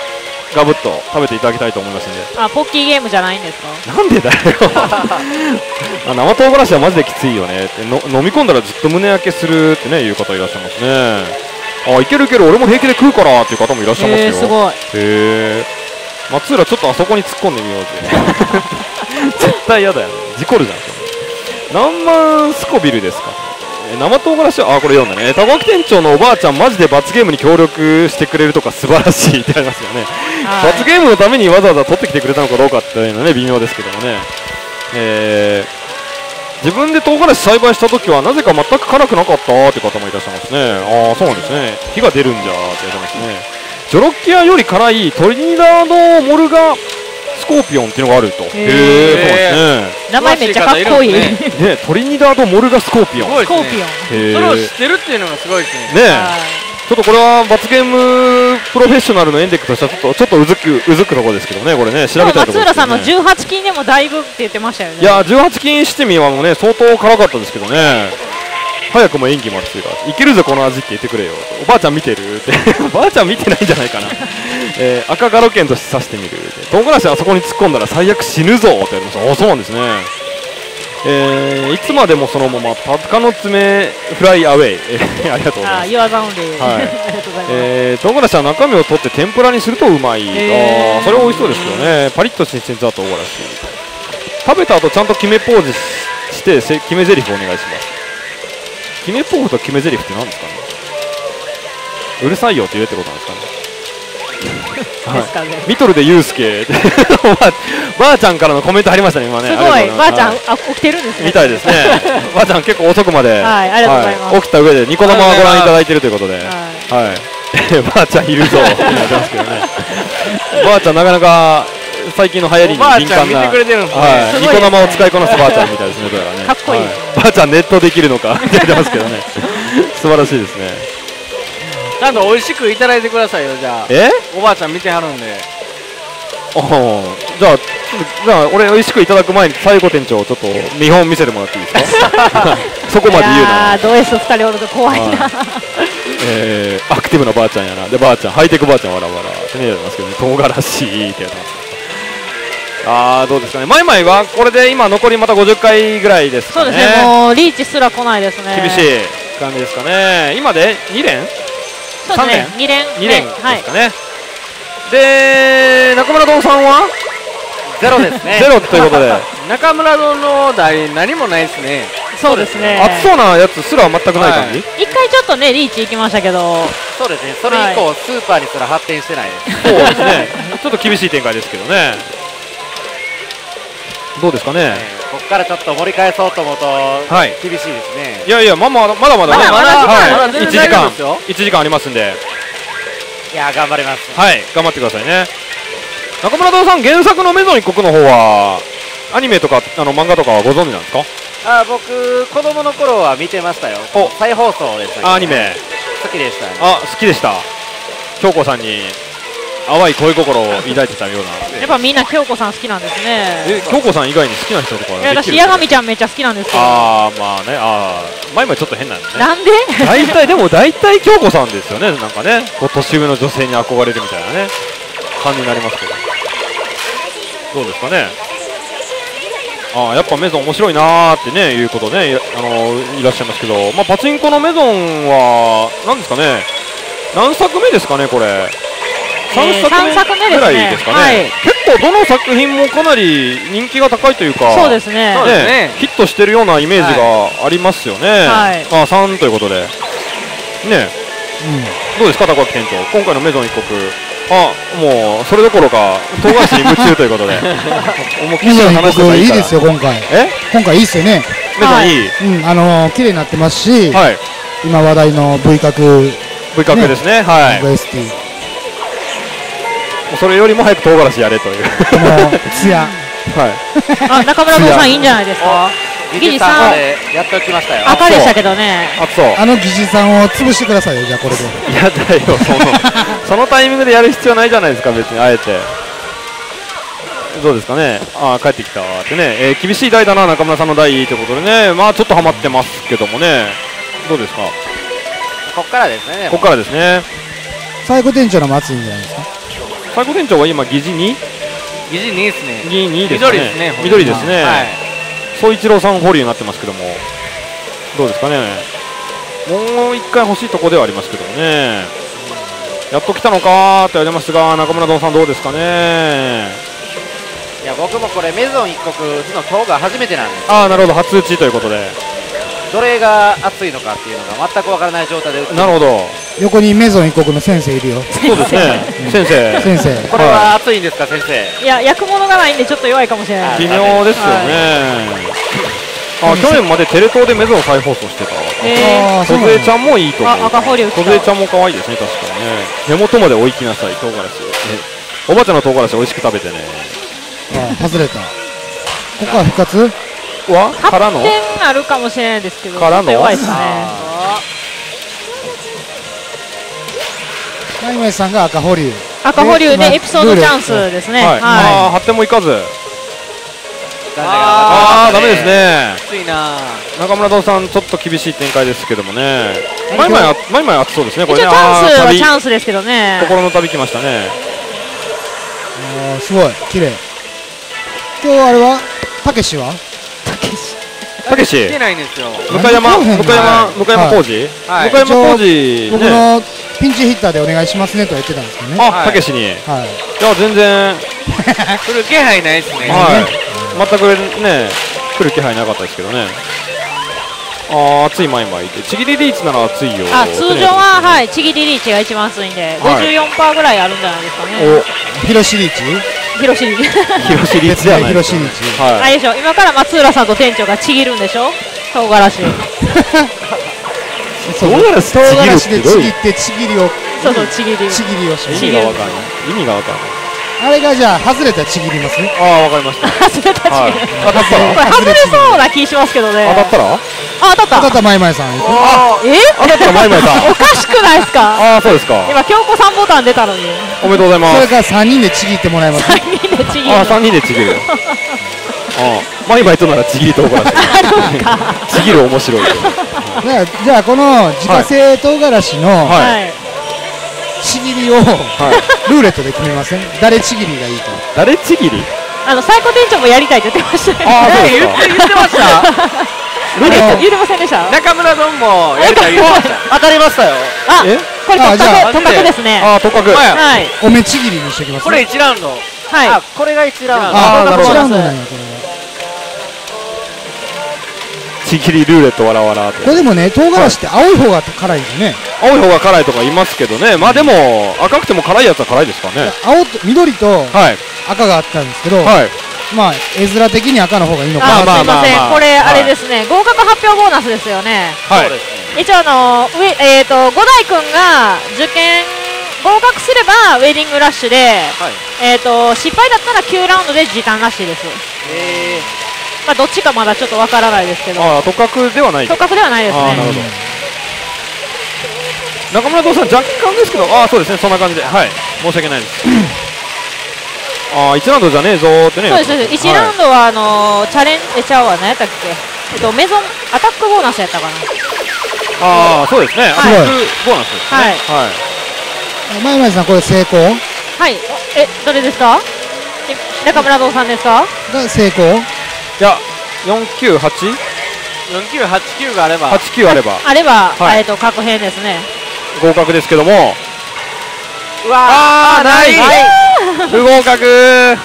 ガブッと食べていただきたいと思いますんで。 あ、ポッキーゲームじゃないんですか？ なんでだよあ、生唐辛子はマジできついよねっての飲み込んだらずっと胸焼けするってねいう方いらっしゃいますね。あ、いけるいける、俺も平気で食うからっていう方もいらっしゃいますよ。 えー、すごい。へえ、松浦ちょっとあそこに突っ込んでみようぜ絶対嫌だよね、事故るじゃん。何万スコビルですか。生唐辛子は、あ、これ読んだね。たこ焼き店長のおばあちゃんマジで罰ゲームに協力してくれるとか素晴らしいってありますよね。罰ゲームのためにわざわざ取ってきてくれたのかどうかっていうのはね微妙ですけどもね。えー、自分で唐辛子栽培した時はなぜか全く辛くなかったって方もいらっしゃいますね。ああ、そうなんですね。火が出るんじゃーって言われてますね。ジョロッキアより辛いトリニダードモルガスコーピオンっていうのがあると。へえ、そうなんですね。 名前めっちゃかっこいいね。 トリニダードモルガスコーピオン。 スコーピオン。それを知ってるっていうのがすごいですね。 ねえ。ちょっとこれは罰ゲームプロフェッショナルのエンデックとしてはちょっとちょっとうずくうずくところですけどね、これね調べたいところですけどね。 松浦さんのじゅうはち金でもだいぶって言ってましたよね。 いやじゅうはち金してみはもうね相当辛かったですけどね。早くも演技もあるというか、いけるぞこの味って言ってくれよ。おばあちゃん見てるっておばあちゃん見てないんじゃないかなえー、赤ガロケンとして刺してみる。唐辛子あそこに突っ込んだら最悪死ぬぞって言われました。あ、そうなんですね。えー、いつまでもそのまま鷹の爪フライアウェイ、えー、ありがとうございます。 あ、言わざんで、はい、 えー、唐辛子は中身を取って天ぷらにするとうまい。あ、それは美味しそうですよね。パリッと新鮮だと唐辛子食べた後ちゃんと決めポーズして決め台詞お願いします。決めポーズと決め台詞って何ですかね。うるさいよって言うってことなんですかね。はい、ミトルでユースケばあちゃんからのコメント入りましたね今ね。 すごい、ばあちゃん、あ、起きてるんですね。 みたいですね。ばあちゃん結構遅くまで、 はい、ありがとうございます。 起きた上でニコ生をご覧いただいているということで、はい、ばあちゃんいるぞってなってますけどね。ばあちゃんなかなか最近の流行りに敏感な、ニコ生を使いこなすばあちゃんみたいですね。どうやらね。 かっこいい。 ばあちゃんネットできるのかって言ってますけどね。素晴らしいですね。 ちゃんと美味しくいただいてくださいよ。じゃあえおばあちゃん見てはるんで。 おじゃあじゃあ俺美味しくいただく前に最後店長ちょっと見本見せてもらっていいですかそこまで言うなら。 ド S ふたりおると怖いなえー、アクティブなばあちゃんやな。でばあちゃんハイテクばあちゃんわらわらってねやりますけどね。唐辛子ってやってます。あーどうですかね。マイマイはこれで今残りまたごじゅっかいぐらいですかね。 そうですね。もうリーチすら来ないですね。 厳しい感じですかね。今でに連さん連に連に連ですかね。で中村丼さんはゼロですね。 ゼロということで中村丼の台何もないですね。 そうですね。 熱そうなやつすら全くない感じ。 一回ちょっとねリーチ行きましたけど。 そうですね。それ以降スーパーにすら発展してないです。 そうですね。ちょっと厳しい展開ですけどね。どうですかね。 ここからちょっと盛り返そうと思うと厳しいですね。 いやいや、まあまあまだまだね、 まだいちじかんいちじかんありますんで、 いや頑張ります。 はい頑張ってくださいね。中村堂さん、原作のメゾン一国の方はアニメとかあの漫画とかはご存知なんですか。 あ、僕子供の頃は見てましたよ。再放送でした。 アニメ好きでした。 あ、好きでした。京子さんに淡い恋心を抱いてたような。 やっぱみんな京子さん好きなんですね。 え、京子さん以外に好きな人とか。 いや、私八神ちゃんめっちゃ好きなんですよ。 ああ、まあね、ああ、前々ちょっと変なんですね。 なんで？ 大体でも大体京子さんですよね。なんかね、こう年上の女性に憧れるみたいなね感じになりますけど。どうですかね。ああ、やっぱメゾン面白いなーってねいうことね、あのいらっしゃいますけど、まあパチンコのメゾンはなんですかね。何作目ですかねこれ。さんさくめぐらいですかね。結構どの作品もかなり人気が高いというか、 そうですね、 ヒットしてるようなイメージがありますよね。あ、さんということでね。どうですか高木店長、今回のメゾン一国。あ、もうそれどころか唐辛子に夢中ということでもう記事の話とかいいですよ今回。 え、 今回いいっすよね。 メゾンいい、 うん、あの綺麗になってますし、今話題の V 角 V 角ですね。はい、 エスティーそれよりも早く唐辛子やれというこのツヤ。はい。 あ、中村堂さんいいんじゃないですか。 技術さんでやっておきましたよ。 赤でしたけどね。 あ、そう。 あの技術さんを潰してくださいよじゃあこれで。 いやだよ、そのそのタイミングでやる必要ないじゃないですか別にあえて。どうですかね。あ、帰ってきたってね、えー、厳しい台だな中村さんの台ということでね、まあちょっとハマってますけどもね。どうですか。 ここからですね。 ここからですね。 最後店長のも熱いんじゃないですか。 最高店長は今疑似に疑似にですね。 疑似にですね。 緑ですね。 緑ですね。総一郎さん保留になってますけども、どうですかね。もう一回欲しいところではありますけどもね。やっと来たのかって言われますが、中村堂さんどうですかね。 いや僕もこれメゾン一国打つの今日が初めてなんです。 ああ、なるほど、初打ちということで。 どれが熱いのかっていうのが全くわからない状態で打ってる。 なるほど。 横にメゾン一国の先生いるよ。 そうですね。先生。 先生。 これは熱いんですか先生。 いや焼くものがないんでちょっと弱いかもしれない。 微妙ですよね。あ、去年までテレ東でメゾン再放送してた。 ええ。小杖ちゃんもいいと思う。 赤保留。 小杖ちゃんも可愛いですね、確かにね。根元までお行きなさい、唐辛子。おばあちゃんの唐辛子美味しく食べてね。 あ、外れた。ここは復活はからのはちてんあるかもしれないですけど、 からの弱いですね。 マイマイさんが赤保留。 赤保留でエピソードチャンスですね。はい。 ああ、はってもいかず。ああ、ダメですね。 きついな。 中村堂さん、ちょっと厳しい展開ですけどもね。マイマイ、マイマイ熱そうですね、これね。 チャンスはチャンスですけどね。 心の旅きましたね。 ああ、すごい、綺麗。今日あれは、たけしはたけし来てないんですよ。 向山、向山、向山浩二向山浩二。 僕のピンチヒッターでお願いしますねとは言ってたんですけどね。 あ、たけしに。はい。いや、全然。 来る気配ないですね。 はい。全くね、来る気配なかったですけどね。ああ、熱いマイマイで。ちぎりリーチなら熱いよ。 あ、通常は、はい、ちぎりリーチが一番熱いんで、ごじゅうよんパーセント ぐらいあるんじゃないですかね。 お、広しリーチ広しリーチ。 広しリーチじゃない。 広しリーチ。 はい。あれでしょ、今から松浦さんと店長がちぎるんでしょ唐辛子。 唐辛子唐辛子でちぎってちぎりを。 そうそう、ちぎり。 ちぎりをし意味がわかんない。意味がわかんない。 あれがじゃあ外れたらちぎりますね。 ああ、わかりました。 外れたちぎり。 当たったら。 これ外れそうな気しますけどね。 当たったら？ あ、当たった。 当たったマイマイさん。 あ、え？ 当たったマイマイさん。 おかしくないですか？ ああ、そうですか。 今京子さんボタン出たのに。 おめでとうございます。 それから三人でちぎってもらいます。 三人でちぎる。 あ、三人でちぎる。あ、マイマイとならちぎり唐辛子。ちぎる面白い。 じゃあこの自家製唐辛子の。 はい。 ちぎりを、はい、ルーレットで決めません？誰ちぎりがいいか。 誰ちぎり？ あの最高店長もやりたいって言ってましたね。 ああ、そうですか。 言ってました。 ルーレット言ってませんでした？ 中村丼もやりたい言ってました。 当たりましたよ。 あ、これ特格特格ですね。 あ、特格。 はい。 お目ちぎりにしてきます。 これ一ラウンド。 はい。 あ、これが一ラウンド。 あ、なるほど。一ラウンドなんやこれは。 ちぎりルーレットわらわら。 これでもね、唐辛子って青い方が辛いんですよね。 青い方が辛いとか言いますけどね。まあでも赤くても辛いやつは辛いですかね。 青と緑と赤があったんですけど、まあ絵面的に赤の方がいいのかな。すいません、これあれですね、合格発表ボーナスですよね。 はい。 一応あのえっと五代くんが受験合格すればウェディングラッシュで、えっと失敗だったらきゅうラウンドで時短らしいです。へえ。まあどっちかまだちょっとわからないですけど。 ああ、特格ではない。 特格ではないですね。 なるほど。中村堂さん若干ですけど、ああそうですね、そんな感じで、はい、申し訳ないです。ああ、いちラウンドじゃねえぞーってね。 そうですそうです。いちラウンドはあのチャレンジちゃうわ何やったっけ。えっとメゾンアタックボーナスやったかな。 ああ、そうですね。アタックボーナスですね。はい。 まいまいさんこれ成功？ はい。え、どれですか？中村堂さんですか？ が成功？ いや、よんきゅうはち？ よんきゅうはちきゅうがあれば。 はちきゅうあれば。 あれば、えっと確変ですね。 合格ですけども。 うわあ、ない。 不合格。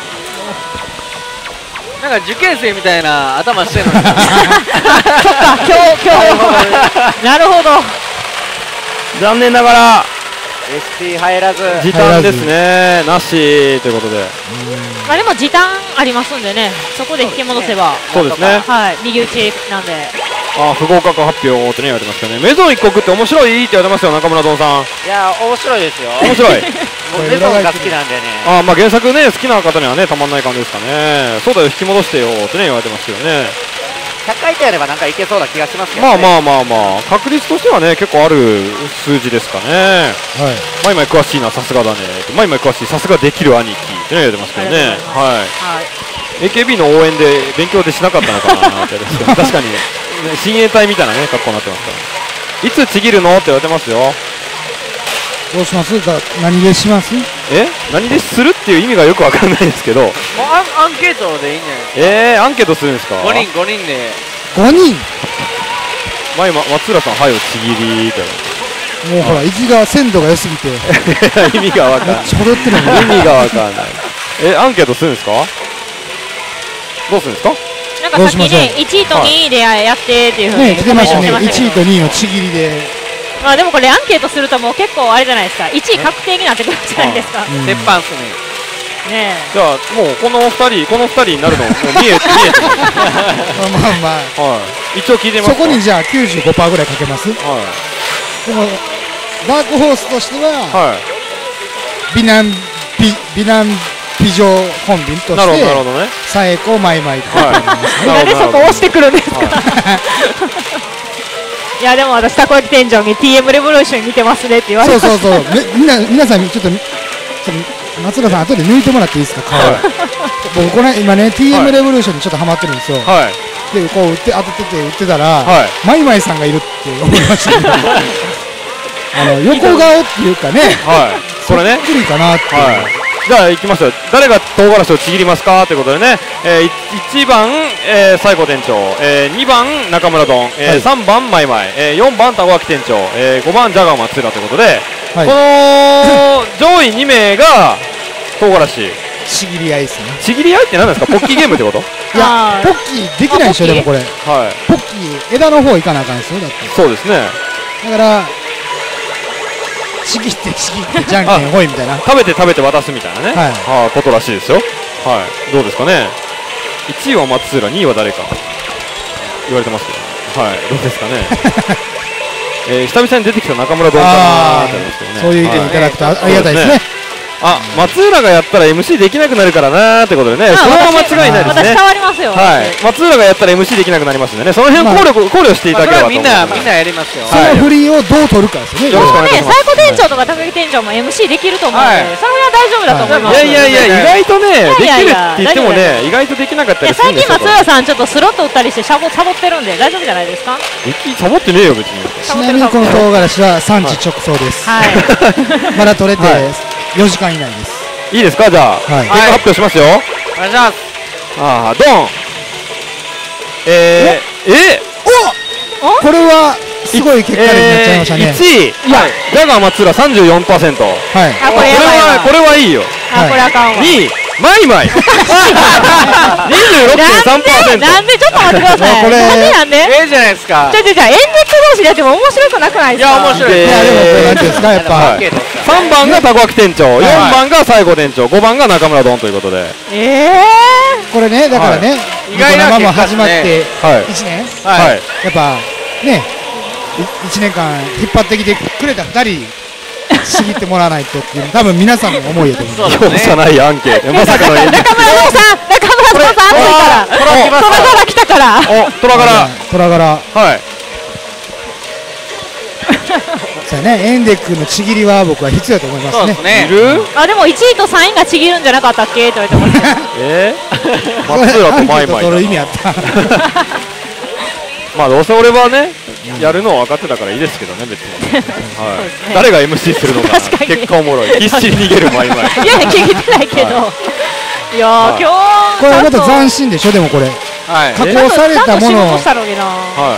なんか受験生みたいな頭してるの。そっか、 今日今日。なるほど。 残念ながら。 エスピー 入らず。 時短ですね。なしということで。 まあでも時短ありますんでね、そこで引き戻せば。 そうですね。 はい、右打ちなんで。 ああ、不合格発表ってね言われてますけどね。メゾン一国って面白いって言われてますよ、中村堂さん。 いや、面白いですよ。 面白い。 メゾンが好きなんでね。 ああ、まあ原作ね好きな方にはねたまんない感じですかね。そうだよ、引き戻してよってね言われてますけどね。 ひゃっかい転やればなんかいけそうな気がしますけどね。まあまあまあまあ、確率としてはね結構ある数字ですかね。はい。マイマイ詳しいな、さすがだね。マイマイ詳しい、さすができる兄貴ってね言われてますけどね。はい。エーケービー の応援で勉強でしなかったのかなってですけど、確かに親衛隊みたいなね格好になってますから。いつちぎるのって言われてますよ。 どうします？何でします？ え何でするっていう意味がよくわかんないんですけど、もうアンケートでいいんじゃないですか。 えー、アンケートするんですか。 ごにんごにんでごにん前松浦さんはよちぎりってもうほら息が鮮度が良すぎて意味がわかんない。 ちょろってるの意味がわかんない。えアンケートするんですか。どうするんですか。 なんかさっきねいちいとにいでやってっていうふうにね来てましたね。いちいとにいのちぎりで。 まあでもこれアンケートするともう結構あれじゃないですか。いちい確定になってくるじゃないですか。 鉄板っすね。ねじゃあもうこのふたりこのふたりになるのもう見え見えてますまあまあはい一応聞いてます。 そこにじゃあ きゅうじゅうごパーセント ぐらいかけます。はいでもダークホースとしては、はい、美男美美男美女コンビとしてなるほどなるほどね。サエコマイマイとかなんでそこ押してくるんですか。いやでも私たこ焼き店長に ティーエム レボリューション見てますねって言われてそうそうそうみんな皆さんちょっと松浦さん後で抜いてもらっていいですか顔、はい、僕これ今ね ティーエム レボリューションにちょっとハマってるんですよ、はい、でこう打って当ててて打ってたら、はい、マイマイさんがいるって思いましたけどあの横顔っていうかね、はい、これねそっくりかなっていう、はいじゃあ行きますよ。誰が唐辛子をちぎりますかということでね、えー、いちばん、えー、西郷店長、えー、にばん中村丼、えーはい、さんばんマイマイ、えー、よんばんたこ焼き店長、えー、ごばんジャガー松浦ということで、はい、この上位にめいが唐辛子ちぎり合いですね。 ちぎり合いって何ですか。ポッキーゲームってこと。 いやポッキーできないでしょ。でもこれ、はい、ポッキー枝の方行かなあかんですよ。だってそうですね。 だからちぎってちぎってじゃんけんほいみたいな食べて食べて渡すみたいなね、はい、あことらしいですよ。はいどうですかね。いちいは松浦、にいは誰か言われてますけど、はいどうですかね。えー、久々に出てきた中村丼かなって思いますけどね。 そういう意見いただくとありがたいですね。 あ、松浦がやったら エムシー できなくなるからなーってことでね、それは間違いないですね。 私変わりますよ。 はい、松浦がやったら エムシー できなくなりますんでね、その辺考慮考慮していただければと思います。 みんなみんなやりますよ。 その振りをどう取るかですね。 よろしくお願いします。 最高店長とか高木店長も エムシー できると思うので、それは大丈夫だと思います。 いやいやいや、意外とねできるって言ってもね、意外とできなかったりするんですよ。 最近松浦さんちょっとスロット打ったりしてサボサボってるんで大丈夫じゃないですか。 サボってねえよ別に。 ちなみにこの唐辛子は産地直送です。はい。まだ取れてよじかん以内です。 いいですか。じゃあ、はい、結果発表しますよ。 お願いします。 ああ、ドン。えー、えおこれはすごい結果になっちゃいましたね。 いちい、いや、ジャガー松浦 さんじゅうよんパーセント。はい。 あ、これはこれはいいよ。 あ、これあかんわ。 にい、マイマイ。にじゅうろくてんさんパーセント。 なんでちょっと待ってください。 これなんでなんで？ ええじゃないですか。 じゃじゃじゃエンデック同士でやっても面白くなくないですか。 いや面白い。 いやでもこれなんですかやっぱ。 さんばんがたこ焼き店長、よんばんが西郷店長、ごばんが中村丼ということで。 ええこれねだからね、意外なも始まっていちねん、はい、やっぱねいちねんかん引っ張ってきてくれたふたりちぎってもらわないとっていう多分皆さんの思いやと思う。 容赦ないアンケート。まさかのエンディング。 中村さん、中村さん熱いから。トラ柄来たから。 お、トラ柄。 トラ柄。 はい。 そうね、エンデックのちぎりは僕は必要だと思いますね。 いる？ あでもいちいとさんいがちぎるんじゃなかったっけって言われてました。 ええ？松浦とマイマイ。 取る意味あった。 まあどうせ俺はねやるのは分かってたからいいですけどね別に。はい。誰が エムシー するのか結果おもろい。必死に逃げるマイマイ。 いや聞いてないけど。いや今日これまた斬新でしょでもこれ。加工されたもの。はい。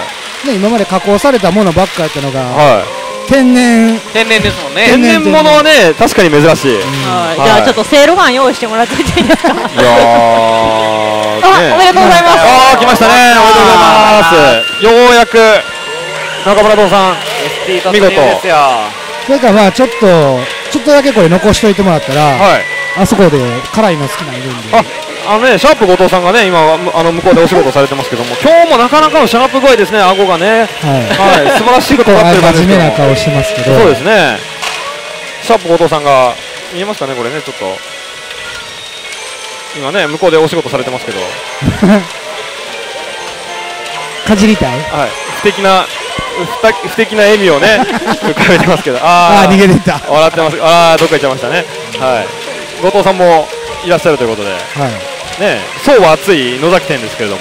ね今まで加工されたものばっかやったのが。はい。天然天然ですもんね。 天然物はね確かに珍しい。 じゃあちょっとせいろガン用意してもらっていいですか。いやーおめでとうございます。 ああ来ましたね。おめでとうございます。ようやく中村堂さん見事。 それからまあちょっとちょっとだけこれ残しといてもらったら、あそこで辛いの好きなのいるんで。 あのね、シャープ後藤さんがね、今あの向こうでお仕事されてますけども、今日もなかなかのシャープ声ですね、顎がね、はい、素晴らしいことになってる感じですけども、 真面目な顔してますけど、 そうですね、シャープ後藤さんが見えますかね、これね、ちょっと今ね、向こうでお仕事されてますけど、 かじりたい、 はい、不敵な不敵な笑みをね浮かべてますけど、 ああ逃げてた、 笑ってます、ああどっか行っちゃいましたね、はい、後藤さんもいらっしゃるということで。はいね、そうは熱い野崎店ですけれども、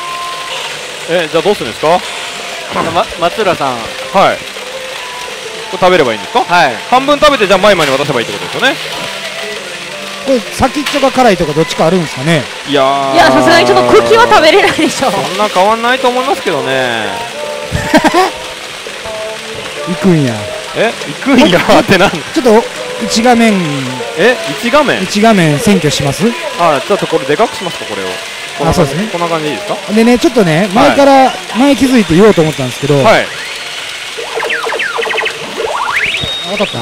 えじゃあどうするんですか、 ま、松浦さん、 はい、 これ食べればいいんですか？はい。半分食べてじゃあマイマイに渡せばいいってことですよね。 これ先っちょが辛いとかどっちかあるんですかね。 いやー、 いやさすがにちょっと茎は食べれないでしょ。 そんな変わんないと思いますけどね。 行くんや。 え、行くんやってなん？ちょっと一画面。 え、一画面？ 一画面占拠します？ あ、ちょっとこれでかくしますかこれを。 あ、そうですね。 こんな感じでいいですか？ でね、ちょっとね、前から前気づいて言おうと思ったんですけど。はい。分かった？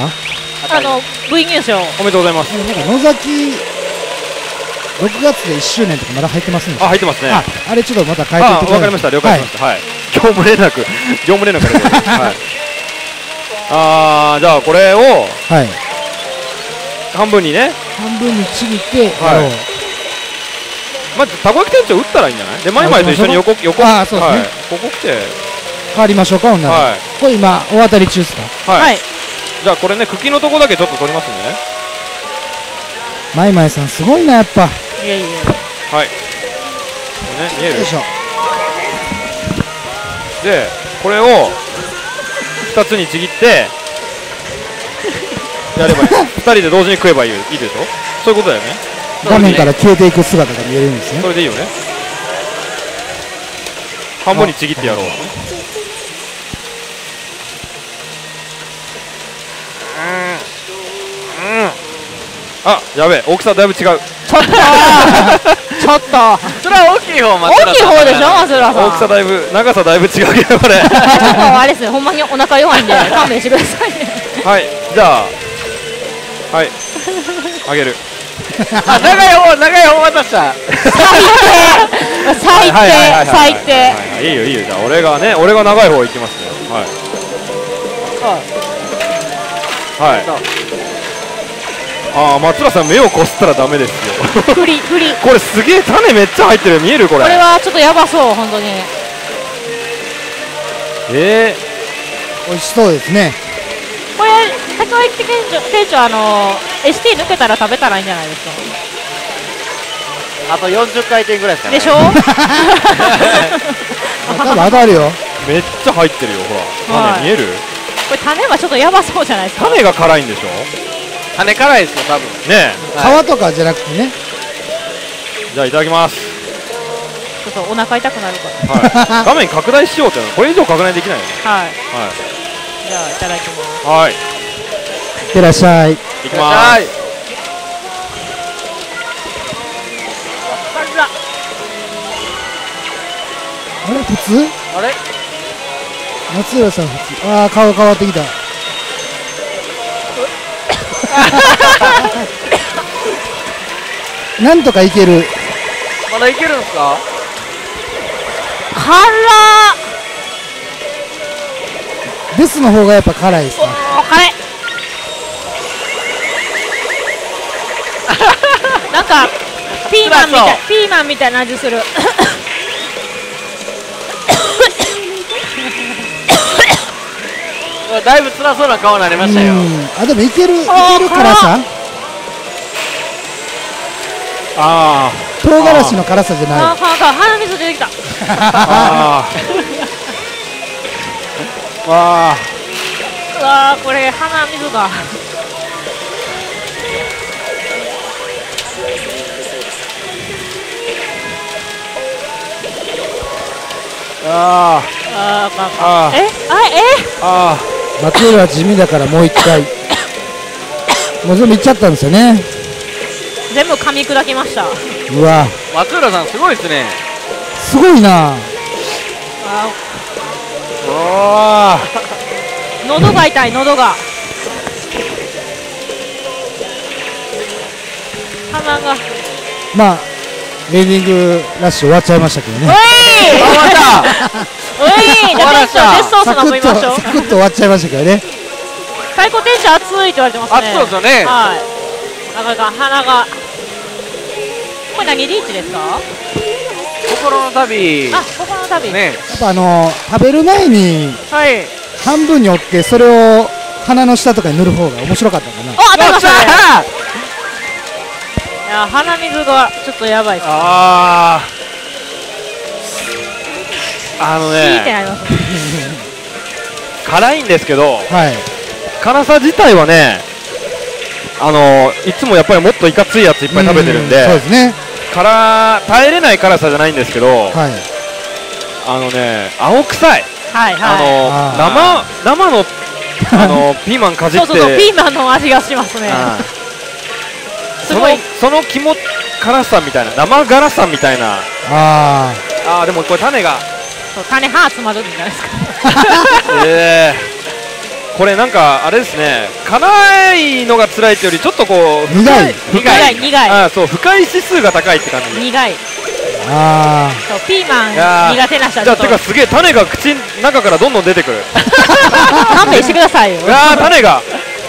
あの V 入賞おめでとうございます。 なんか野崎ろくがつでいっしゅうねんとかまだ入ってますんで。 あ、入ってますね。 あ、あれちょっとまた変えていってください。 わかりました。了解しました。はい。業務連絡業務連絡からはい。あー、じゃあこれをはい半分にね。 半分にちぎってはい。 まずたこ焼き店長打ったらいいんじゃない？でマイマイと一緒に横横あ、そうですね。 ここ来て変わりましょうか。ほんなら。はい。これ今お渡り中ですか？ はい。じゃあこれね、茎のとこだけちょっと取りますね。 マイマイさんすごいなやっぱ。 いやいや。 はい。ね、見える？よいしょ。で、これをふたつにちぎってやればいい。ふたりで同時に食えばいいいいでしょ？そういうことだよね。 画面から消えていく姿が見えるんですね。 それでいいよね。半分にちぎってやろう。あ、やべえ、大きさだいぶ違う。ちょっとちょっとそれは大きい方、 大きい方でしょ、松浦さん。 大きさだいぶ、長さだいぶ違うけど、これ。ちょっとあれですね、ほんまにお腹弱いんで、勘弁してくださいね。 はい、じゃあ、はい、あげる。 あ、長い方、長い方渡した。 最低、最低、最低。 いいよ、いいよ、じゃあ、俺がね、俺が長い方行きますよ。はい。はい。ああ、松浦さん目をこすったらダメですよ。 フリフリ。 これすげえ種めっちゃ入ってる。見えるこれ？ これはちょっとやばそう本当に。 ええー、美味しそうですね。 これたこ焼き店長店長あの エスティー 抜けたら食べたらいいんじゃないですか。 あとよんじゅっかい転ぐらいですかね。 でしょ？ 多分当たるよ。 めっちゃ入ってるよほら。種見える？ これ種はちょっとやばそうじゃないですか。 種が辛いんでしょ？ 種辛いですよ多分ねえ、皮とかじゃなくてね。 じゃあいただきます。 ちょっとお腹痛くなるから、 はい、画面拡大しようってのはこれ以上拡大できないよね。 はい、はい、じゃあいただきます。はい、いってらっしゃい。 いきます。 あれ普通？ あれ松浦さん普通。ああ、顔変わってきた。なんとかいける。 まだいけるんですか？ 辛っ。デスの方がやっぱ辛いですね。 辛い。なんかピーマンみたい、ピーマンみたいな味する。 だいぶ辛そうな顔になりましたよ。 あ、でもいける、いける辛さ。 ああ、 唐辛子の辛さじゃない。 ああ、鼻水出てきた。 ああ。わあ。 うわあ、これ鼻水が。 あああ、え、あ、え、 ああ。 松浦は地味だからもう一回。もう全部いっちゃったんですよね。 全部噛み砕きました。 うわ。 松浦さんすごいですね。 すごいな。 ああ。 喉が痛い、喉が。鼻が。 まあ、レーディングラッシュ終わっちゃいましたけどね。 おい。終わった。おい、じゃあデスソース飲みましょう。 サクッと終わっちゃいましたけどね。 太鼓店長熱いって言われてますね。 熱そうですよね。 はい。なかなか鼻が。これ何リーチですか？ 心の旅。 あ、心の旅。 ね。やっぱあの食べる前に半分に折ってそれを鼻の下とかに塗る方が面白かったかな。 あ、当たりましたね。いや、鼻水がちょっとやばいです。 ああ。あのね。 いいってなりますね。 辛いんですけど。 はい。 辛さ自体はね、あのいつもやっぱりもっといかついやついっぱい食べてるんで、 そうですね、 辛耐えれない辛さじゃないんですけど、はい、あのね青臭い、はいはい、あの生生のあのピーマンかじって、 そうそうそう、ピーマンの味がしますね。 すごいその肝辛さみたいな、生辛さみたいな。ああでもこれ種がそう種歯詰まるんじゃないですか。 ええこれなんかあれですね、辛いのが辛いってよりちょっとこう苦い苦い苦い、 あそう深い指数が高いって感じ。 苦い。 ああそうピーマン苦手な人はじゃあてかすげえ種が口の中からどんどん出てくる。 勘弁してくださいよ。 ああ種が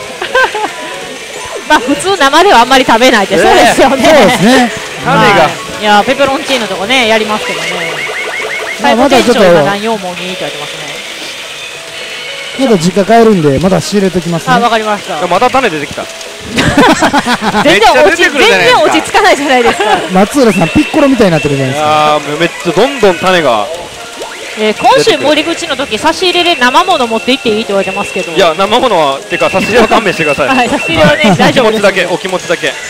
まあ普通生ではあんまり食べないってそうですよね。 そうですね。 種がいやペペロンチーノとかねやりますけどね。最後店長が何用もにって言われてますね。 まだ実家帰るんでまだ仕入れときますね。 あ、わかりました。 また種出てきた。 全然落ち全然落ち着かないじゃないですか。 松浦さんピッコロみたいになってるじゃないですか。 あーめっちゃどんどん種が。 えー、今週森口の時差し入れで生もの持って行っていいって言われてますけど。 いや生ものはっていうか差し入れは勘弁してください。 はい差し入れはね大丈夫です。 お気持ちだけお気持ちだけ。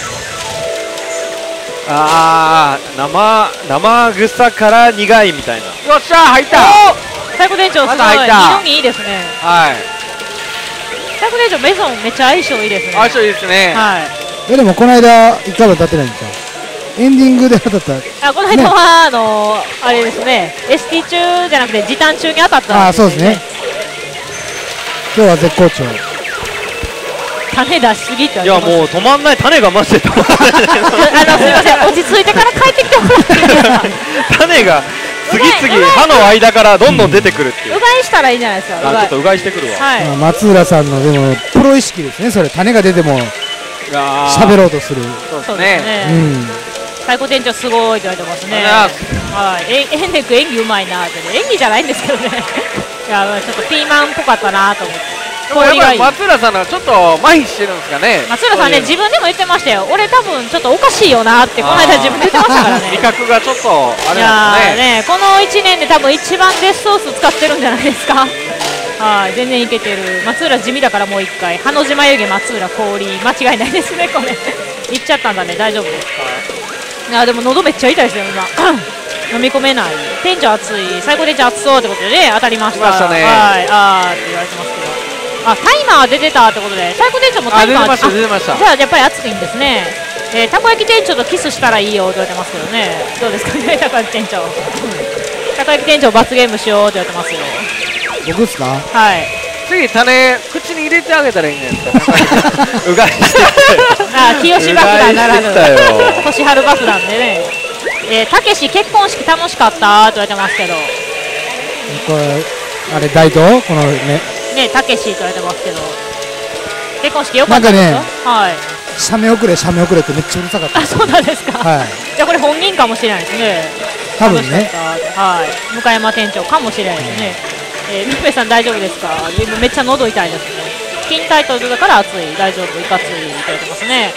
ああ生生臭から苦いみたいな。 よっしゃ入った。 最高店長すごい二度にいいですね。はい。最高店長メゾンめっちゃ相性いいですね。 相性いいですね。はい。 えでもこの間いっかいは当たってないんですか。エンディングで当たった。 あこの間は、ね、あのー、あれですね エスティー 中じゃなくて時短中に当たったんですよね。 あそうですね。今日は絶好調。 種出しすぎっていやもう止まんない種がマジで止まんない。 あのすみません落ち着いてから帰ってきてもらっていいですか。 種が次々歯の間からどんどん出てくるっていう。 うがいしたらいいんじゃないですか。 あちょっとうがいしてくるわ。 はい、松浦さんのでもプロ意識ですね。それ種が出ても喋ろうとする。 そうですね。うん。最高店長すごいって言われてますね。はい。えエンデク演技うまいなってね。演技じゃないんですけどね。いやちょっとピーマンっぽかったなと思って。 やっぱり松浦さんはちょっと麻痺してるんですかね。 松浦さんね自分でも言ってましたよ。俺多分ちょっとおかしいよなってこの間自分で言ってましたからね。 味覚がちょっとあれなんですね。 ねこのいちねんで多分一番デスソース使ってるんじゃないですか。はい全然いけてる。松浦地味だからもう一回ハの字眉毛松浦氷間違いないですねこれ。いっちゃったんだね大丈夫ですか。いやでも喉めっちゃ痛いですよ今。飲み込めない。店長熱い最高店長熱そうってことでね当たりました。 ましたね。 はいあーって言われてますけど。あタイマー出てたってことで最高店長もタイマー出てました。 じゃあやっぱり熱いんですね。えー、たこ焼き店長とキスしたらいいよって言われてますけどねどうですかねたこ焼き店長。たこ焼き店長罰ゲームしようって言われてますよ。 僕ですか。 はい次種口に入れてあげたらいいんじゃないですか。 うがいしてあ清爆弾ならぬ星春爆弾でねえー、たけし結婚式楽しかったって言われてますけどこれあれ大東このねねたけしって言われてますけど結婚式よかったですか。 なんかねはい写メ遅れ写メ遅れってめっちゃうるさかった。 あそうなんですか。はいじゃあこれ本人かもしれないですね多分ね。 はい向山店長かもしれないですね。えー、みっぺさん大丈夫ですか。めっちゃ喉痛いですね。金タイトルだから熱い大丈夫いかついって言ってますね。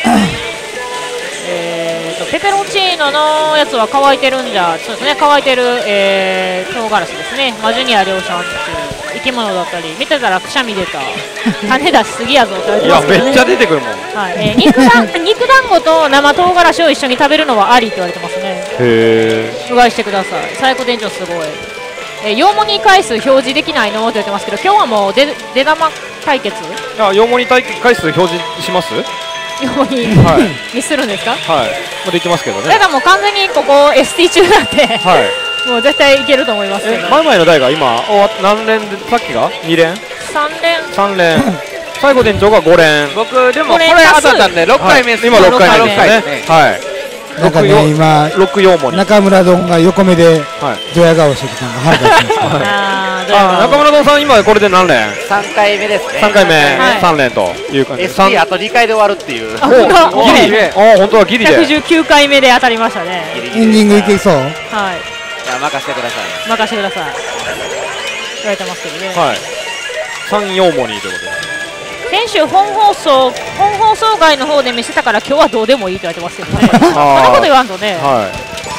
えーとペペロンチーノのやつは乾いてるんじゃそうですね乾いてる、えー、唐辛子ですね。マジュニア両者生き物だったり見てたらくしゃみ出た種出しすぎやぞって言われてますけどね。 いやめっちゃ出てくるもん。 はいえー、肉だ肉団子と生唐辛子を一緒に食べるのはありって言われてますね。 へえうがいしてください。最高店長すごい。えー、ヨモニ回数表示できないのって言ってますけど今日はもう出出玉対決。 あヨモニ回数表示します。 ヨモニにするんですか。 はいもうできますけどね。 だからもう完全にここ エスティー 中なんではいもう絶対いけると思いますけど。 前々の台が今お何連でさっきがに連さん連さん連最後店長がご連。 僕でもこれ当たったんでろっかいめです。 今ろっかいめですね。はいなんかね今中村丼が横目でドヤ顔してきたのが腹立つんですけどあ中村丼さん今これで何連。 さんかいめですね。 さんかいめさん連という感じ。 エスティー あとにかいで終わるっていう。 あ本当ギリあ本当はギリでひゃくじゅうきゅうかいめで当たりましたね。 エンディングいけそう。はいじゃあ任せてください。 任せてください言われてますけどね。 はいさんヨーモニーということで先週本放送本放送外の方で見せたから今日はどうでもいいと言われてますけどね。そんなこと言わんとね。はい、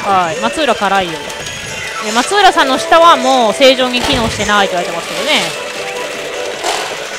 はい、松浦辛いよ。松浦さんの下はもう正常に機能してないと言われてますけどね。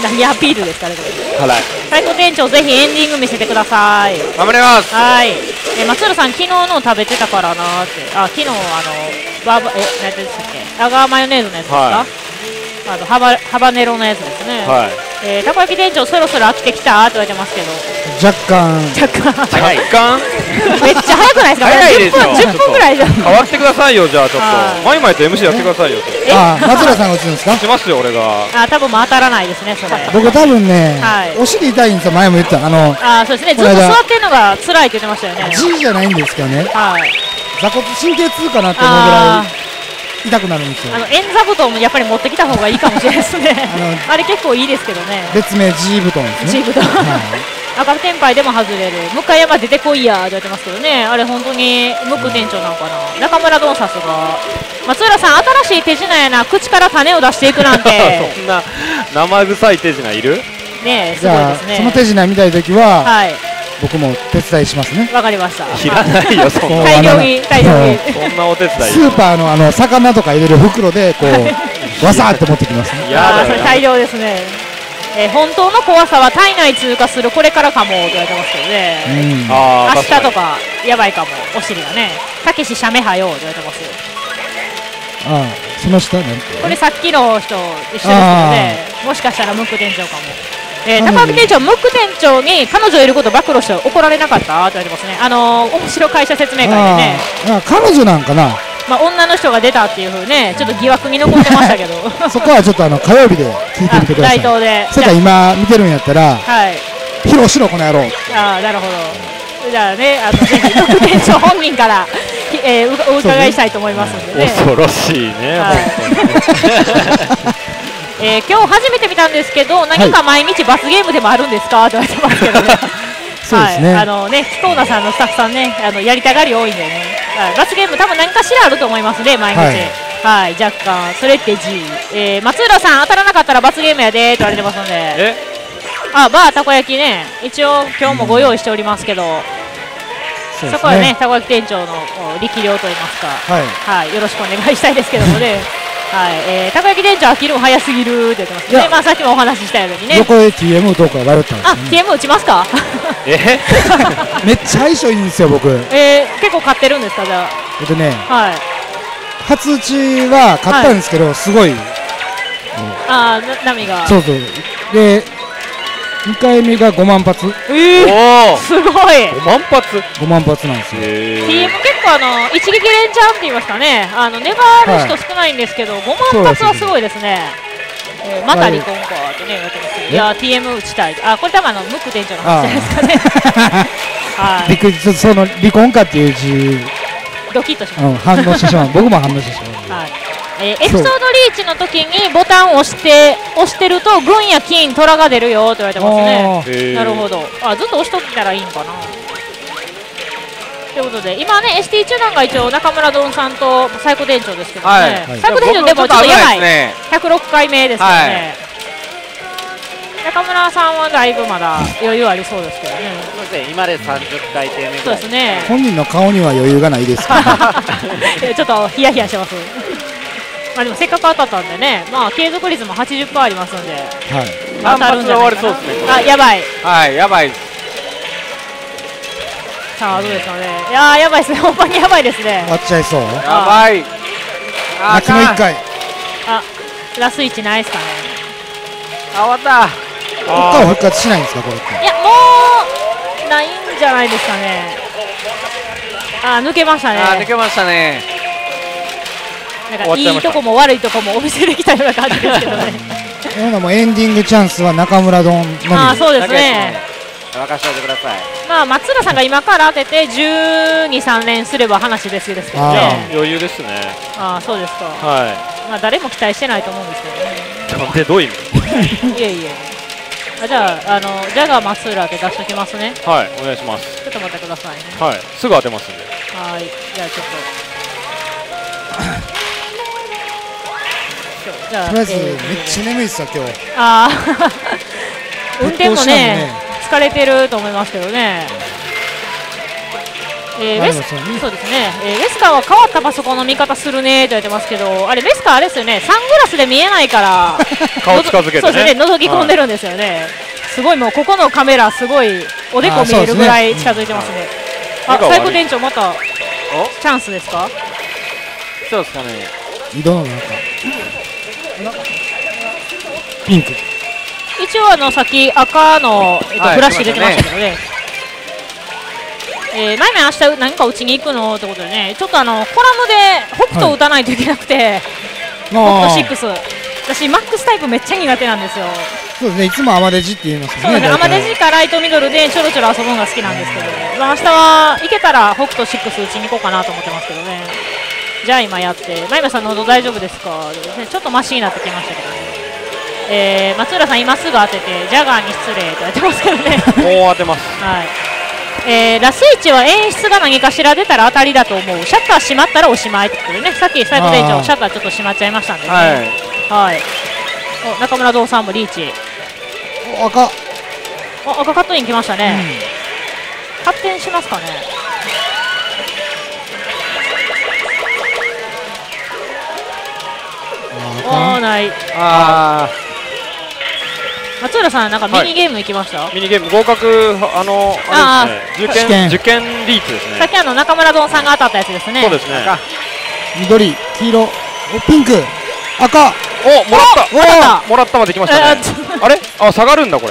何アピールですかね、これ。 辛い。 最高店長、ぜひエンディング見せてください。 頑張ります。 はい。え松浦さん、昨日の食べてたからなーって。あ、昨日あのバーバえ何でしたっけ？ラガーマヨネーズのやつですか？はい、あのハバハバネロのやつですね。はい。えー、たこ焼き店長そろそろ飽きてきたって言われてますけど。 若干。 若干。 早い。若干。 めっちゃ早くないですか？ 早いですよ。 じゅっぷんぐらいじゃん。 変わってくださいよ、じゃあちょっと。マイマイと エムシー やってくださいよ。 あ、松浦さんが打つんですか？ しますよ、俺が。 あ、多分もう当たらないですね、それ。 僕多分ね、お尻痛いんですよ、前も言った。あの。 あ、そうですね。ずっと座ってるのが辛いって言ってましたよね。 G じゃないんですけどね。はい。座骨神経痛かなって思うぐらい。痛くなるんですよ。 あの円座布団もやっぱり持ってきた方がいいかもしれないですね。あ, あれ結構いいですけどね。 別名 G 布団ですね。 G 布団。赤天杯でも外れる。向山出てこいやって言ってますけどね。あれ本当にムク店長なのかな。中村ドンサスが松浦さん新しい手品やな。口から種を出していくなんて。 そんな生臭い手品いる？ ねえ、すごいですね。 その手品見たいときは。 はい。 僕も手伝いしますね。 わかりました。 いらないよ、そんな。 大量に、大量に。 そんなお手伝い。 スーパーのあの魚とか入れる袋で、こう、わさーって持ってきますね。 いやー、大量ですね。えー、本当の怖さは体内通過するこれからかもって言われてますけどね。うん、あ明日とか、やばいかも、お尻がね。たけししゃめはよって言われてますよ。 ああ、その下なんて。 これさっきの人、一緒ですけどね。もしかしたらムック店長かも。えー、高木店長、ムック店長に彼女いること暴露して怒られなかったって言われてますね。あのー、面白会社説明会でね。 ああ、彼女なんかな。 まあ、女の人が出たっていうふうね、ちょっと疑惑に残ってましたけど。 そこはちょっとあの火曜日で聞いてみてください。 大東で。 それから今見てるんやったら、はい。披露しろこの野郎。 ああ、なるほど。じゃあね、あのぜひムック店長本人から、えー、お伺いしたいと思いますのでね。 恐ろしいね。はいえー、今日初めて見たんですけど、何か毎日罰ゲームでもあるんですかって言われてますけどね。 そうですね。 はい、あのね、キコーナさんのスタッフさんね、あのやりたがり多いんでね、はい、罰ゲーム多分何かしらあると思いますね、毎日。はい、はい、若干、それって G。えー、松浦さん当たらなかったら罰ゲームやでって言われてますので。え？あ、バーたこ焼きね、一応今日もご用意しておりますけど。うん、そこはね、たこ焼き店長の力量といいますか、はい、はい、よろしくお願いしたいですけどもね。はい、えー、たこ焼き店長飽きるの早すぎるって言ってますね。まあさっきもお話ししたようにね。 横で ティーエム 打とうか迷ったんですよ、ね。 あ、ティーエム 打ちますか？ え？ めっちゃ相性いいんですよ僕。 えー、結構買ってるんですかじゃあ。 えっとね。 はい。 初打ちは買ったんですけど、はい、すごい。 ああ、波が。 そうそう。で。にかいめがごまん発。 えー、おすごい。 ごまん発。 ごまん発なんですよ。 ティーエム 結構あの一撃連チャンって言いますかね。あの粘る人少ないんですけど、はい、ごまん発はすごいですね。えー、また離婚かってね言われてますけど、いや ティーエム 打ちたい。あ、これ多分あのムック店長の話ですかね。 はい。びっくり、その離婚かっていう字。 ドキッとします。うん、 反応してしまう。僕も反応してしまう。 はい。えー、エピソードリーチの時にボタンを押して押してると軍や金虎が出るよって言われてますね。なるほど。あ、ずっと押しとったらいいんかな。ということで今ね エスティー 中南が一応中村ドンさんと最高店長ですけどね。はい、最高店長でもちょっとやばい。ね、ひゃくろっかいめですよね。はい、中村さんはだいぶまだ余裕ありそうですけどね。 そうですね。今でさんじゅっかいてんめぐらい。 そうですね。 本人の顔には余裕がないですから。 ちょっとヒヤヒヤしてます。まあでもせっかく当たったんでね、まあ継続率も はちじゅっパーセント ありますんで、はい、 当たるんじゃないかな。そうですね。 あ、やばい。 はい、やばい。 さあどうですかね。いやーやばいですね。ほんまにやばいですね。 終わっちゃいそう。やばい。 泣きのいっかい。 あ、ラスイチないですかね。 あ、終わった。 ここから復活しないんですかこれって。 いやもうないんじゃないですかね。あ、抜けましたね。 あ、抜けましたね。 なんかいいとこも悪いとこもお見せできたような感じですけどね。 もうエンディングチャンスは中村丼のみ。 あ、そうですね。 任せておいてください。 まあ松浦さんが今から当ててじゅうに、さん連すれば話ですですけどね。 余裕ですね。 ああ、そうですか。 はい。 まあ誰も期待してないと思うんですけどね。 なんでどういう意味？いえいえ。あ、じゃああのジャガー松浦で出しときますね。 はい、お願いします。 ちょっと待ってくださいね。 はい、すぐ当てますんで。 はい、じゃあちょっと。 とりあえずめっちゃ眠いっすわ今日。 ああ運転もね疲れてると思いますけどね。 えー、ウェスそうですね、えー、ウェスカーは変わったパソコンの見方するねーと言ってますけど、あれウェスカーあれですよね、サングラスで見えないから顔近づけてね、 そうですね、覗き込んでるんですよね、はい、すごいもうここのカメラすごいおでこ見えるぐらい近づいてますね。あ、サイコ店長またチャンスですか？ そうですかね。 井戸の中ピンク。 一応あのさっき赤の、えっとはい、フラッシュ出てましたけどね。えー、前々明日何か打ちに行くのってことでね、ちょっとあのコラムで北斗打たないといけなくて、はい、北斗ろく、私マックスタイプめっちゃ苦手なんですよ。 そうですね、いつもアマデジって言いますよね。 そうですね、アマデジかライトミドルでちょろちょろ遊ぶのが好きなんですけど、まあ、明日は行けたら北斗ろく打ちに行こうかなと思ってますけどね。じゃあ今やって、前々さん喉大丈夫ですか、ね、ちょっとマシになってきましたけどね。えー、松浦さん今すぐ当ててジャガーに失礼とやってますけどね。 もう当てます。 はい。えー、ラスイチは演出が何かしら出たら当たりだと思う。シャッター閉まったらおしまいってことでね。さっきサイコ店長シャッターちょっと閉まっちゃいましたんでね。はい。はい、お中村堂さんもリーチ。 お赤。 お赤カットイン来ましたね。うん、発展しますかね。ああない。ああ。松浦さんなんかミニゲーム行きました？ はい、ミニゲーム合格あのあれですね。受験受験リーチですね。 さっきあの中村丼さんが当たったやつですね。 そうですね。 緑、黄色、ピンク、赤。 おもらった。おもらったまで来ましたね。あれ？あ下がるんだこれ。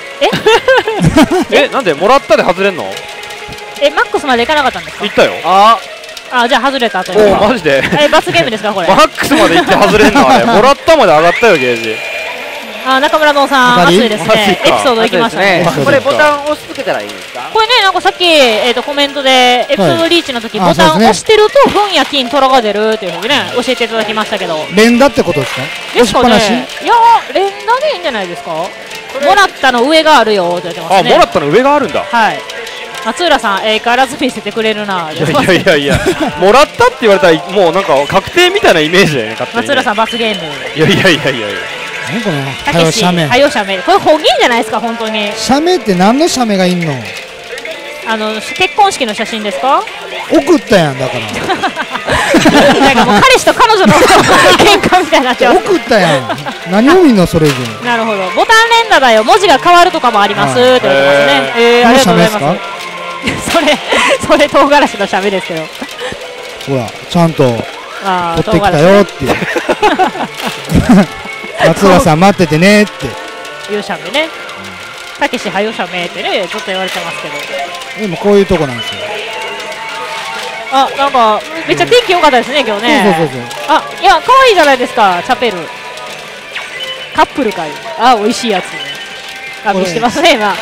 え？えなんでもらったで外れんの？ えマックスまでいかなかったんですか？ いったよ。 ああじゃあ外れたという。 おマジで？ え罰ゲームですかこれ？ マックスまでいって外れんのあれ。もらったまで上がったよゲージ。 あ中村堂さん熱いですね。エピソードいきましたね。 これボタン押し続けたらいいですか？ これねなんかさっきえっとコメントでエピソードリーチの時ボタン押してると糞や金虎が出るっていうふうにね教えていただきましたけど。 連打ってことですか？ ですかね。いや連打でいいんじゃないですか？もらったの上があるよって言ってますね。 あもらったの上があるんだ。 はい。松浦さん、えー、変わらず見せてくれるな。 いやいやいやいやもらったって言われたらもうなんか確定みたいなイメージだよね。 松浦さん罰ゲーム。 いやいやいやいやいや。 何このたけし、はよ写メ。これ方言じゃないですか本当に。 写メって何の写メがいんの？ あの結婚式の写真ですか？ 送ったやんだから。 なんかもう彼氏と彼女の喧嘩みたいになってます。 送ったやん。何を見んのそれ以上。 なるほど。ボタン連打だよ。文字が変わるとかもありますって言ってますね。えー、ありがとうございます。それそれ唐辛子の写メですけど。 ほらちゃんと取ってきたよって。松浦さん待っててねっていう写メね。たけしはよ写メってねずっと言われてますけど。 でもこういうとこなんですよ。 あなんかめっちゃ天気良かったですね今日ね。そうそうそうそう。あいや可愛いじゃないですかチャペル。カップルかい。あ美味しいやつ。あ見してますね今。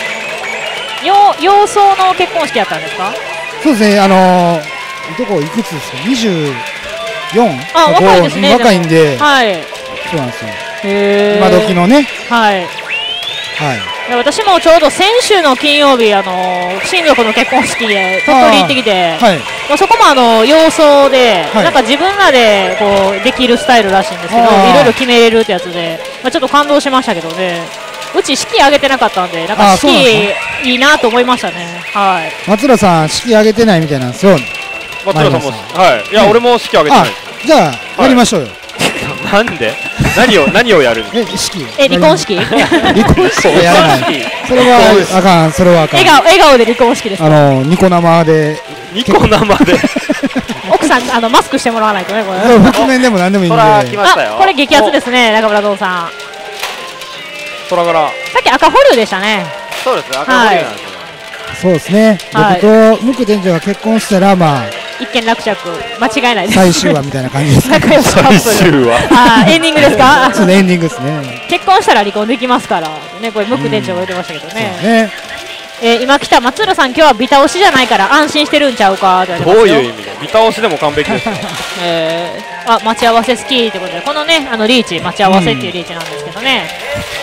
洋装の結婚式やったんですか？ そうですねあのー、どこいくつですか？にじゅうよん。 あ若いですね。 若いんで。 はい。 そうなんですよ。今時のね。 はい。はい。私もちょうど先週の金曜日あの親族の結婚式で鳥取行ってきて、はい、まあそこもあの洋装で、はい、なんか自分らでこうできるスタイルらしいんですけど、いろいろ決めれるってやつで、まあちょっと感動しましたけどね。うち式挙げてなかったんで、なんか式いいなと思いましたね。はい。 松浦さん式挙げてないみたいなんですよ。 松浦さんもはい。いや俺も式挙げてない。 じゃあやりましょうよ。 なんで何を何をやるの？ え式え離婚式？ 離婚式やらない。それはあかんそれはあかん。 笑顔笑顔で離婚式です。 あのニコ生でニコ生で奥さんあのマスクしてもらわないとねこれ。 覆面でも何でもいいんで。 あこれ激アツですね中村堂さん。 空柄。 さっき赤保留でしたね。 そうです赤保留なんですよ。 そうですね。僕とムク店長が結婚したらまあ。 一件落着間違いないです。 最終話みたいな感じです。 最終話。 あエンディングですか？ そうエンディングですね。 結婚したら離婚できますからねこれムック店長が言ってましたけどね。え今来た松浦さん今日はビタ押しじゃないから安心してるんちゃうかって言われてますよ。 どういう意味でビタ押しでも完璧です。 えあ待ち合わせ好きってことでこのねあのリーチ待ち合わせっていうリーチなんですけどね。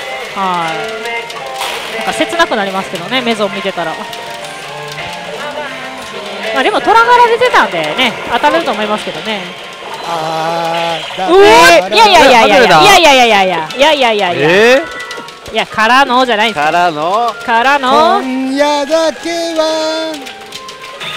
はいなんか切なくなりますけどねメゾン見てたら。まあでも虎柄で出たんでね当たると思いますけどね。ああ。上いやいやいやいやいやいやいやいやいやいやいやいやいやいやいやからのじゃないですか。 からのからの今夜だけは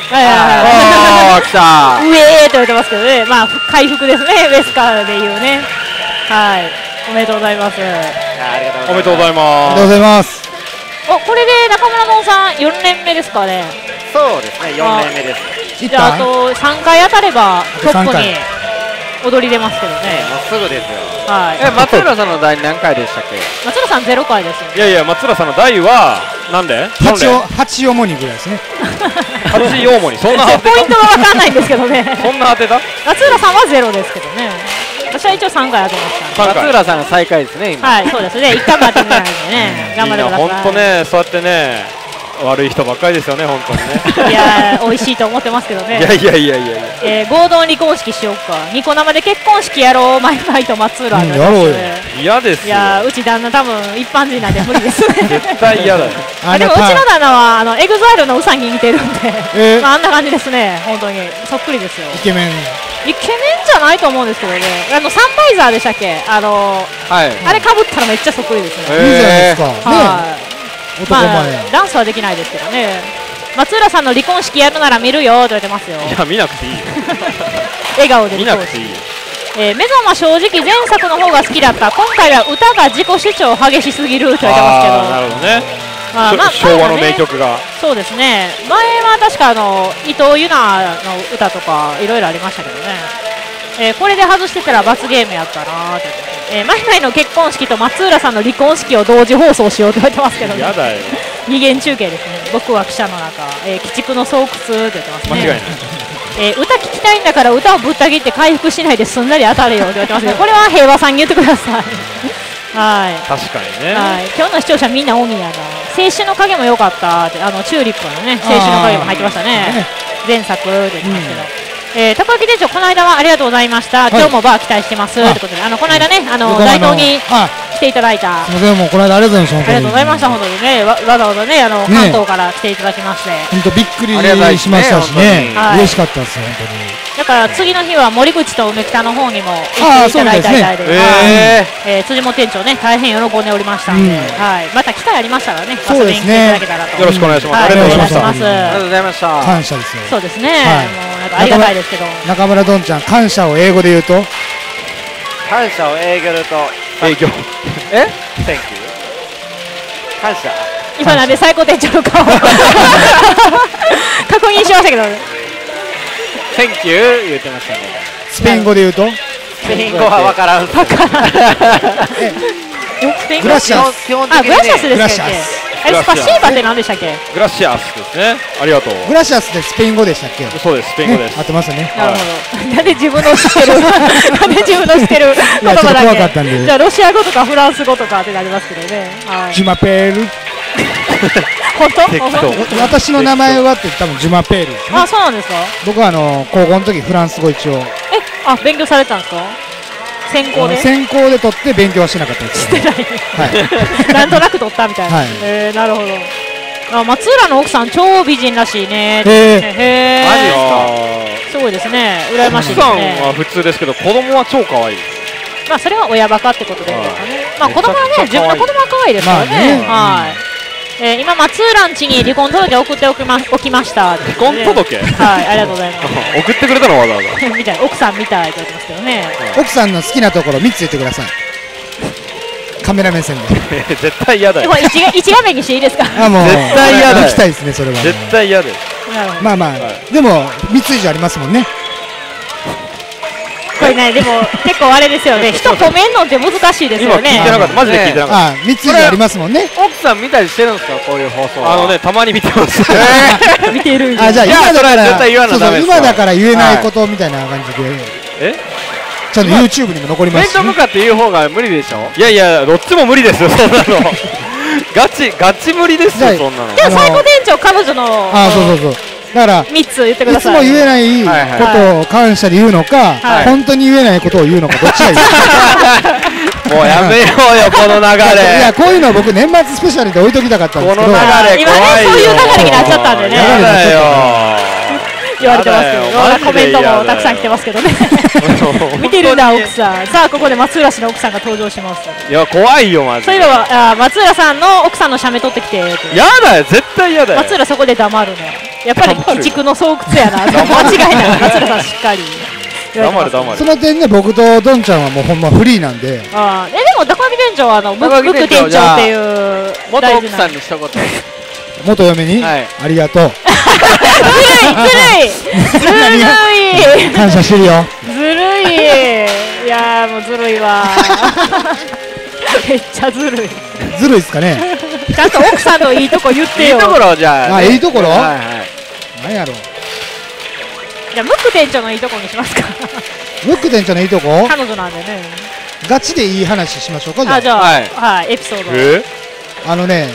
ああ来たうえーって言われてますけどね、まあ回復ですね、ウェスカーでいうね。はい、おめでとうございます。 おめでとうございます。 ありがとうございます。 お、これで中村のんさんよねんめですかね。 そうですね、よねんめです。 じゃああとさんかい当たればトップに踊り出ますけどね。 もうすぐですよ。 はい。 え、松浦さんの第何回でしたっけ？ 松浦さんゼロかいですよ。 いやいや、松浦さんの第はなんで？ 八を八をもにぐらいですね。 八よもにそんな当てた？ ポイントは分かんないんですけどね。 そんな当てた？ 松浦さんはゼロですけどね。私は一応さんかい当てました。 松浦さんが最下位ですね今。 はい、そうですね。いっかいも当ててないんでね。頑張ってください。 本当ね、そうやってね。悪い人ばっかりですよね、本当にね。 いやー、美味しいと思ってますけどね。 いやいやいやいやいや。 えー、合同離婚式しようか。ニコ生で結婚式やろう、マイマイと松浦、 うん、やろうよ。 嫌ですよ。 いやー、うち旦那多分一般人なんで無理ですね。 絶対嫌だよ。 あ、でもうちの旦那はあのエグザイルのウサギに似てるんで、 えーまあ、あんな感じですね、本当にそっくりですよ。 イケメン。 イケメンじゃないと思うんですけどね。あのサンバイザーでしたっけ？あのー、 はい。 あれかぶったらめっちゃそっくりですね。 いいじゃないですか。ね。 はい。 男まあ、 前。 ダンスはできないですけどね。松浦さんの離婚式やるなら見るよと言われてますよ。 いや見なくていいよ。 笑顔で見なくていいよ。 えー、メゾンは正直前作の方が好きだった。今回は歌が自己主張激しすぎると言われてますけど。 なるほどね。 まあまあ、 昭和の名曲が、ね、 そうですね。前は確かあの伊藤優奈の歌とかいろいろありましたけどね。えー、これで外してたら罰ゲームやったなーって。えー、マイマイの結婚式と松浦さんの離婚式を同時放送しようと言われてますけどね。 やだよ。 二元中継ですね。僕は記者の中、えー、鬼畜の巣窟って言ってますね。 間違いない。 えー、歌聞きたいんだから歌をぶった切って回復しないですんなり当たれよって言われてますけど、これは平和さんに言ってください。はい。 確かにね。 はい。今日の視聴者みんな鬼やな。青春の影も良かったって、あのチューリップのね、青春の影も入ってましたね。前作で言ってますけど。うんえー、高木店長、この間はありがとうございました、はい、今日もバー期待してますということで、あのこの間ね、あの大東に来ていただいた、 すみません、もうこの間ありがとうございました、 ありがとうございました、本当にね、わ, わざわざね、あの、ね、関東から来ていただきまして、 本当びっくりしましたしね、嬉しかったです、本当に。だから次の日は森口と梅北の方にも行っていただいたみたいで、えーえー、辻本店長ね、大変喜んでおりましたんで、うんはい、また機会ありましたらね、遊びに来ていただけたらと、 よろしくお願いします。 ありがとうございます。 ありがとうございました。 感謝ですよ。 そうですね。もうなんかありがたいですけど。 中村どんちゃん、感謝を英語で言うと？ 感謝を英語で言うと、 営業。 え ？Thank you。感謝。 今なんで最高店長の顔確認しましたけど。 Thank you 言ってましたね。 スペイン語で言うと？ スペイン語はわからん。 わからん。 グラシアス。 あ、グラシアスですっけ？え、スパシーバって何でしたっけ？ グラシアスですね。ありがとう。 グラシアスでスペイン語でしたっけ？ そうです、スペイン語です。 合ってますね。 なるほど。なんで自分の知ってるなんで自分の知ってる言葉だけ。 怖かったんで。 じゃあロシア語とかフランス語とかってなりますけどね。 ジュマペール。 本当？ 私の名前はって多分ジュマペール。 あ、そうなんですか？ 僕はあの高校の時フランス語一応。 え、あ、勉強されたんですか？専攻で専攻で取って勉強はしなかったです。 してない。はい。なんとなく取ったみたいな。えー、なるほど。あ、松浦の奥さん超美人らしいね。へえ。マジですか。すごいですね。羨ましいですね。 奥さんは普通ですけど子供は超可愛い。 まあそれは親バカってことでいいですかね。まあ子供はね、自分の子供は可愛いですからね。はい。えー、今松浦ん家に離婚届送っておきまおきました。 離婚届？ はい、ありがとうございます。 送ってくれたのわざわざ。 みたいな奥さんみたいと言ってますけどね。 奥さんの好きなところみっつ言ってください。カメラ目線で。 絶対嫌だよ。 一一画面にしていいですか？ あ、もう絶対嫌だよ。 行きたいですね、それは。 絶対嫌です。 まあまあ、でもみっつ以上ありますもんね。 これね、でも結構あれですよね、人褒めんのって難しいですよね。 今聞いてなかった、マジで聞いてなかった。 あ、みっつ以上ありますもんね。 奥さん見たりしてるんですか、こういう放送。 あのね、たまに見てます。 見てる。 あ、じゃあ今だから絶対言わなダメです。 今だから言えないことみたいな感じで。え？ちゃんと YouTube にも残りますし。 面と向かって言う方が無理でしょ。 いやいや、どっちも無理ですよ、そんなの。ガチガチ無理ですよ、そんなの。 でも最高店長彼女の。 あ、そうそうそう。だからみっつ言ってください。 いつも言えないことを感謝で言うのか、本当に言えないことを言うのか、どっちがいいですか？ もうやめようよ、この流れ。 いや、こういうのは僕年末スペシャルで置いときたかったんですけど、 この流れ怖いよ。 今ね、そういう流れになっちゃったんでね。 やだよ。 言われてますけど、コメントもたくさん来てますけどね。見てるんだ奥さん。さあここで松浦氏の奥さんが登場します。 いや怖いよマジで。 そういえば松浦さんの奥さんの写メ撮ってきて。 やだよ、絶対やだよ。 松浦そこで黙るね。 やっぱり鬼畜の巣窟やな。間違いない。松浦さんしっかり。 黙る黙る。 その点ね、僕とドンちゃんはもうほんまフリーなんで。 ああ、えでも高木店長はあのムック店長っていう元奥さんに一言。 元嫁に、ありがとう。 ずるいずるいずるい。 感謝してるよ。 ずるい。いやもうずるいわ。めっちゃずるい。 ずるいっすかね。 ちゃんと奥さんのいいとこ言ってよ。 いいところじゃあ。 あ、いいところ？はいはい。なんやろ。 じゃあムック店長のいいとこにしますか。 ムック店長のいいとこ？ 彼女なんでね。 ガチでいい話しましょうか。 あ、じゃあはいエピソード。 え？あのね、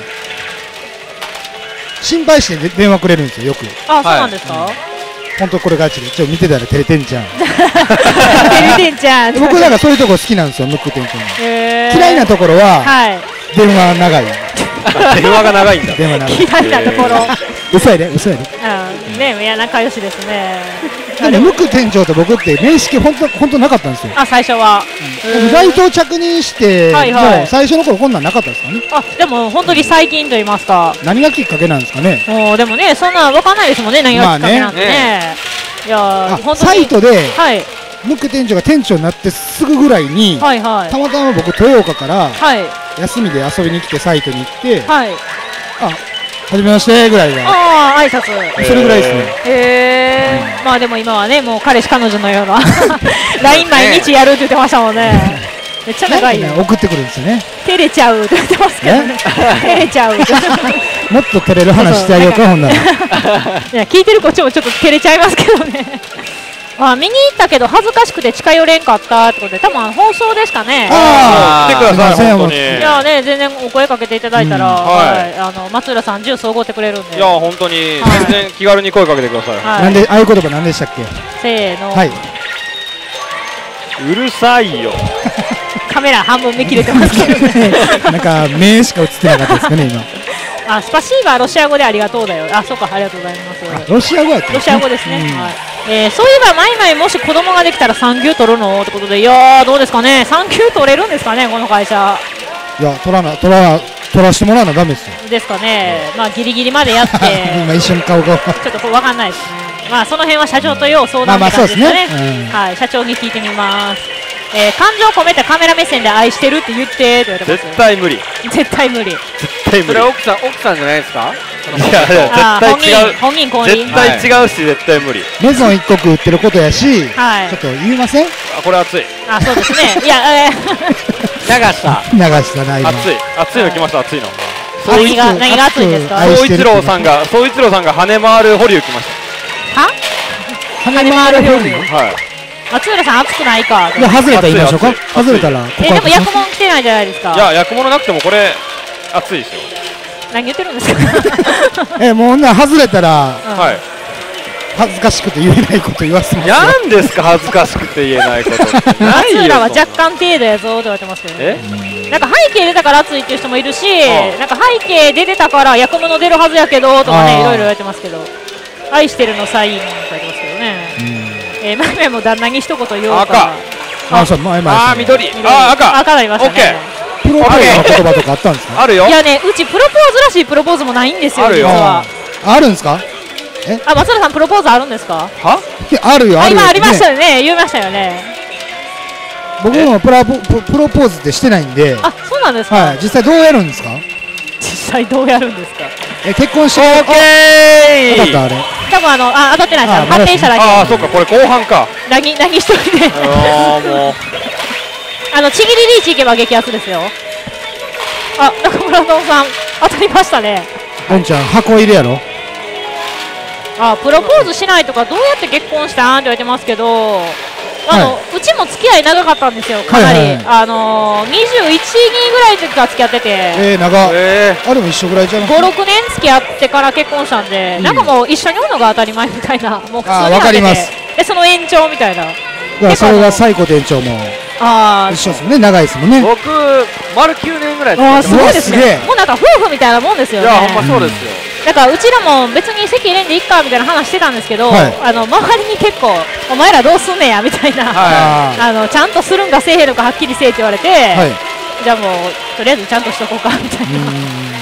心配して電話くれるんですよよく。 あ、そうなんですか。 本当これガチで。ちょっと見てたら照れてんじゃん。 照れてんじゃん。 僕だからそういうとこ好きなんですよムック店長の。嫌いなところは電話長い。 電話が長いんだ。 電話長い。 嫌いなところ。 嘘やで嘘やで。 うんね、いや仲良しですね。 でもムック店長と僕って面識本当本当なかったんですよ。 あ、最初は。 街頭着任してもう最初の頃こんなんなかったですかね。 あ、でも本当に最近と言いますか。 何がきっかけなんですかね。 もうでもね、そんなわかんないですもんね、何がきっかけなんてね。いや本当にサイトでムック店長が店長になってすぐぐらいにたまたま僕豊岡から休みで遊びに来てサイトに行ってあ、はじめましてぐらいが。 ああ、挨拶。 それぐらいですね。 へえ。まあでも今はね、もう彼氏彼女のようなライン毎日やるって言ってましたもんね。めっちゃ長いよ。 送ってくるんですよね。 照れちゃうって言ってますけどね。照れちゃう。 もっと照れる話してあげようかほんなら。いや聞いてるこっちもちょっと照れちゃいますけどね。あ、見に行ったけど恥ずかしくて近寄れんかったってことで、多分放送ですかね。 ああ、来てください本当に。 いやね、全然お声かけていただいたら、はい、あの松浦さんジュースおごってくれるんで。 いや本当に全然気軽に声かけてください。 なんで合言葉何でしたっけ？ せーの。 はい。 うるさいよ。 カメラ半分見切れてますけどね。 なんか目しか映ってなかったですかね今。 あ、スパシーバーロシア語でありがとうだよ。あ、そうか、ありがとうございます。 ロシア語やった。 ロシア語ですね。はい。えー、そういえばマイマイもし子供ができたら産休取るのってことで、いやーどうですかね。産休取れるんですかねこの会社。 いや取らな取ら取らしてもらうのダメですよ。 ですかね。まあギリギリまでやって。 今一瞬顔が。 ちょっとこうわかんないですね。まあその辺は社長とよう相談って感じですかね。はい、社長に聞いてみます。えー、感情込めたカメラ目線で愛してるって言ってって言われてます。 絶対無理。 絶対無理。 絶対無理。 それは奥さん奥さんじゃないですか？ いやいや絶対違う。 本人公認。 絶対違うし絶対無理。 メゾン一国売ってることやし、はい、ちょっと言いません？ あ、これ熱い。 あ、そうですね。いや、えー、 流した流したな今。 熱い熱いの来ました熱いの。 何が何が熱いんですか？ 総一郎さんが総一郎さんが跳ね回る保留来ました。は？跳ね回る保留。 はい。 松浦さん熱くないか。 いや外れたら言いましょうか。外れたら。 えでも役物来てないじゃないですか。 いや役物なくてもこれ熱いですよ。 何言ってるんですか。 えもうな外れたら。 はい。 恥ずかしくて言えないこと言わせますよ。 なんですか恥ずかしくて言えないこと。 松浦は若干程度やぞと言われてますけどね。なんか背景出たから熱いっていう人もいるし、なんか背景出てたから役物出るはずやけどとかねいろいろ言われてますけど。愛してるのサインと言われてますけどね。えー、マイマイも旦那に一言言おうか。 赤。あ、そう、マイマイ。 あ、緑。あ、赤。 赤なりましたね。 プロポーズの言葉とかあったんですか？ あるよ。 いやね、うちプロポーズらしいプロポーズもないんですよ。 あるよ。 あるんですか？ え？あ、松浦さんプロポーズあるんですか？ は？ あるよ。あ今ありましたよね。言いましたよね。 僕もプロポーズってしてないんで。 あ、そうなんですか？ はい。実際どうやるんですか？ 実際どうやるんですか？ え、結婚して。 オッケー。 当たったあれ。 多分あのあ当たってないです。発展しただけ。 ああ、そうかこれ後半か。 何何一人で。 ああもう。 あのちぎりリーチ行けば激アツですよ。あ、中村どんさん当たりましたね。 どんちゃん箱入れやろ。 あ、プロポーズしないとかどうやって結婚したんって言われてますけど。あの、はい、うちも付き合い長かったんですよ、かなり、はいはいはい、あのー、にじゅういち、にぐらいの時から付き合ってて、 えー、長、えー、あれも一緒ぐらいじゃなくて、 ご、ろくねん付き合ってから結婚したんで、うん、なんかもう一緒におるのが当たり前みたいな、もう普通になってて、でその延長みたいな、 それがサイコ店長もあ一緒ですもんね、長いですもんね。 僕、丸きゅうねんぐらいあすごいですね、もうなんか夫婦みたいなもんですよね。 いや、ほんまそうですよ。 だからうちらも別に籍入れんでいっかみたいな話してたんですけど、はい、あの周りに結構お前らどうすんねやみたいな、はい、あのちゃんとするんかせえへんのかはっきりせえって言われて、はい、じゃあもうとりあえずちゃんとしとこうかみたいな。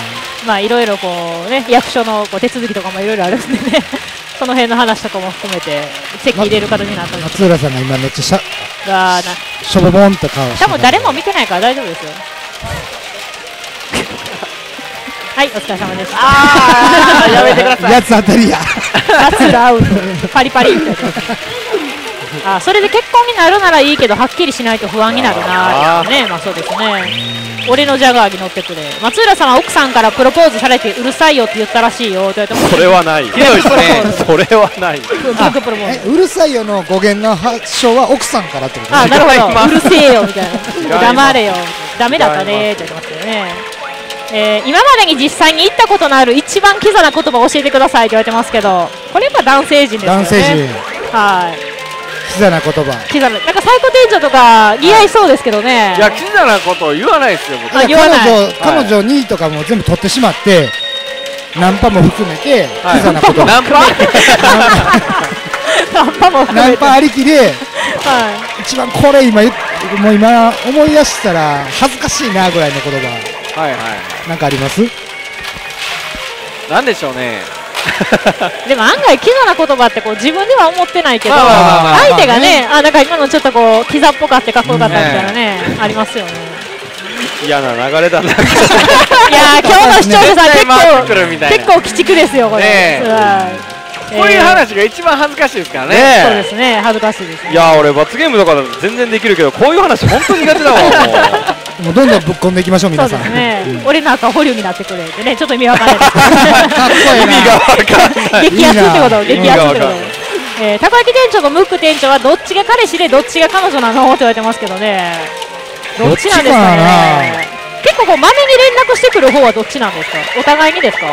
まあいろいろこうね役所のこう手続きとかもいろいろあるんでねその辺の話とかも含めて席入れる形になったんです。 松浦さんが今めっちゃしゃがしょぼぼんと顔して。 多分誰も見てないから大丈夫ですよ。はい、お疲れ様です。 ああ、やめてください。 やつ当たりや。 松浦アウト、パリパリみたいな。あ、それで結婚になるならいいけどはっきりしないと不安になるなね。まあそうですね。俺のジャガーに乗ってくれ。松浦さんは奥さんからプロポーズされてうるさいよって言ったらしいよって言われても。 それはない。ひどいですね。それはない。 うるさいよの語源の発祥は奥さんからってこと。 あ、なるほど。うるせえよみたいな。黙れよ。ダメだったねって言ってますけどね。えー、今までに実際に言ったことのある一番キザな言葉を教えてくださいって言われてますけど、これやっぱ男性陣ですよね。 男性陣。 はい。 キザな言葉。 キザな、なんかサイコ店長とか似合いそうですけどね。 いや、キザなことを言わないですよ。 あ、言わない。 彼女、彼女にとかも全部取ってしまって、ナンパも含めてキザな言葉。 ナンパ。 ナンパも含めて。 ナンパありきで、一番これ今もう今思い出したら恥ずかしいなぐらいの言葉。 はいはい。 なんかあります？ なんでしょうね。 でも案外キザな言葉ってこう自分では思ってないけど、相手がね、あ、なんか今のちょっとこうキザっぽかってかっこよかったみたいなね、ありますよね。 嫌な流れだな。いや今日の視聴者さん結構結構鬼畜ですよこれ。 こういう話が一番恥ずかしいですからね。 そうですね、恥ずかしいですね。 いや俺罰ゲームとか全然できるけどこういう話本当に苦手だわ。 もうどんどんぶっ込んでいきましょう皆さん。 そうですね。俺なんか保留になってくれってね、ちょっと意味わかんないです。 かっこいいな。 意味がわかんない。 激アツってこと、激アツってこと。えー、たこ焼き店長とムック店長はどっちが彼氏でどっちが彼女なのって言われてますけどね。どっちなんですかね。結構こうまめに連絡してくる方はどっちなんですか。お互いにですか。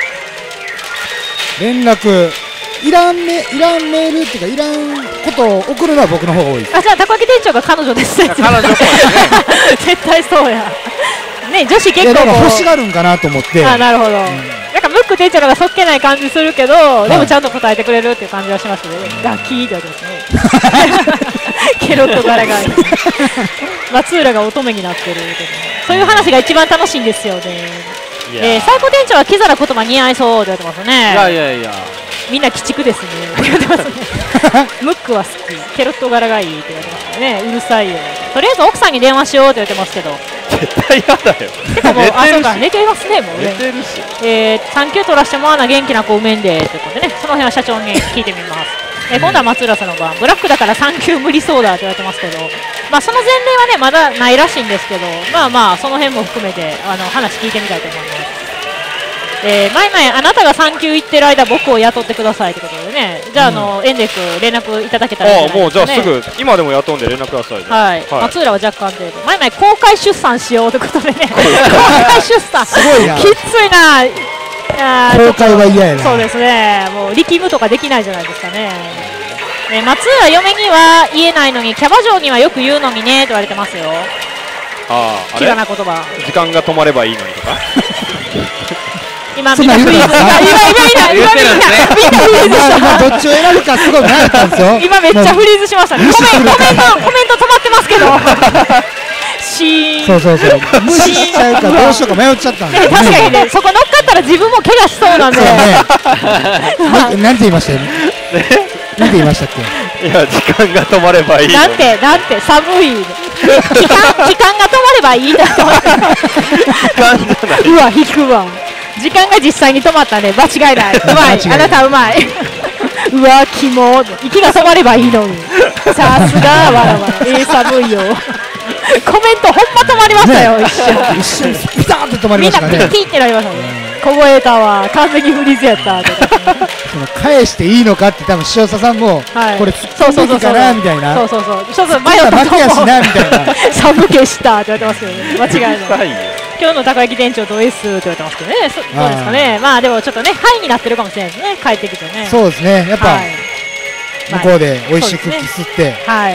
連絡。いらんメいらんメールっていうかいらんことを送るのは僕の方が多いです。 あ、じゃあたこ焼き店長が彼女ですね。 彼女っぽいね。 絶対そうや。ね、女子結構こう欲しがるんかなと思って。 あ、なるほど。うん、なんかムック店長のがそっけない感じするけど、はい、でもちゃんと答えてくれるっていう感じはしますね。ラッキーって言われてますね。ケロッと誰が松浦が乙女になってるとか、そういう話が一番楽しいんですよね。えー、サイコ店長はキザな言葉似合いそうって言われてますね。 いやいやいや。 みんな鬼畜ですねって言われてますね。ムックは好き、ケロッと柄がいいって言われてますね。うるさいよ。とりあえず奥さんに電話しようって言われてますけど。 絶対嫌だよ。 てかもう、あ、そうか、寝てますね、もうね。 寝てるし。 えー、産休取らしてもらわな元気な子埋めんでってことでね、その辺は社長に聞いてみます。えー、今度は松浦さんの番、ブラックだから産休無理そうだって言われてますけど、まあその前例はね、まだないらしいんですけど、まあまあ、その辺も含めて、あの、話聞いてみたいと思います。えー、前々あなたが産休行ってる間僕を雇ってくださいってことでね、じゃあ、うん、あのエンデック連絡いただけたらいいんじゃないですかね。 あ、もうじゃあすぐ今でも雇うんで連絡ください。 はい、はい、松浦は若干程度前々公開出産しようってことでね公開出産すごいな、 きついな。あ、 公開は嫌やな。 そうですね、もう力務とかできないじゃないですかね。えー、松浦嫁には言えないのにキャバ嬢にはよく言うのにねって言われてますよ。 ああ、 キザな言葉。 時間が止まればいいのにとか今みんなフリーズした。今今今今みんなみんなフリーズした。 どっちを選ぶかすごい悩んだんですよ。 今めっちゃフリーズしましたね。コメントコメントコメント止まってますけど。シーン。 そうそうそう。無視しちゃうかどうしようか迷っちゃったんで。 確かにね、そこ乗っかったら自分も怪我しそうなんで。 なんて言いましたよね。なんて言いましたっけ。いや時間が止まればいい。 なんてなんて寒い。時間時間が止まればいいだと。時間じゃない。 うわ引くわ。時間が実際に止まったね、間違いない。うまい、あなたうまい。うわ、キモ、息が止まればいいのに。さすが、わらわら、えー、寒いよ。コメントほんま止まりましたよ、一瞬。 一瞬、ピタッと止まりましたね。 みんなピッキーってなりましたね。凍えたわ、完璧にフリーズやった。 その返していいのかって多分塩佐さんも、これ突っ込んでいいかなみたいな。 そうそうそう。ちょっと迷ったと思う。 負けやしなみたいな。 寒気したって言われてますけどね、間違いない。今日のたこ焼き店長と S って言われてますけどね、そどうですかね、まあでもちょっとね、ハイになってるかもしれないですね、帰ってきてね。 そうですね、やっぱ、向こうで美味しいクッキー吸って、 はい、はい、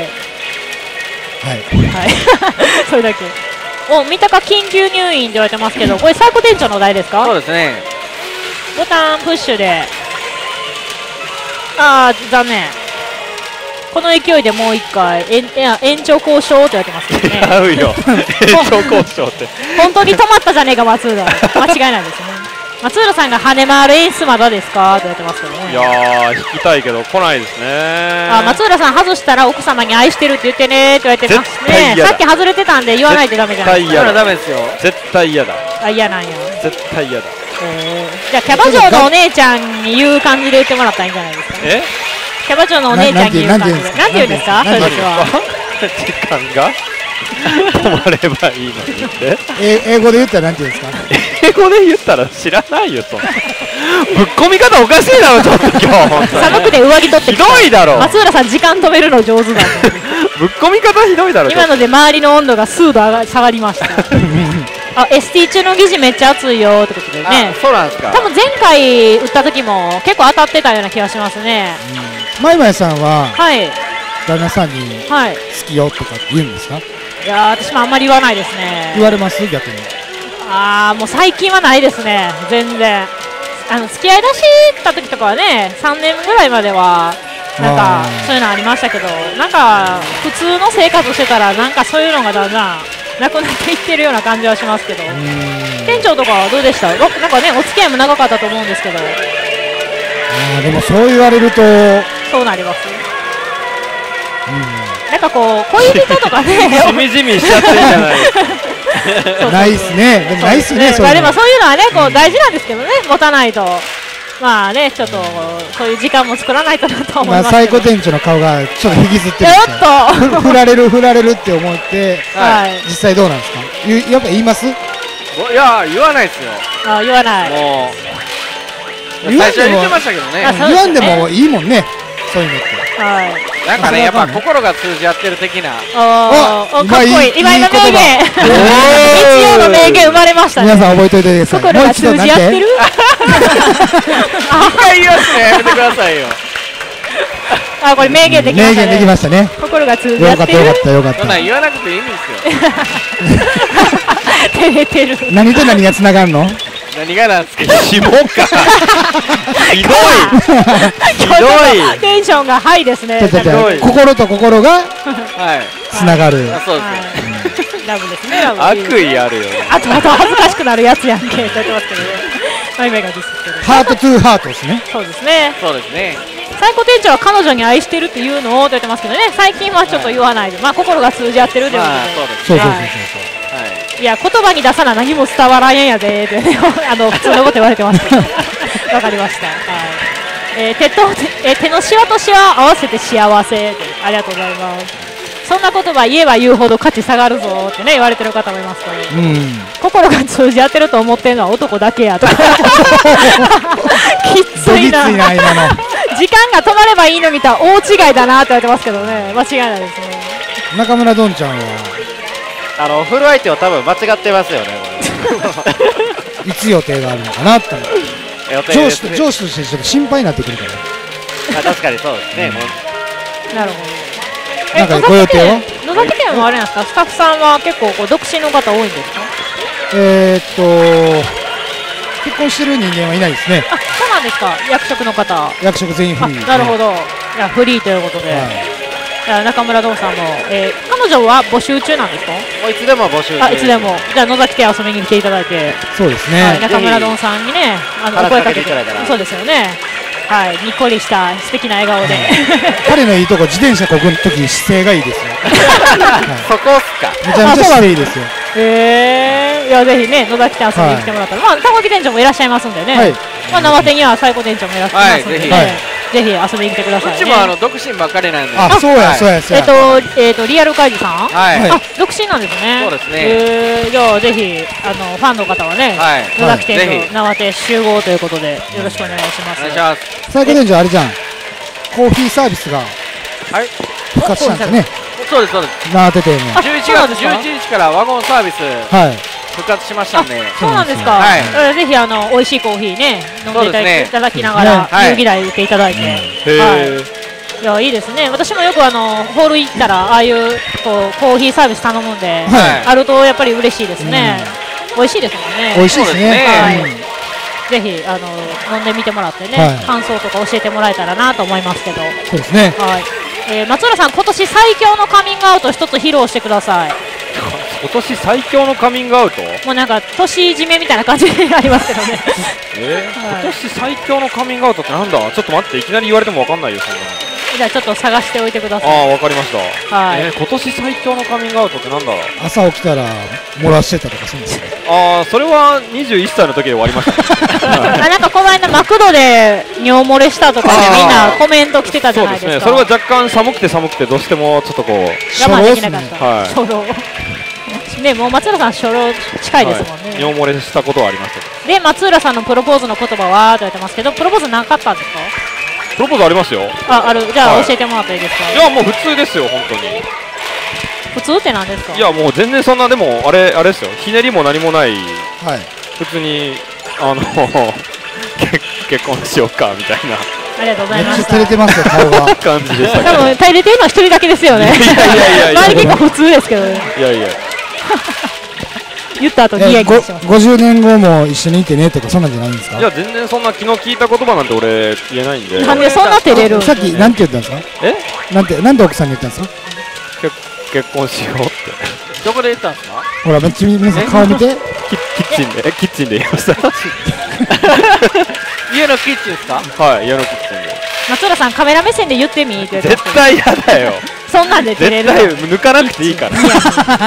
それだけ。お、三鷹緊急入院って言われてますけど、これ、サイコ店長のお題ですか。 そうですね。 ボタンプッシュで、あー、残念。この勢いでもう一回延延長交渉って言われてますけどね。 違うよ。延長交渉って。 本当に止まったじゃねえか松浦。間違いないですね。 松浦さんが跳ね回る演出まだですかって言ってますけどね。 いやー、引きたいけど来ないですね。 あ、松浦さん外したら奥様に愛してるって言ってねって言われてますね。さっき外れてたんで言わないとダメじゃないですか。 ダメですよ。 絶対嫌だ。 あ、嫌なんや。 絶対嫌だ。 えー、じゃあキャバ嬢のお姉ちゃんに言う感じで言ってもらったらいいんじゃないですか、ね。 え？ キャバ嬢のお姉ちゃんに言う感じで。なんて言うんですか？それは。 時間が止まればいいのにって。 英語で言ったらなんて言うんですか？ 英語で言ったら知らないよ、そんな。ぶっ込み方おかしいだろ、ちょっと今日。 寒くて上着取ってきた。 ひどいだろ。 松浦さん時間止めるの上手だね。 ぶっ込み方ひどいだろ。 今ので周りの温度が数度上が下がりました。あ、エスティー 中の疑似めっちゃ熱いよってことでね。 そうなんですか。 多分前回打った時も結構当たってたような気がしますね。 まいまいさんは、 はい、 旦那さんに好きよとかって言うんですか？いやー、私もあんまり言わないですね。 言われます？逆に。 あー、もう最近はないですね、全然。あの付き合いだした時とかはね、さんねんぐらいまではなんかそういうのありましたけど、なんか普通の生活してたらなんかそういうのがだんだんなくなっていってるような感じはしますけど。店長とかはどうでした？なんかね、お付き合いも長かったと思うんですけど。 あ、でもそう言われるとそうなります。うん、なんかこう恋人とかね、 しみじみしちゃってるじゃないですか。 ないっすね。でもないっすね。 まあでもそういうのはね、こう大事なんですけどね、持たないと。まあね、ちょっとそういう時間も作らないとなと思いますけど。 最高店長の顔がちょっと引きずってるんですよ。ちょっと振られる振られるって思って、実際どうなんですか？やっぱ言います？ いや、言わないですよ。 あ、言わない。もう最初は言ってましたけどね。 言わんでもいいもんね、そういうのって。 はい。 なんかね、やっぱ心が通じ合ってる的な。 ああ、かっこいい。今井の名言。日曜の名言生まれましたね。 皆さん覚えておいてください。 心が通じ合ってる。 一回言いますね。やめてくださいよ。 あ、これ名言できましたね。 名言できましたね。 心が通じ合ってる。 よかったよかったよかった。 そんなん言わなくていいんですよ。 照れてる。 何と何がつながるの？ 何がなんですか？ ひもか。ひどい。ひどい。 テンションがハイですね。 心と心がつながる。 そうですね。 ラブですね。 悪意あるよね。 あとあと恥ずかしくなるやつやんけって言ってますけどね。マイメがディスってる。 ハートトゥーハートですね。 そうですね。 そうですね。 最高店長は彼女に愛してるっていうのをと言ってますけどね。最近はちょっと言わないで、まあ心が通じ合ってるということで。 そうです。そうそうそうそう。 いや、言葉に出さな何も伝わらんやでってあの普通のこと言われてますけど。わかりました。はい。えー、手とえー、手のシワとシワ合わせて幸せ。ありがとうございます。そんな言葉言えば言うほど価値下がるぞってね言われてる方もいますから、うん、心が通じ合ってると思ってるのは男だけやとかきついな。時間が止まればいいのみたい大違いだなって言われてますけどね、間違いないですね。 中村どんちゃんはあの振る相手は多分間違ってますよね。 いつ予定があるのかなって上司と上司としてちょっと心配になってくるから。 あ、確かにそうですね。 うん、なるほど。 なんかご予定は？ 野崎店はあれなんですか、スタッフさんは結構こう独身の方多いんですか？ えー、っと結婚してる人間はいないですね。 あ、そうなんですか。役職の方。 役職全員フリー、ね。 なるほど。いやフリーということで。はい、中村堂さんも、えー、彼女は募集中なんですか？ もういつでも募集中。 あ、いつでも。じゃあ野崎店遊びに来ていただいて。 そうですね。 はい、中村堂さんにね、あのお声かけていただいたら。そうですよね。はい、にっこりした素敵な笑顔で。 彼のいいとこ自転車こぐとき姿勢がいいですよ。 そこっすか。 めちゃめちゃ姿勢いいですよ。 ええ、いやぜひね野崎店遊びに来てもらったら、まあ高木店長もいらっしゃいますんでね。まあ生店には最高店長もいらっしゃいますんでね。ぜひ遊びに来てください、ね。 うちもあの独身ばっかりなんで。 あ、そうや、そうや、そうや。 えっと、えっと、リアルカイジさん。 はい。 あ、独身なんですね。 そうですね。 えー、じゃあ、ぜひ、あの、ファンの方はね。はい。野崎店と生店集合ということで、よろしくお願いします。 お願いします。 最高店長、あれじゃん。コーヒーサービスが。はい。復活したんですね。 そうです、そうです。 生店も。 じゅういちがつじゅういちにちからワゴンサービス。はい。復活しましたんで。 そうなんですか。はい。ぜひあの美味しいコーヒーね飲んでいただきながら遊戯台受けいただいて、はい。いやいいですね。私もよくあのホール行ったらああいうこうコーヒーサービス頼むんで、あるとやっぱり嬉しいですね。美味しいですもんね。 美味しいですね。はい。 ぜひあの飲んでみてもらってね、感想とか教えてもらえたらなと思いますけど。 そうですね。 はい。松浦さん今年最強のカミングアウト一つ披露してください。 今年最強のカミングアウト、 もうなんか年締めみたいな感じにありますけどねえーはい、今年最強のカミングアウトってなんだ。ちょっと待って、いきなり言われても分かんないよそんなの。 じゃあちょっと探しておいてください。 ああ、分かりました。 はい、 えー、今年最強のカミングアウトってなんだ。 朝起きたら漏らしてたとかするんですよ。 ああ、それはにじゅういっさいの時で終わりました、ね、 あ、なんかこの間マクドで尿漏れしたとかでみんなコメント来てたじゃないですか。 そうですね、それは若干寒くて寒くてどうしてもちょっとこう我慢できなかった、はい、初老ね、もう松浦さん初老近いですもんね、はい、 尿漏れしたことはありました。 で、松浦さんのプロポーズの言葉はと言われてますけど、プロポーズなかったんですか。 プロポーズありますよ。 あ、ある。じゃあ教えてもらっていいですか。 いや、もう普通ですよ、本当に。 普通って何ですか。 いや、もう全然そんな、でもあれあれですよ、ひねりも何もない、はい、普通にあの結婚しようかみたいな。 ありがとうございます。 めっちゃ照れてますよ、顔が感じでした。 多分照れてるのは一人だけですよね。 いやいやいやいや、 周り結構普通ですけどね。 いやいや。 言った後ニヤニヤしてます。 ごじゅうねんごも一緒にいてねとかそんなんじゃないんですか。 いや、全然そんな昨日聞いた言葉なんて俺言えないんで。 なんでそんな照れる。 さっきなんて言ったんですか。 え？ なんてなんで奥さんに言ったんですか。 結婚しようって。 どこで言ったんですか。 ほら、めっちゃ皆さん顔見て。 キッチンで、え、キッチンで言いました。 家のキッチンですか。 はい、家のキッチンで。 松浦さんカメラ目線で言ってみて。 絶対嫌だよ。 そんなんで照れる。 絶対抜かなくていいから。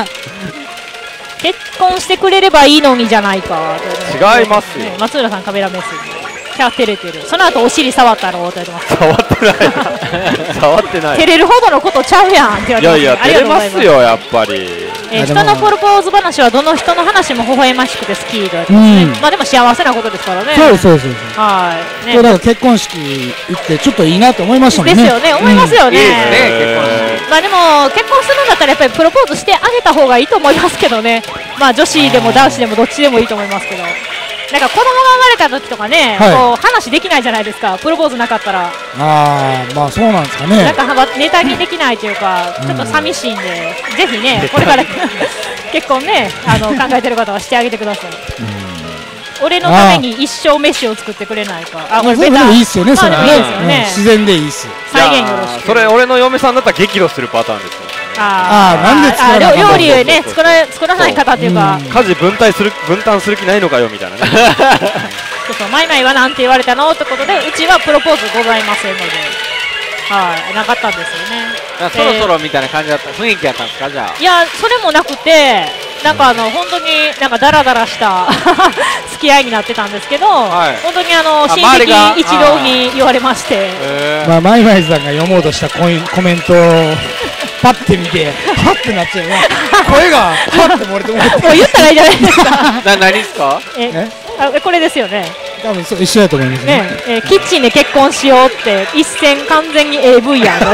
結婚してくれればいいのにじゃないか。 違いますよ。 松浦さんカメラ目線で。キャ照れてる。その後お尻触ったろうって言われてます。 触ってない触ってない。 照れるほどのことちゃうやんって言われてます。 いやいや、照れますよやっぱり。 えー、人のプロポーズ話はどの人の話も微笑ましくて好きと言われてますね。うん、まあでも幸せなことですからね。 そうそうそうそう。 はい。 ね。だから結婚式行ってちょっといいなと思いましたもんね。 ですよね、思いますよね。 いいですね、結婚式。 まあでも結婚するんだったらやっぱりプロポーズしてあげた方がいいと思いますけどね。まあ女子でも男子でもどっちでもいいと思いますけど。なんか子供が生まれた時とかね、はい、こう話できないじゃないですか、プロポーズなかったら。 ああ、まあそうなんですかね。 なんかネタにできないというか、ちょっと寂しいんで、うん、ぜひね、これから結婚ね、あの考えてる方はしてあげてください。俺のために一生飯を作ってくれないか。 あ、これベタ。いいっすよね、それね。 自然でいいっす。 再現よろしく。 それ俺の嫁さんだったら激怒するパターンですよ。 ああ、なんで作らない料理ね、作ら作らない方っていうか、 家事分担する分担する気ないのかよみたいなね。 そうそう、マイマイはなんて言われたのってことで、うちはプロポーズございませんので、はい、なかったんですよね。 そろそろみたいな感じだった雰囲気やったんですか、じゃあ。 いや、それもなくて、なんかあの本当になんかダラダラした付き合いになってたんですけど、はい、本当にあの親戚一同に言われまして、 まあマイマイさんが読もうとしたコインコメントをパッて見てハッてなっちゃうね。声がハッて漏れてもらって。 もう言ったらいいじゃないですか。 な何ですか？ え、あ、これですよね。 多分そう一緒だと思いますね。 ね、えー、キッチンで結婚しようって一線完全に エーブイ やん。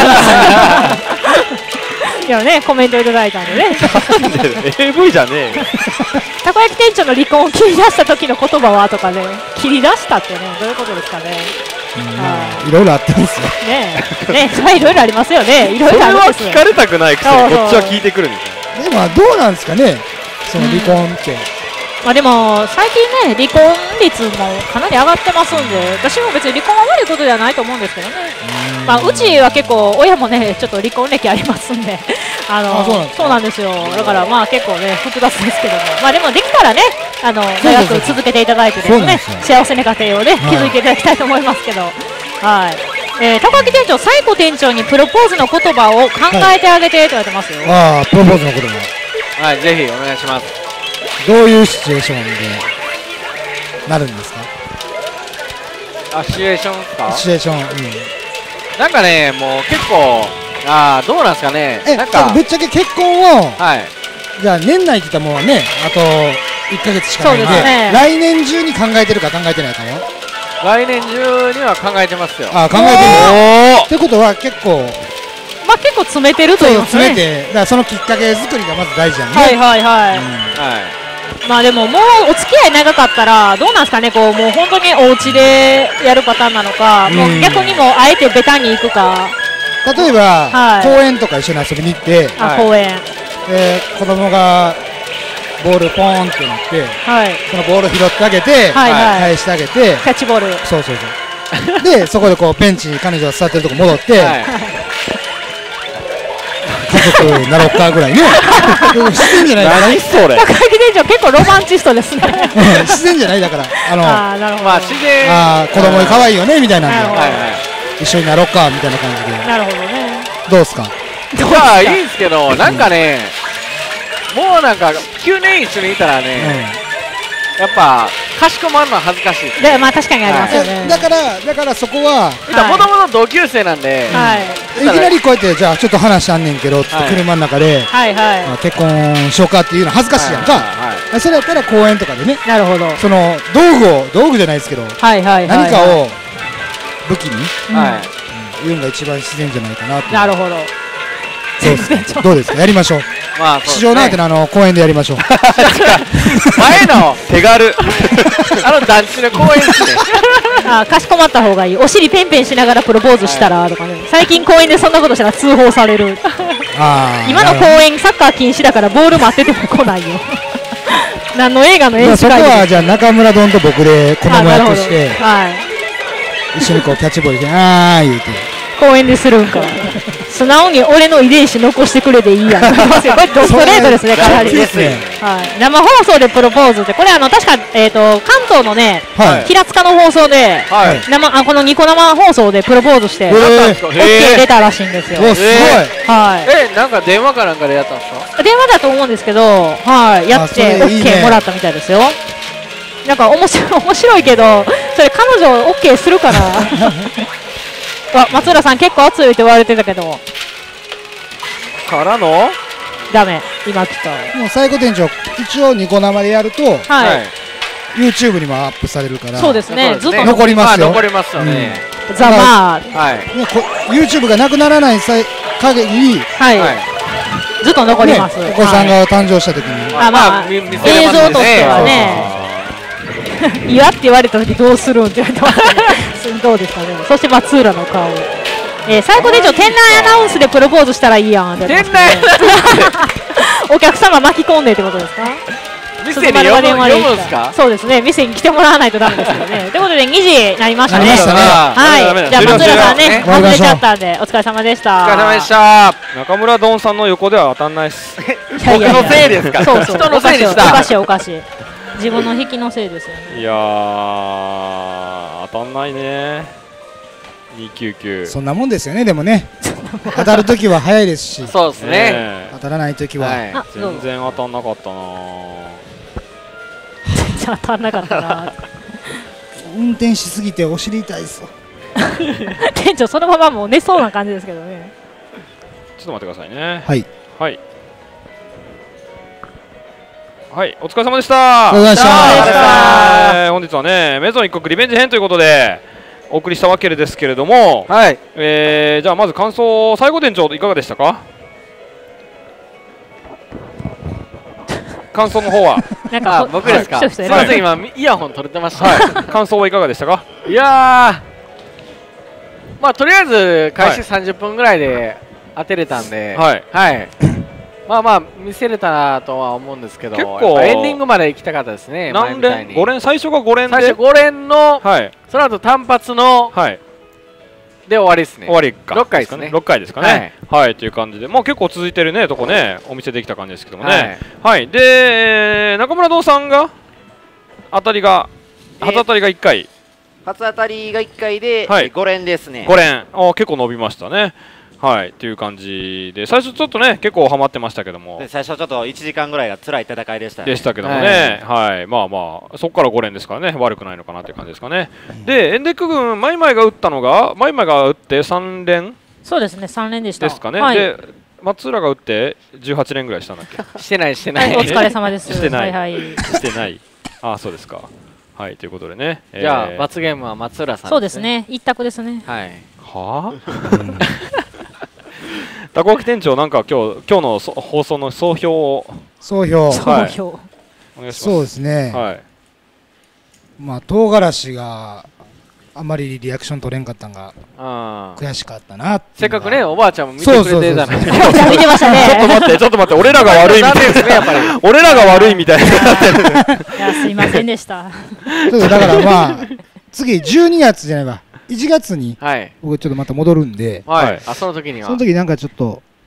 いやね、コメントいただいたんでね。 エーブイ じゃねえよ。 たこ焼き店長の離婚を切り出した時の言葉はとかね、切り出したってね、どういうことですかね。 いろいろあってますよ。 ねえ、ねえ、それはいろいろありますよね。いろいろあるんです。 それは聞かれたくないくせにこっちは聞いてくるみたいな。 でもどうなんですかね、その離婚って。 まあでも最近ね、離婚率もかなり上がってますんで、私も別に離婚は悪いことではないと思うんですけどね。まあうちは結構親もね、ちょっと離婚歴ありますんで、あのそうなんですよ。だからまあ結構ね複雑ですけども、まあでもできたらね、あの長く続けていただいてですね、幸せな家庭をね築いていただきたいと思いますけど、はい。えー、高木店長、最古店長にプロポーズの言葉を考えてあげてと言われてますよ。 ああ、プロポーズの言葉。 はい、ぜひお願いします。 どういうシチュエーションでなるんですか？ あ、シチュエーションですか？ シチュエーション、うん、 なんかね、もう結構、あーどうなんですかね。 え、 なんかぶっちゃけ結婚を、 はい、 じゃあ年内って言ったらもうね、あといっかげつしかないんで、 ね、 来年中に考えてるか考えてないかも。 来年中には考えてますよ。 あ、考えてる。ってことは結構、 まあ結構詰めてるというか、ね、 詰めて、だからそのきっかけ作りがまず大事じゃんね。 はいはいはい。 うん、はい。 まあでももうお付き合い長かったらどうなんですかね、こうもう本当にお家でやるパターンなのか、もう逆にもあえてベタに行くか。 例えば、 はい、 公園とか一緒に遊びに行って、 あ、はい、公園。 で子供がボールポーンってなって、 はい、 そのボール拾ってあげて、はいはい、返してあげて、キャッチボール。 そうそうそう。でそこでこうベンチに彼女が座ってるとこ戻って、はい、 族なろっかぐらいね。自然じゃないかな。 何それ。 高木店長結構ロマンチストですね。 自然じゃないだからあのあなるほど。 まあ自然。 あ子供に可愛いよねみたいなんで、 はいはい。 一緒になろっかみたいな感じで。 なるほどね。 どうですか。 じゃあいいんですけど、なんかね、もうなんかきゅうねん一緒にいたらね、やっぱかしこまるのは恥ずかしい。 でまあ確かにありますよね。 だからだからそこはもともと同級生なんで、 いきなりこうやってじゃあちょっと話あんねんけどって車の中で結婚しようかっていうのは恥ずかしいやんか。それやったら公園とかでね。 なるほど。 その道具を道具じゃないですけど何かを武器に言うのが一番自然じゃないかなと。 なるほど。 どうですか。やりましょう。 まあ市場なんてのあの公園でやりましょう。 前の手軽あの団地の公園ですね。 あかしこまった方がいい。お尻ペンペンしながらプロポーズしたらとかね。最近公園でそんなことしたら通報される。今の公園サッカー禁止だからボール待ってても来ないよ。何の映画の演出か。 そこはじゃあ中村丼と僕で子供役して一緒にこうキャッチボールであー言うて公園でするんか。素直に俺の遺伝子残してくれでいいやん。これストレートですね、かなり。生放送でプロポーズって、これあの確かえっと関東のね平塚の放送で生あこのニコ生放送でプロポーズしてオッケー出たらしいんですよ。 すごい。 はい。 えなんか電話かなんかでやったんですか。 電話だと思うんですけど、はいやってオッケーもらったみたいですよ。なんか面白い面白いけど、それ彼女オッケーするかな。あ、松浦さん結構熱いって言われてたけどからのダメ。今来たもう最後店長一応ニコ生でやると、 はい、 YouTube にもアップされるから。 そうですね、ずっと残りますよ。 残りますよね。 ざまあ YouTube がなくならない限りずっと残ります。 お子さんが誕生した時にあまあ映像としてはね。嫌って言われた時どうするんって言われてますね。どうですかね。そして松浦の顔。えー、最高店長店内アナウンスでプロポーズしたらいいやん。店内お客様巻き込んでってことですか。 店に呼ぶんですか。 そうですね。店に来てもらわないとダメですよね。ということでにじになりましたね。 はい。じゃあ松浦さんね忘れちゃったんでお疲れ様でした。 お疲れ様でした。 中村丼さんの横では当たんないです。 僕のせいですか。 そうそう。 人のせいでした。 おかしいおかしい。自分の引きのせいですよね。 いやー当たんないね。にきゅうきゅうそんなもんですよね。でもね当たるときは早いですし、 そうですね。 当たらないときは全然当たんなかったな。 全然当たんなかったな。 運転しすぎてお尻痛いっす。 店長そのままもう寝そうな感じですけどね。 ちょっと待ってくださいね。 はいはいはい、お疲れ様でした。 お疲れ様でした。 本日はね、メゾン一国リベンジ編ということでお送りしたわけですけれども、 はい。 えー、じゃあまず感想、最後店長いかがでしたか。感想の方は。 なんか僕ですか。すみません、今イヤホン取れてました。はい。 感想はいかがでしたか。 いやー、まあとりあえず開始さんじゅっぷんぐらいで当てれたんで、はい。はい。まあまあ見せれたなとは思うんですけど、結構エンディングまで行きたかったですね。 何連ご連最初がご連で最初ご連の、はい、その後単発の、はい、で終わりですね。 終わりか。 ろっかいですね。 ろっかいですかね。はい、はい、という感じで、もう結構続いてるねとこねお見せできた感じですけどもね。はい。はい、で中村堂さんが当たりが初当たりがいっかい。 初当たりがいっかいでご連ですね。 ご連。あ結構伸びましたね。はいっていう感じで最初ちょっとね結構ハマってましたけども最初ちょっといちじかんぐらいが辛い戦いでしたねでしたけどもねはい、はい、まあまあそこからご連ですからね悪くないのかなという感じですかね、うん、でエンデック軍マイマイが打ったのがマイマイが打ってさん連そうですねさん連でしたですかね、 はい、 で松浦が打ってじゅうはち連ぐらいしたんだっけしてないしてない、 はい、お疲れ様ですしてない、 はいはい、 してないあそうですかはいということでねじゃあ、えー、罰ゲームは松浦さんですねそうですね一択ですねはいはあたこ焼き店長なんか今日今日の放送の総評を総評総評、はい、お願いしますそうですねはいまあ唐辛子があまりリアクション取れんかったんが悔しかったなせっかくねおばあちゃんも見てくれてたのに見てましたねちょっと待ってちょっと待って俺らが悪いみたいなやっぱり俺らが悪いみたいないやすいませんでしたちょっとだからまあ次じゅうにがつじゃないわいちがつに僕ちょっとまた戻るんで、 はい、あその時にはその時なんかちょっと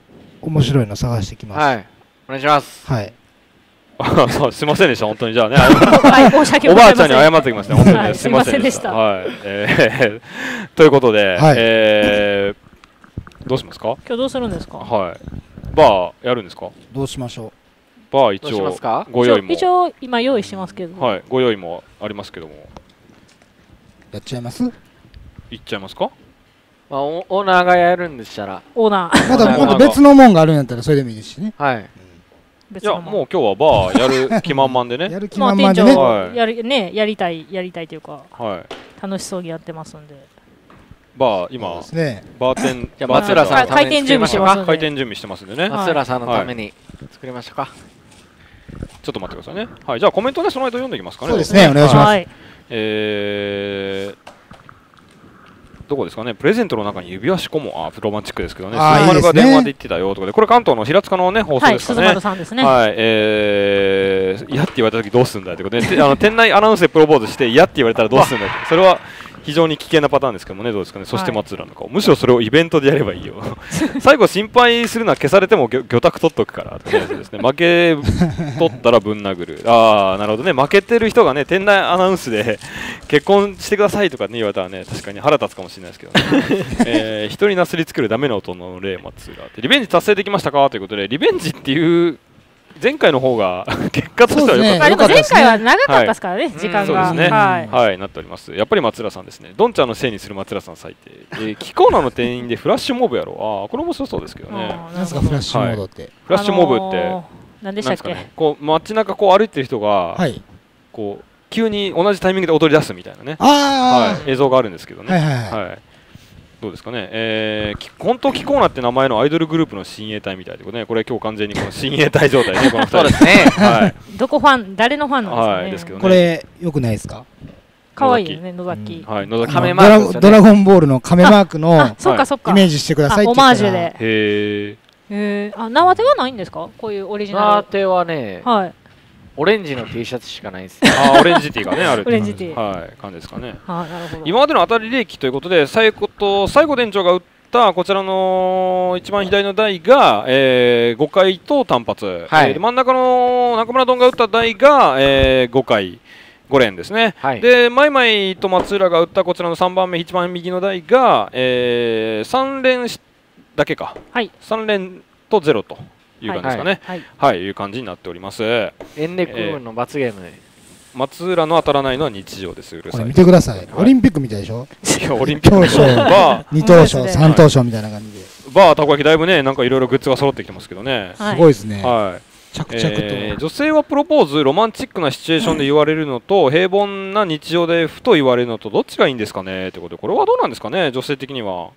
面白いの探してきます。 はい、お願いします。 はい。 あ、そう、すみませんでした、本当に。じゃあね、 おばあちゃんに謝ってきましたね、本当に。 すみませんでした。 はい。えー、ということで、はい、えー、どうしますか？ 今日どうするんですか？ はい。バーやるんですか？ どうしましょう。バー一応ご用意も。 一応今用意してますけど。 はい、ご用意もありますけども。 やっちゃいます？ いっちゃいますか？ まあ、オーナーがやるんでしたら。 オーナー。 まだまだ別のもんがあるんやったらそれでもいいですしね。 はい。 いや、もう今日はバーやる気満々でね。 やる気満々でね。 やるね、やりたいやりたいというか、 はい、 楽しそうにやってますんで。 バー今、 ね、 バーテン、 じゃ松浦さん開店準備してます。 開店準備してますんでね。 松浦さんのために作りましょうか。 ちょっと待ってくださいね。はい、じゃあコメントでその間読んでいきますかね。 そうですね、お願いします。 えー。どこですかね、プレゼントの中に指輪仕込もう、あ、ロマンチックですけどね、鈴丸が電話で言ってたよとかで、これ関東の平塚のね、放送ですかね。 はい、鈴丸さんですね。 はい、えー、嫌って言われた時どうするんだということで、あの店内アナウンスでプロポーズして、嫌って言われたらどうするんだと、それは非常に危険なパターンですけどもね、どうですかね、そして松浦の顔、むしろそれをイベントでやればいいよ。最後、心配するのは消されても魚拓取っとくからとですね、負け取ったらぶん殴る、ああ、なるほどね、負けてる人がね、店内アナウンスで結婚してくださいとか、ね、言われたらね、確かに腹立つかもしれないですけどね、えー、人になすりつけるダメな大人の例松浦リベンジ達成できましたかということで、リベンジっていう前回の方が結果としては良かった。 でも前回は長かったですからね、時間が。 そうですね。はい、なっております。やっぱり松浦さんですね。ドンちゃんのせいにする松浦さん最低。キコーナの店員でフラッシュモブやろ。ああ、これ面白そうですけどね。 なんですかフラッシュモードって。 フラッシュモブって何でしたっけ？ こう街中こう歩いてる人がこう急に同じタイミングで踊り出すみたいなね。はい、映像があるんですけどね。はい。どうですかね、えー、本当キコーナって名前のアイドルグループの親衛隊みたいで、ね、これ今日完全にこの親衛隊状態ね、このふたり。 そうですね。 はい。 どこファン、誰のファンなんですかね。 はい、ですけどね。 これ良くないですか？ 可愛いよね、野崎。 はい、野崎。 亀マークドラゴンボールの亀マークのそうかそうかイメージしてくださいって言ったら。オマージュで。 へえ。 へえ。あ、縄手はないんですか？こういうオリジナル。 縄手はね。 はい。 オレンジの T シャツしかないです。 あ、オレンジ T がねある。 オレンジ T。 はい、感じですかね。 はい、なるほど。 今までの当たり利益ということで、最後と最後店長が打ったこちらの一番左の台が、えー、ごかいと単発。はい、えー、真ん中の中村丼が打った台が、えー、ごかい。ご連ですね。はい、で、マイマイと松浦が打ったこちらのさんばんめ、一番右の台が、えー、さん連だけか。はい、さん連とゼロと。いう感じですかね。はい、はい、いう感じになっております。エンネクの罰ゲームで、 えー、松浦の当たらないのは日常です。うるさい。 見てください。はい、オリンピックみたいでしょ。 いや、オリンピック。 バー二等賞、三等賞みたいな感じで。 バーたこ焼きだいぶね、なんかいろいろグッズが揃ってきてますけどね。 はい、すごいですね。 はい。 着々と、 えー、女性はプロポーズロマンチックなシチュエーションで言われるのと、うん、平凡な日常でふと言われるのとどっちがいいんですかねってことで、これはどうなんですかね、女性的には。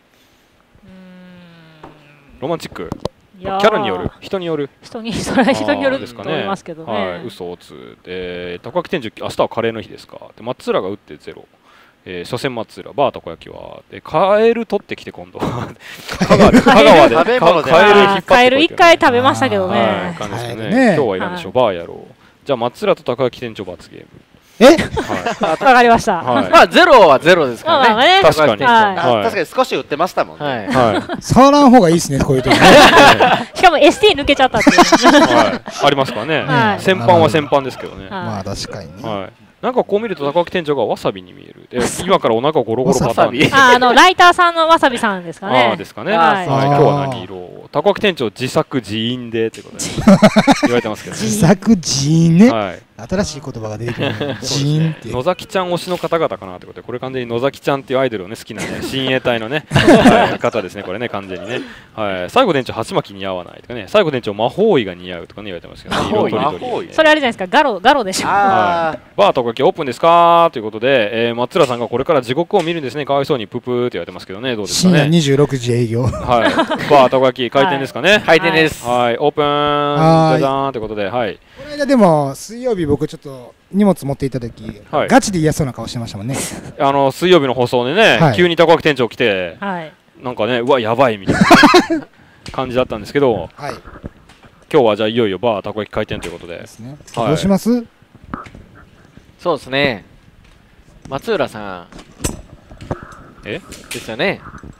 ロマンチック。キャラによる、人による、 人にそれは人によると思いますけどね。 はい、嘘をつで、高木店長、明日はカレーの日ですか。で、松浦が打ってゼロ。えー、初戦松浦、バーたこ焼きは、で、カエル取ってきて今度。香川で、香川で、カエル引っ張って。 カエル一回食べましたけどね。 感じですかね。今日はいらんでしょう、バーやろう。じゃあ松浦と高木店長罰ゲーム。 え、 わかりました。 まあゼロはゼロですからね。 確かに。 確かに少し売ってましたもんね。 触らん方がいいですね、こういう時。 しかも エスティー 抜けちゃったっていう。 ありますからね。先般は先般ですけどね。 まあ確かにね。 なんかこう見ると高木店長がわさびに見える。今からお腹ゴロゴロパターン。 あのライターさんのわさびさんですかね。 あですかね。今日は何色？高木店長自作自演でってことで言われてますけど。 自作自演ね。新しい言葉が出てくる。自演って。 野崎ちゃん推しの方々かなってことで、これ完全に野崎ちゃんっていうアイドルをね好きなね親衛隊のね方ですね、これね完全にね。はい。最後店長鉢巻き似合わないとかね、最後店長魔法医が似合うとかね言われてますけど、色とりどり。 それあれじゃないですか、ガロガロでしょ。 バーとかオープンですかということで、えー、松浦さんがこれから地獄を見るんですね。かわいそうにププーって言われてますけどね、どうですかね。 深夜にじゅうろくじ営業。はい。 バーたこ焼き開店ですかね。 開店です。 はい。オープンじゃじゃーんということで、はい。 この間でも水曜日僕ちょっと荷物持っていた時、はい、ガチで嫌そうな顔してましたもんね。 あの水曜日の放送でね、はい、急にたこ焼き店長来て、はい、なんかね、うわやばいみたいな感じだったんですけど、はい、今日はじゃあいよいよバーたこ焼き開店ということで。ですね。 はい、どうします？ そうですね。松浦さん。 え？ ですよね。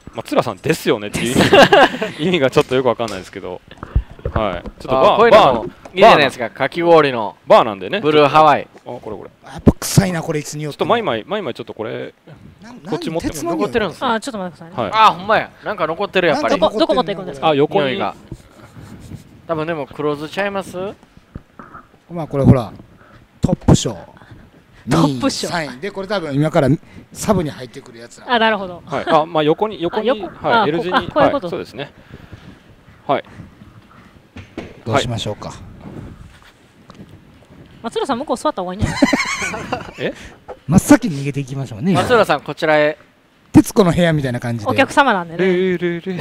松浦さんですよねっていう意味がちょっとよくわかんないですけど、はい。ちょっとバーバーいいじゃないですか、かき氷のバーなんでね。 ブルーハワイ。 あ、これこれ。 やっぱ臭いなこれいつによって。 ちょっとマイマイマイマイちょっとこれこっち持っても残ってるんです。 あ、ちょっと待ってくださいね。あ、ほんまや。なんか残ってるやっぱり。 どこどこ持っていくんですか。 あ、横に。 多分でも黒酢ちゃいます？ まあこれほらトップ賞。 トップ賞。 でこれ多分今からサブに入ってくるやつ。 あ、なるほど。 はい。あ、まあ横に横にはい L 字にこういうこと。 そうですね。はい。 どうしましょうか。 松浦さん向こう座った方がいいんじゃないえ？ 真っ先に逃げていきましょうね。 松浦さんこちらへ。 徹子の部屋みたいな感じで。 お客様なんでね。 い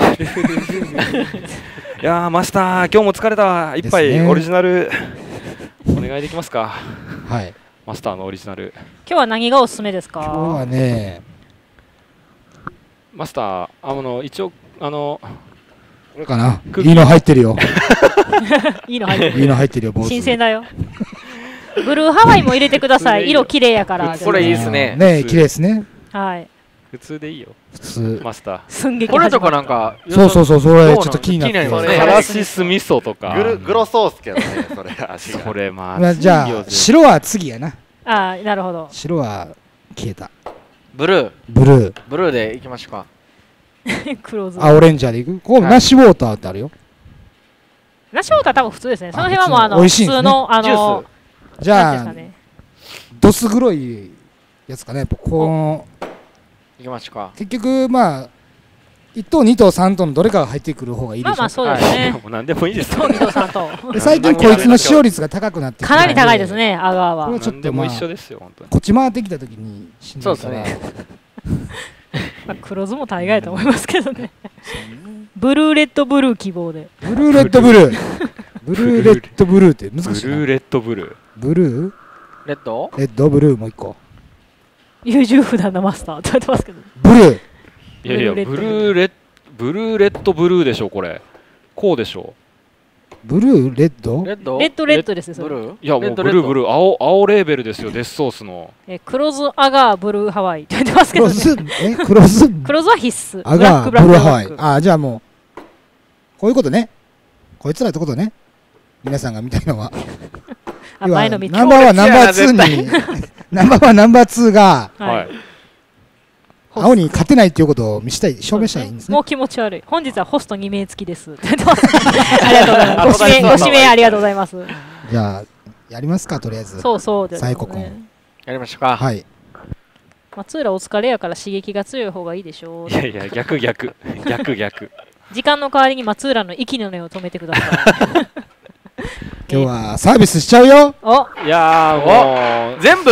やーマスター今日も疲れた。一杯オリジナルお願いできますか。 はい。 マスターのオリジナル。 今日は何がおすすめですか。 今日はね。 マスターあの一応あの。 これかな。いいの入ってるよ。 いいの入ってる。 いいの入ってるよ。 新鮮だよ。ブルーハワイも入れてください。色綺麗やから。 これいいですね。 ね、綺麗ですね。 はい。 普通でいいよ。 普通。 マスター。 寸劇。 これとかなんか。 そうそうそう、それちょっと気になって。 カラシス味噌とか。 グルグロソースけどね、それ味が。 それまあ。 じゃあ白は次やな。 ああ、なるほど。 白は消えた。 ブルー。 ブルー。 ブルーでいきましょうか。 黒酢。 あ、オレンジャーでいく。こうナッシュウォーターってあるよ。 ナッシュウォーター多分普通ですね。その辺はもうあの普通のあのじゃあどす黒いやつかね。このいきましょうか。 結局まあいっ等に等さん等のどれかが入ってくる方がいいでしょ。 まあまあそうですね。 もう何でもいいですよ。に等さん等。 最近こいつの使用率が高くなってかなり高いですね。アガーは。 これはちょっともう一緒ですよ本当に。 こっち回ってきた時にしんどいから。 まあ黒酢も大概と思いますけどね。ブルーレッドブルー希望で。 ブルーレッドブルー。ブルーレッドブルーって難しい。 ブルーレッドブルー。 ブルー？ レッド？ レッドブルーもう一個。 優柔不断なマスターって言われてますけど。 ブルー。 いやいやブルーレッブルーレッドブルーでしょこれ。こうでしょ。 ブルーレッド？ レッド？ レッドレッドですよ。 ブルー？ いやもうブルーブルー青青レーベルですよデスソースの。 え黒酢アガーブルーハワイって言ってますけど。 黒酢え黒酢？ 黒酢は必須。 アガーブルーハワイ。あじゃあもうこういうことね。こいつらってことね。皆さんが見たいのは。 前の見ナンバーワンナンバーツーにナンバーワンナンバーツーが青に勝てないっていうことを見せたい証明したらいいんですね。 もう気持ち悪い。本日はホストに名付きです。ありがとうございます。ご指名ご指名ありがとうございます。 じゃあやりますかとりあえず。 そうそうです。 サイココンやりましょうか。 はい。 松浦お疲れやから刺激が強い方がいいでしょう。 いやいや逆逆逆逆。 時間の代わりに松浦の息の根を止めてください。 今日はサービスしちゃうよ。 おいやもう全部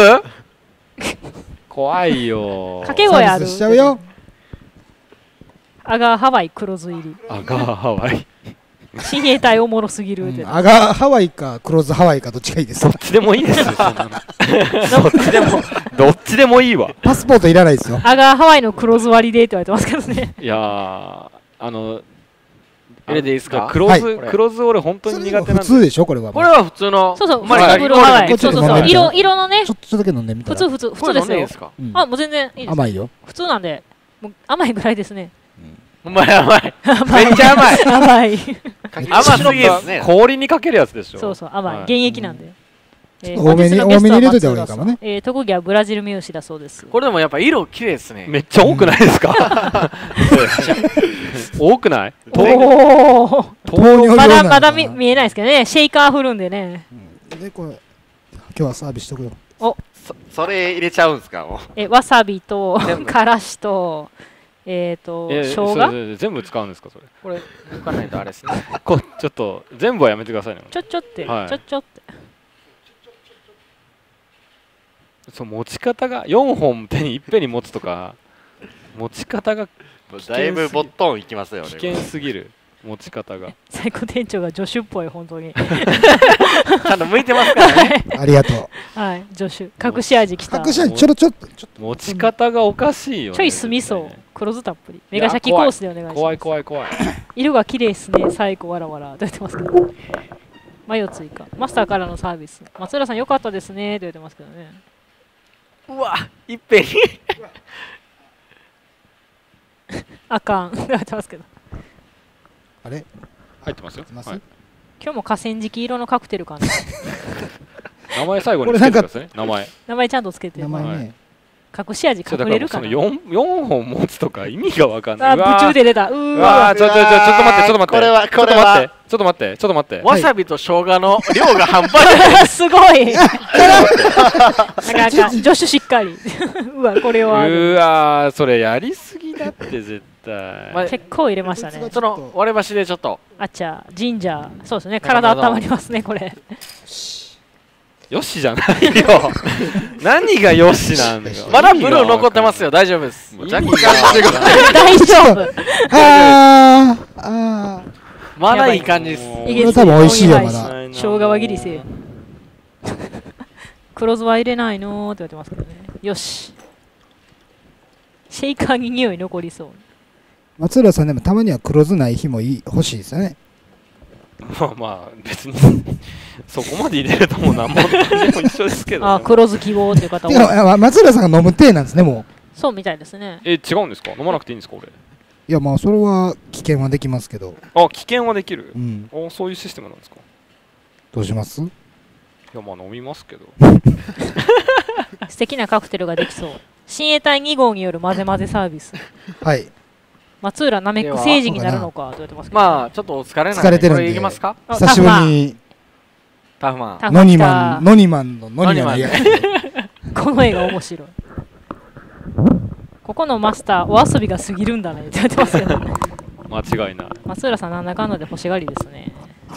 怖いよ。 掛け声ある。 しちゃうよ。 アガーハワイ黒酢入り。 アガーハワイ。 親衛隊おもろすぎるって。 アガーハワイか黒酢ハワイかどっちがいいですか。 どっちでもいいですよ。そんなの。どっちでもどっちでもいいわ。 パスポートいらないですよ。 アガーハワイの黒酢割りでって言われてますけどね。 いやあの。 入れていいですか。 黒酢黒酢俺本当に苦手なんで。 普通でしょこれは。 これは普通の。 そうそう。ブルーハワイ。そうそうそう。色色のね。 ちょっとだけ飲んでみたら。 普通普通普通ですよ。あもう全然いいです。 甘いよ。 普通なんでもう甘いぐらいですね。 うまい甘い。めっちゃ甘い。 甘い。 甘すぎですね。 氷にかけるやつでしょ。 そうそう甘い。原液なんで。 多めに多めに入れといた方がいいかもね。 えー、特技はブラジルミューシだそうです。 これでもやっぱ色綺麗ですね。 めっちゃ多くないですか。多くない？ おお。まだまだ見見えないですけどね。シェイカー振るんでね。 でこれ今日はサービスしとくよ。 おそそれ入れちゃうんですか。 えわさびとからしとえっと生姜全部使うんですかそれ。 これ抜かないとあれですね。 こちょっと全部はやめてくださいね。 ちょちょってちょちょって。 そう持ち方がよんほん手にいっぺんに持つとか持ち方がだいぶボットンいきますよね。 危険すぎる持ち方が。 最高店長が助手っぽい本当に。ちゃんと向いてますからね。 ありがとう。はい助手隠し味きた。 隠し味ちょろちょっと持ち方がおかしいよね。 ちょい酢味噌黒酢たっぷりメガシャキコースでお願いします。 怖い怖い怖い。 色が綺麗ですね最高わらわらと言ってますけど。マヨ追加マスターからのサービス松浦さん良かったですねと言ってますけどね。 うわいっぺんにあかん入ってますけど。 あれ入ってますよ。 今日も河川敷色のカクテルかな。 名前最後につけてくださいね。名前。 名前ちゃんとつけて。 名前ね。 隠し味隠れるかな。 四四本持つとか意味がわかんない。 あ、夢中で出た。うわ、ちょちょちょちょっと待ってちょっと待って。 これはこれは。 ちょっと待ってちょっと待って。 わさびと生姜の量が半端ない。 すごい。なかなか助手しっかり。うわこれは。 うわそれやりすぎだって絶対。 結構入れましたね。 その割り箸でちょっと。 あっちゃジンジャーそうですね。体温まりますねこれ。 よしじゃないよ。何がよしなんだよ。 まだブルー残ってますよ。大丈夫です。 大丈夫。 ああ。 まだいい感じです。 これ多分美味しいよまだ。 生姜はギリセーフ。黒酢は入れないのって言われてますけどね。よし。シェイカーに匂い残りそう。 松浦さんでもたまには黒酢ない日もいい欲しいですよね。 まあまあ別にそこまで入れるともう何も一緒ですけど、ね、 あ黒酢希望という方は松浦さんが飲む体なんですねもうそうみたいですね。 え違うんですか。飲まなくていいんですか俺。 いやまあそれは危険はできますけど。 あ危険はできる、 うん、 おそういうシステムなんですか。 どうします。いやまあ飲みますけど素敵なカクテルができそう。親衛隊に号による混ぜ混ぜサービス。 はい松浦ナメック星人になるのかと言われてますけど。 まあちょっとお疲れなんで疲れてるんでいきますか。 久しぶりにタフマンノニマンノニマンのノニマンやこの絵が面白い。ここのマスターお遊びが過ぎるんだねって言われてますけど間違いない。 松浦さんなんだかんだで欲しがりですね。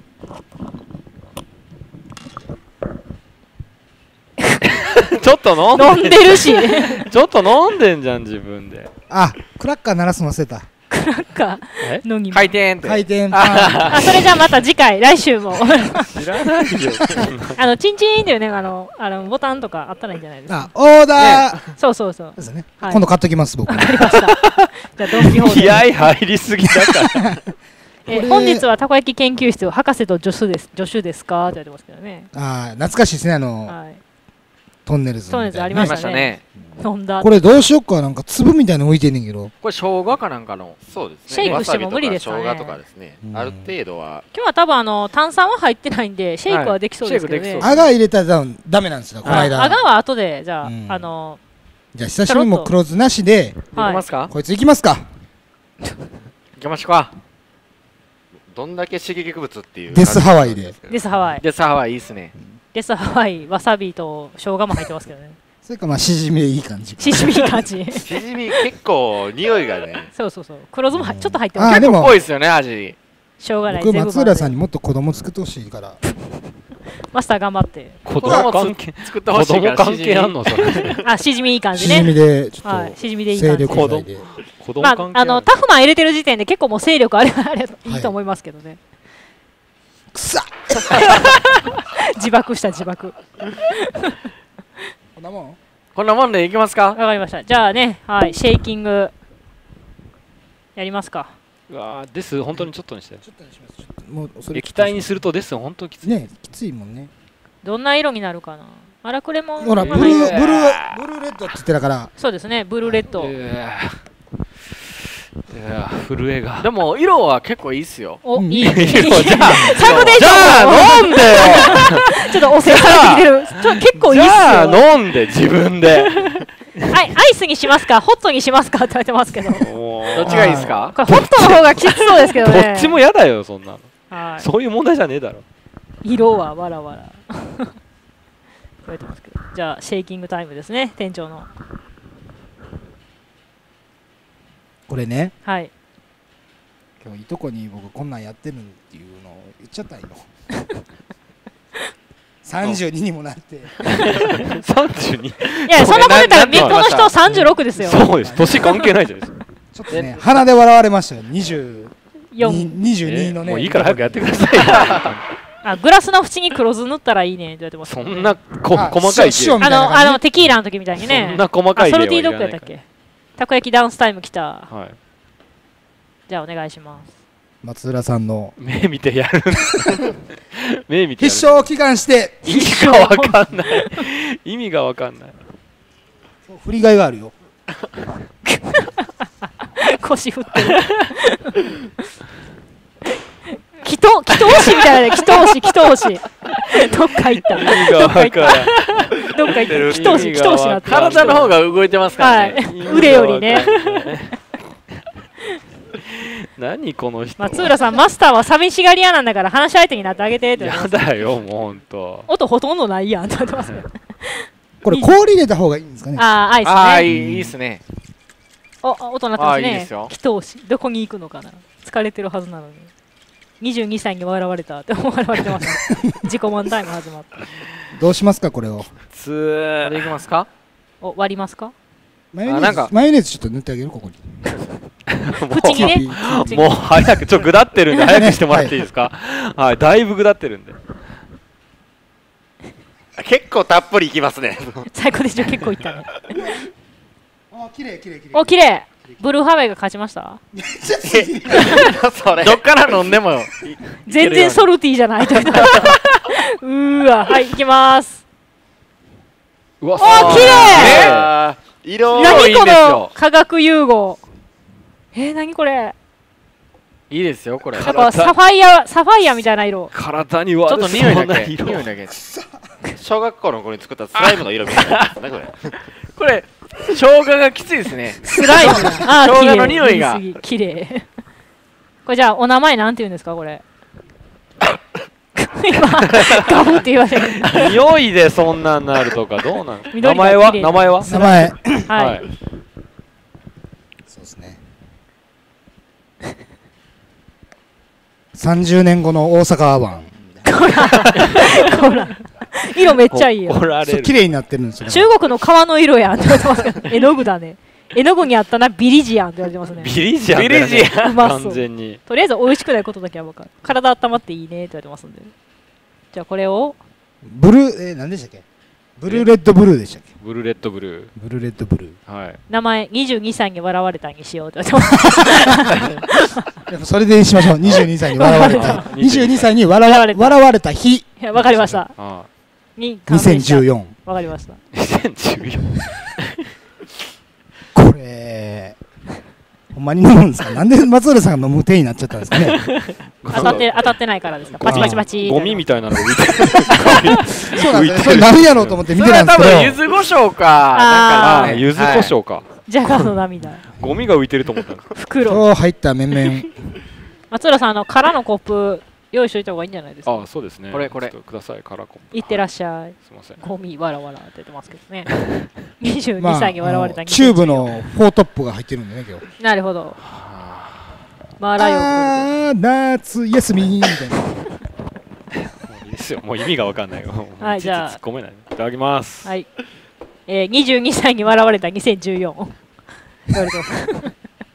ちょっと飲んで飲んでるしちょっと飲んでんじゃん自分で。 あクラッカー鳴らすの忘れた。 クラッカーのに回転って回転あそれじゃあまた次回来週も知らないよあのチンチンっていうねあのあのボタンとかあったらいいんじゃないですか。 あオーダーそうそうそうですね。今度買っときます僕。 わかりました。じゃあドンキホーテ気合入りすぎだからえ本日はたこ焼き研究室博士と助手です助手ですかって言われてますけどね。 あ懐かしいですねあのトンネルズトンネルズありましたね。飲んだ。 これどうしよっかなんか粒みたいなの浮いてんねんけど。 これ生姜かなんかの。 そうですね。 シェイクしても無理ですかね。 生姜とかですね。ある程度は。 今日は多分あの炭酸は入ってないんでシェイクはできそうですけどね。 アガ入れたらダメなんですよこの間。 アガは後でじゃああの。 じゃあ久しぶりにも黒酢なしで。 いきますか。 こいついきますか。 いきましょうか。 どんだけ刺激物っていう。 デスハワイで。 デスハワイ。 デスハワイいいっすね。 デスハワイわさびと生姜も入ってますけどね。 それかまあしじみでいい感じ。 しじみいい感じ。 しじみ結構匂いがね。 そうそうそう。黒酢もちょっと入ってます。 結構濃いですよね味。 しょうがない。 僕松浦さんにもっと子供作ってほしいから。 マスター頑張って。 子供関係作ってほしいから。 子供関係あんのそれ。 あしじみいい感じね。 しじみでちょっとしじみでいい感じ。 子供子供関係。 まああのタフマン入れてる時点で結構もう勢力あれあれいいと思いますけどね。 くさ。 自爆した自爆。 こんなもん。 こんなもんでいきますか。 わかりました。じゃあね、はい、シェイキングやりますか。 うわー、です本当にちょっとにして。 ちょっとにします。もうそれ液体にするとです本当にきつい。 ね、きついもんね。 どんな色になるかな。荒くれも。 ほらブルーブルーブルーレッドって言ってたから。 そうですね、ブルーレッド。 いや震えが。 でも色は結構いいっすよ。 お、いい。 じゃあ最後でじゃあ飲んでよ。 ちょっとお世話されてきてる。結構いいっすよ。じゃあ飲んで自分で。 アイスにしますかホットにしますかって言われてますけど。どっちがいいですか。 これホットの方がきつそうですけどね。 どっちも嫌だよそんなの。そういう問題じゃねえだろ。 色はわらわら。言われてますけど。じゃあシェイキングタイムですね店長の。 これね。 はい。 今日いとこに僕こんなんやってるっていうのを言っちゃったんよ。さんじゅうににもなって。 さんじゅうに。いやそんなこと言ったらみっこの人さんじゅうろくですよ。 そうです。年関係ないじゃないですか。 ちょっとね鼻で笑われましたよ。にじゅうにのね。 もういいから早くやってください。 あグラスの縁に黒酢塗ったらいいねって言われてます。 そんなこ細かい。 あのあのテキーラの時みたいにね。 そんな細かい。 ソルティードッグやったっけ。たこ焼きダンスタイム来た。 はい。 じゃあお願いします。 松浦さんの目見てやる。目見て。 必勝祈願して。 意味がわかんない。意味がわかんない。 振りがいがあるよ。 腰振ってる祈祷祈祷師みたいなね、祈祷師祈祷師どっか行ったどっか行ったどっか行った祈祷師祈祷師なって、 体の方が動いてますからね、はい、 腕よりね何この人。 松浦さん、マスターは寂しがり屋なんだから話し相手になってあげてって。 やだよ、もうほんと音ほとんどないやんって言ってますねこれ氷入れた方がいいんですかね。 ああ、アイスね。 ああ、いいっすね。 お、音鳴ってますね。祈祷師、どこに行くのかな。疲れてるはずなのににじゅうにさいに笑われたって思われてますね自己満タイム始まった。 どうしますかこれを。 つー。これいきますか。 お、割りますか。 マヨネーズ、マヨネーズちょっと塗ってあげるここに口にね。 もう早くちょっと下ってるんで早くしてもらっていいですか。はい、だいぶ下ってるんで。 結構たっぷりいきますね。 最高でしょ、結構いったね。 あ、綺麗綺麗綺麗。 お、綺麗。ブルーハワイが勝ちました。 それどっから飲んでも全然ソルティーじゃないとうーわ、はい、行きます。 うわ、 お、綺麗。 色何この化学融合。えー、何これ。 いいですよこれ。 サファイア、サファイアみたいな色。 体に悪そうな色。 ちょっと匂いだけ。匂いだけ。 小学校の頃に作ったスライムの色みたいなですねこれ。 これ生姜がきついですね。 スライム。 あ、生姜の匂いが綺麗。これじゃあお名前なんて言うんですかこれ。今ガブって言われる。 匂いでそんなんなるとかどうなの。名前は名前は名前。 はい。 そうですね。さんじゅうねんごの大阪アワン。 ほら。色めっちゃいいよ。 そう綺麗になってるんですよ。 中国の川の色やんって言われてますけど、絵の具だね。絵の具にあったなビリジアンって言われてますね。 ビリジアン。 ビリジアン。 うまそう。 完全に。 とりあえず美味しくないことだけは分かる。体温まっていいねって言われてますんで。じゃあこれをブルーえー、何でしたっけ？ブルーレッドブルーでしたっけ？ ブルーレッドブルー。 ブルーレッドブルー。はい。 名前にじゅうにさいに笑われたにしようって言われてます。それでしましょう。にじゅうにさいに笑われた。にじゅうにさいに笑われた。笑われた日。 いや、わかりました。 にせんじゅうよん。 わかりました。 にせんじゅうよん。 これほんまに飲むんですか。なんで松浦さんが飲む手になっちゃったんですかね。 当たって当たってないからですか。パチパチパチ。 ゴミみたいなのが浮いてる。 そうなんですよ。何やろうと思って見てたんですけど。 それは多分柚子胡椒か。 ああ、柚子胡椒か。 ジャガーの涙。 ゴミが浮いてると思った。 袋。 今日入った面々。 松浦さん、あの空のコップ用意しといた方がいいんじゃないですか。 あ、そうですね。 これこれください、空コップ。 いってらっしゃい。 すみません。 ゴミわらわらって言ってますけどね。にじゅうにさいに笑われた。 チューブのフォートップが入ってるんでね今日。 なるほど。マーライオン。 ああ、夏休みみたいな。 もういいですよ。もう意味がわかんないよ。 はい、じゃあ。 突っ込めない。いただきます。 はい。えー、にじゅうにさいに笑われたにせんじゅうよん。言われてます。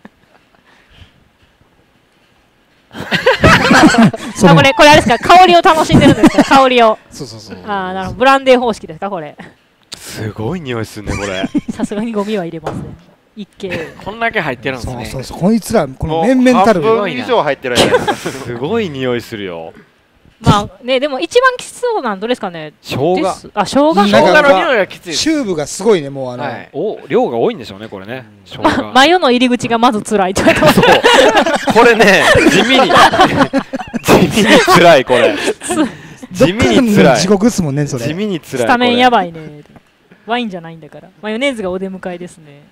あ、これこれあれですか、香りを楽しんでるんですか。香りを。 そうそうそう。 ああ、なるほど。ブランデー方式ですかこれ。 すごい匂いするねこれ。 さすがにゴミは入れますね。一見。 こんだけ入ってるんですね。 そうそうそう。こいつらこの面々たる。 半分以上入ってる。 すごい匂いするよ。 まあね、でも一番きつそうなのどれですかね。 生姜。 あ、生姜。 生姜の匂いがきつい。 チューブがすごいね、もうあの、 お量が多いんでしょうねこれね。生姜。 マヨの入り口がまず辛いって言われてます。 そう。これね、地味に地味に辛いこれ。地味に辛い。 地獄っすもんねそれ。 地味に辛い。 スタメンやばいね。ワインじゃないんだから。マヨネーズがお出迎えですね。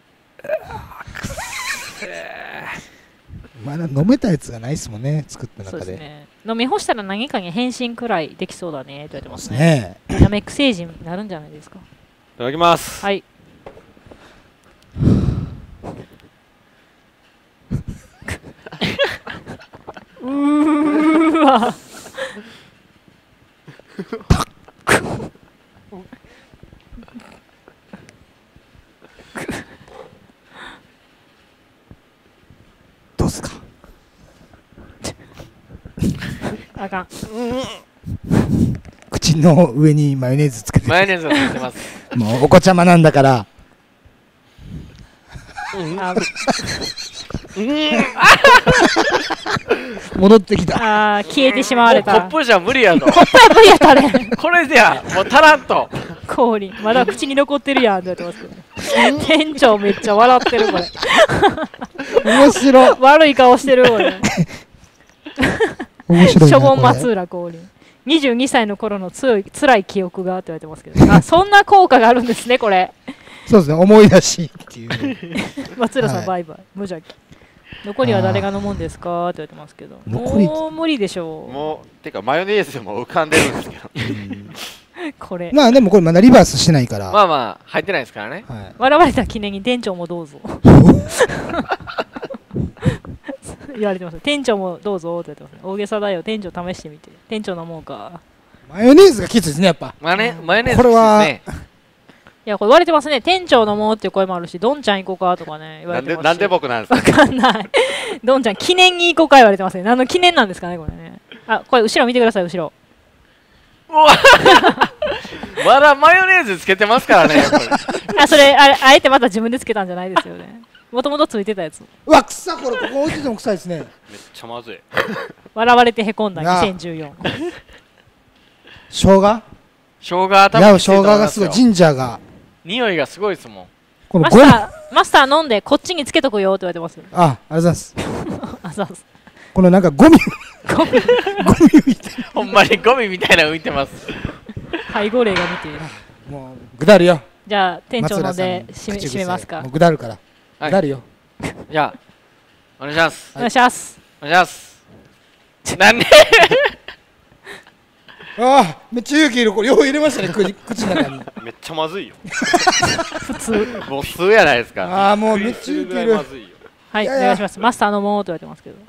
まだ飲めたやつがないですもんね、作った中で。 そうですね。飲み干したら何かに変身くらいできそうだねって言われてますね。ナメック星人になるんじゃないですか。 いただきます。 はい。うーわ。 どうすか。 あかん。 口の上にマヨネーズつけて。 マヨネーズをつけてます。 もうお子ちゃまなんだから。戻ってきた。 ああ、消えてしまわれた。 コップじゃ無理やぞ。 コップは無理やったね。 これじゃもう足らんと。 氷まだ口に残ってるやんって言ってますけど、ね、店長めっちゃ笑ってるこれ面白い悪い顔してるこれ面白いしょぼん松浦氷にじゅうにさいの頃の強い辛い記憶がって言われてますけど、あそんな効果があるんですねこれ。 そうですね、思い出しっていう松浦さん、はい、バイバイ無邪気。残りは誰が飲むんですかって言われてますけど、もう無理でしょう。 もうてかマヨネーズでも浮かんでるんですけどこれまあでもこれまだリバースしてないからまあまあ入ってないですからね、 はい、笑われた記念に店長もどうぞ言われてます。店長もどうぞって言われてます、ね、大げさだよ店長試してみて。店長飲もうか。 マヨネーズがきついですねやっぱ。 マネマヨネーズきついですね。 いやこれ言われてますね。店長飲もうっていう声もあるし、どんちゃん行こうかとかね言われてますし。 なんで僕なんですか。 わかんないどんちゃん記念に行こうか言われてますね。何の記念なんですかねこれね。あこれ後ろ見てください後ろまだマヨネーズつけてますからねあそれ あ, あえてまた自分でつけたんじゃないですよね。もともとついてたやつ。 うわ臭これここ置いてても臭いですね。めっちゃまずい笑われてへこんだにせんじゅうよん生姜生姜頭いや生姜がすごいジンジャーが匂いがすごいですもん。 このマスターマスター飲んでこっちにつけとくよって言われてます。 あありがとうございますあざす。 このなんかゴミゴミゴミみたいなほんまにゴミみたいな浮いてます背後霊が見ている。 もうぐだるよ。 じゃあ店長ので締め締めますか。 もうぐだるからぐだるよ。 じゃあお願いします。 お願いしますお願いします。なんでああめっちゃ勇気いる。これよう入れましたね口の中にめっちゃまずいよ普通もう普通やないですか。 ああもうめっちゃ勇気いる。 はいお願いします。マスター飲もうと言われてますけど。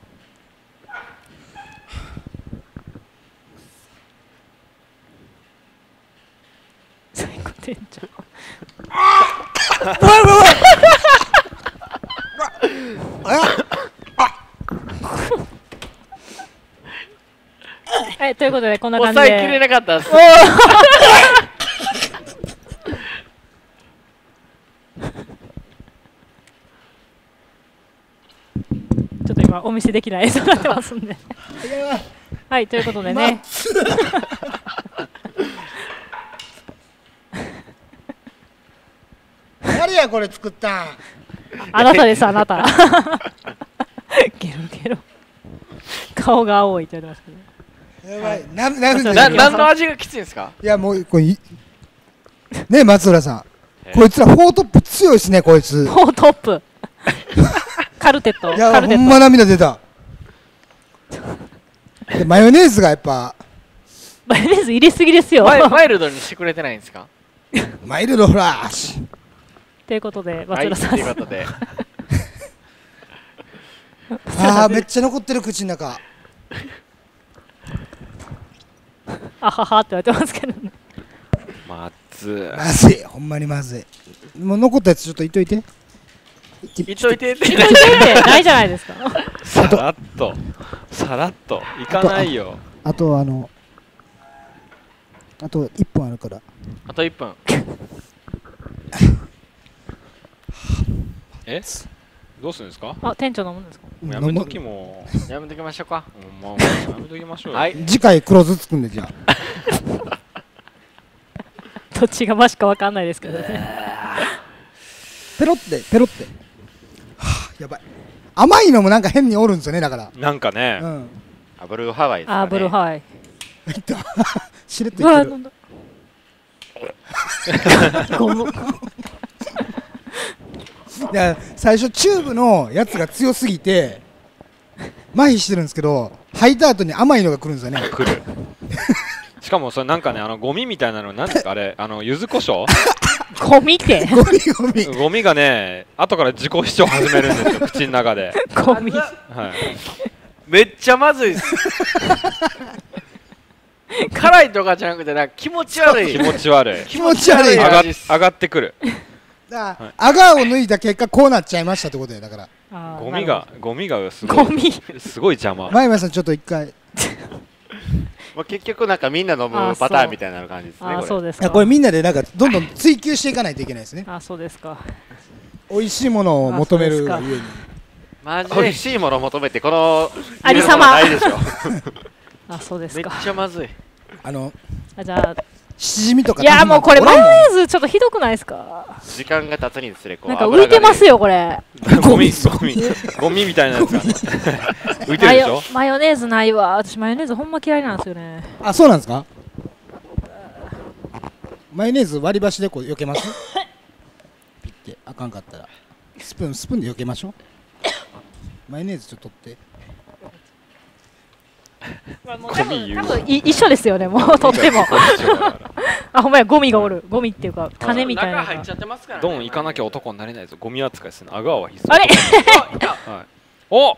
最高店長はい、ということでこんな感じで抑えきれなかったですちょっと今お見せできない映像になってますんではいということでね誰やこれ作ったん。 あなたですあなたゲロゲロ顔が青いって言われますけど。 やばいななな何の味がきついんですか。 いやもうこれねえ松浦さんこいつらフォートップ強いですねこいつ。 フォートップカルテット。 いやほんま涙出たでマヨネーズがやっぱマヨネーズ入れすぎですよマイルドにしてくれてないんですかマイルドフラッシュということで松浦さん、はい、ということでああめっちゃ残ってる口の中あははって言われてますけどね。 まずまずいほんまにまずい。もう残ったやつちょっといっといていっといてっていっといてないじゃないですかさらっとさらっといかないよ。 あとあのあといっぷんあるから。 あといっぷんえどうするんですか。 あ店長飲むんですか。 やめときもやめときましょうか。 まあやめときましょうよ。 はい次回黒酢つくんでじゃあどっちがマシかわかんないですけどねペロってペロってはあやばい。甘いのもなんか変におるんですよねだからなんかね、 うん、 あブルーハワイですかね。 あブルーハワイいったしれっといってるゴムいや最初チューブのやつが強すぎて麻痺してるんですけど吐いた後に甘いのが来るんですよね。 来るしかもそれなんかねあのゴミみたいなのなんですかあれあの柚子胡椒ゴミってゴミゴミゴミがね後から自己主張始めるんですよ口の中でゴミ、はい、 めっちゃまずいです辛いとかじゃなくてなんか気持ち悪い気持ち悪い気持ち悪い上が上がってくるだからあがを抜いた結果こうなっちゃいましたってことやだからゴミがゴミがすごいゴミすごい邪魔。 前山さんちょっと一回まあ結局なんかみんな飲むパターンみたいな感じですね。 あそうですか。 これみんなでなんかどんどん追求していかないといけないですね。 あそうですか。 美味しいものを求めるがゆえにマジ美味しいものを求めてこのありさまないでしょあそうですか。 めっちゃまずい。 あのあじゃあしじみとか。 いやもうこれマヨネーズちょっとひどくないですか。 時間が経つにつれこうなんか浮いてますよこれ。 ゴミゴミゴミみたいなやつが浮いてるでしょ。 マヨネーズないわ。私マヨネーズほんま嫌いなんですよね。 あ、そうなんですか。マヨネーズ割り箸でこう避けます。ピッてあかんかったらスプーンスプーンで避けましょう。マヨネーズちょっと取って。 多分多分一緒ですよね、もうとっても。あ、ほんまや、ゴミがおる。ゴミっていうか種みたいな。 入っちゃってますからね。 ドン行かなきゃ男になれないぞ。ゴミ扱いするの。アガーは必須。 あれはい、お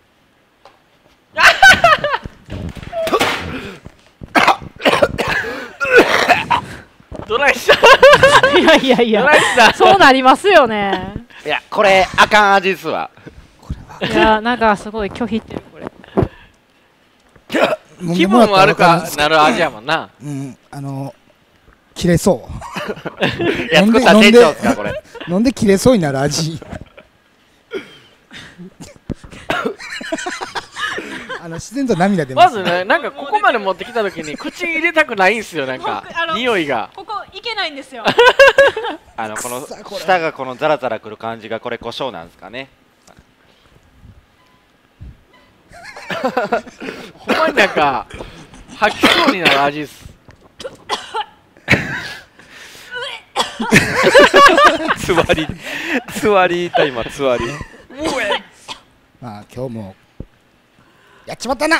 ドライした。 いやいやいや、そうなりますよね。 いや、これあかん味っすわ。 いや、なんかすごい拒否ってるこれ。 気分悪くなる味やもんな。 うん、あの切れそう。 いや、作った店長ですかこれ。 飲んで切れそうになる味。あの自然と涙出ます。 まずね、なんかここまで持ってきた時に口入れたくないんですよ、なんか匂いが。 ここいけないんですよ。 あのこの舌がこのザラザラくる感じがこれ胡椒なんですかね。 ほんまになんか吐きそうになる味っす。 つわりつわりた今つわり。 まあ今日もやっちまったな。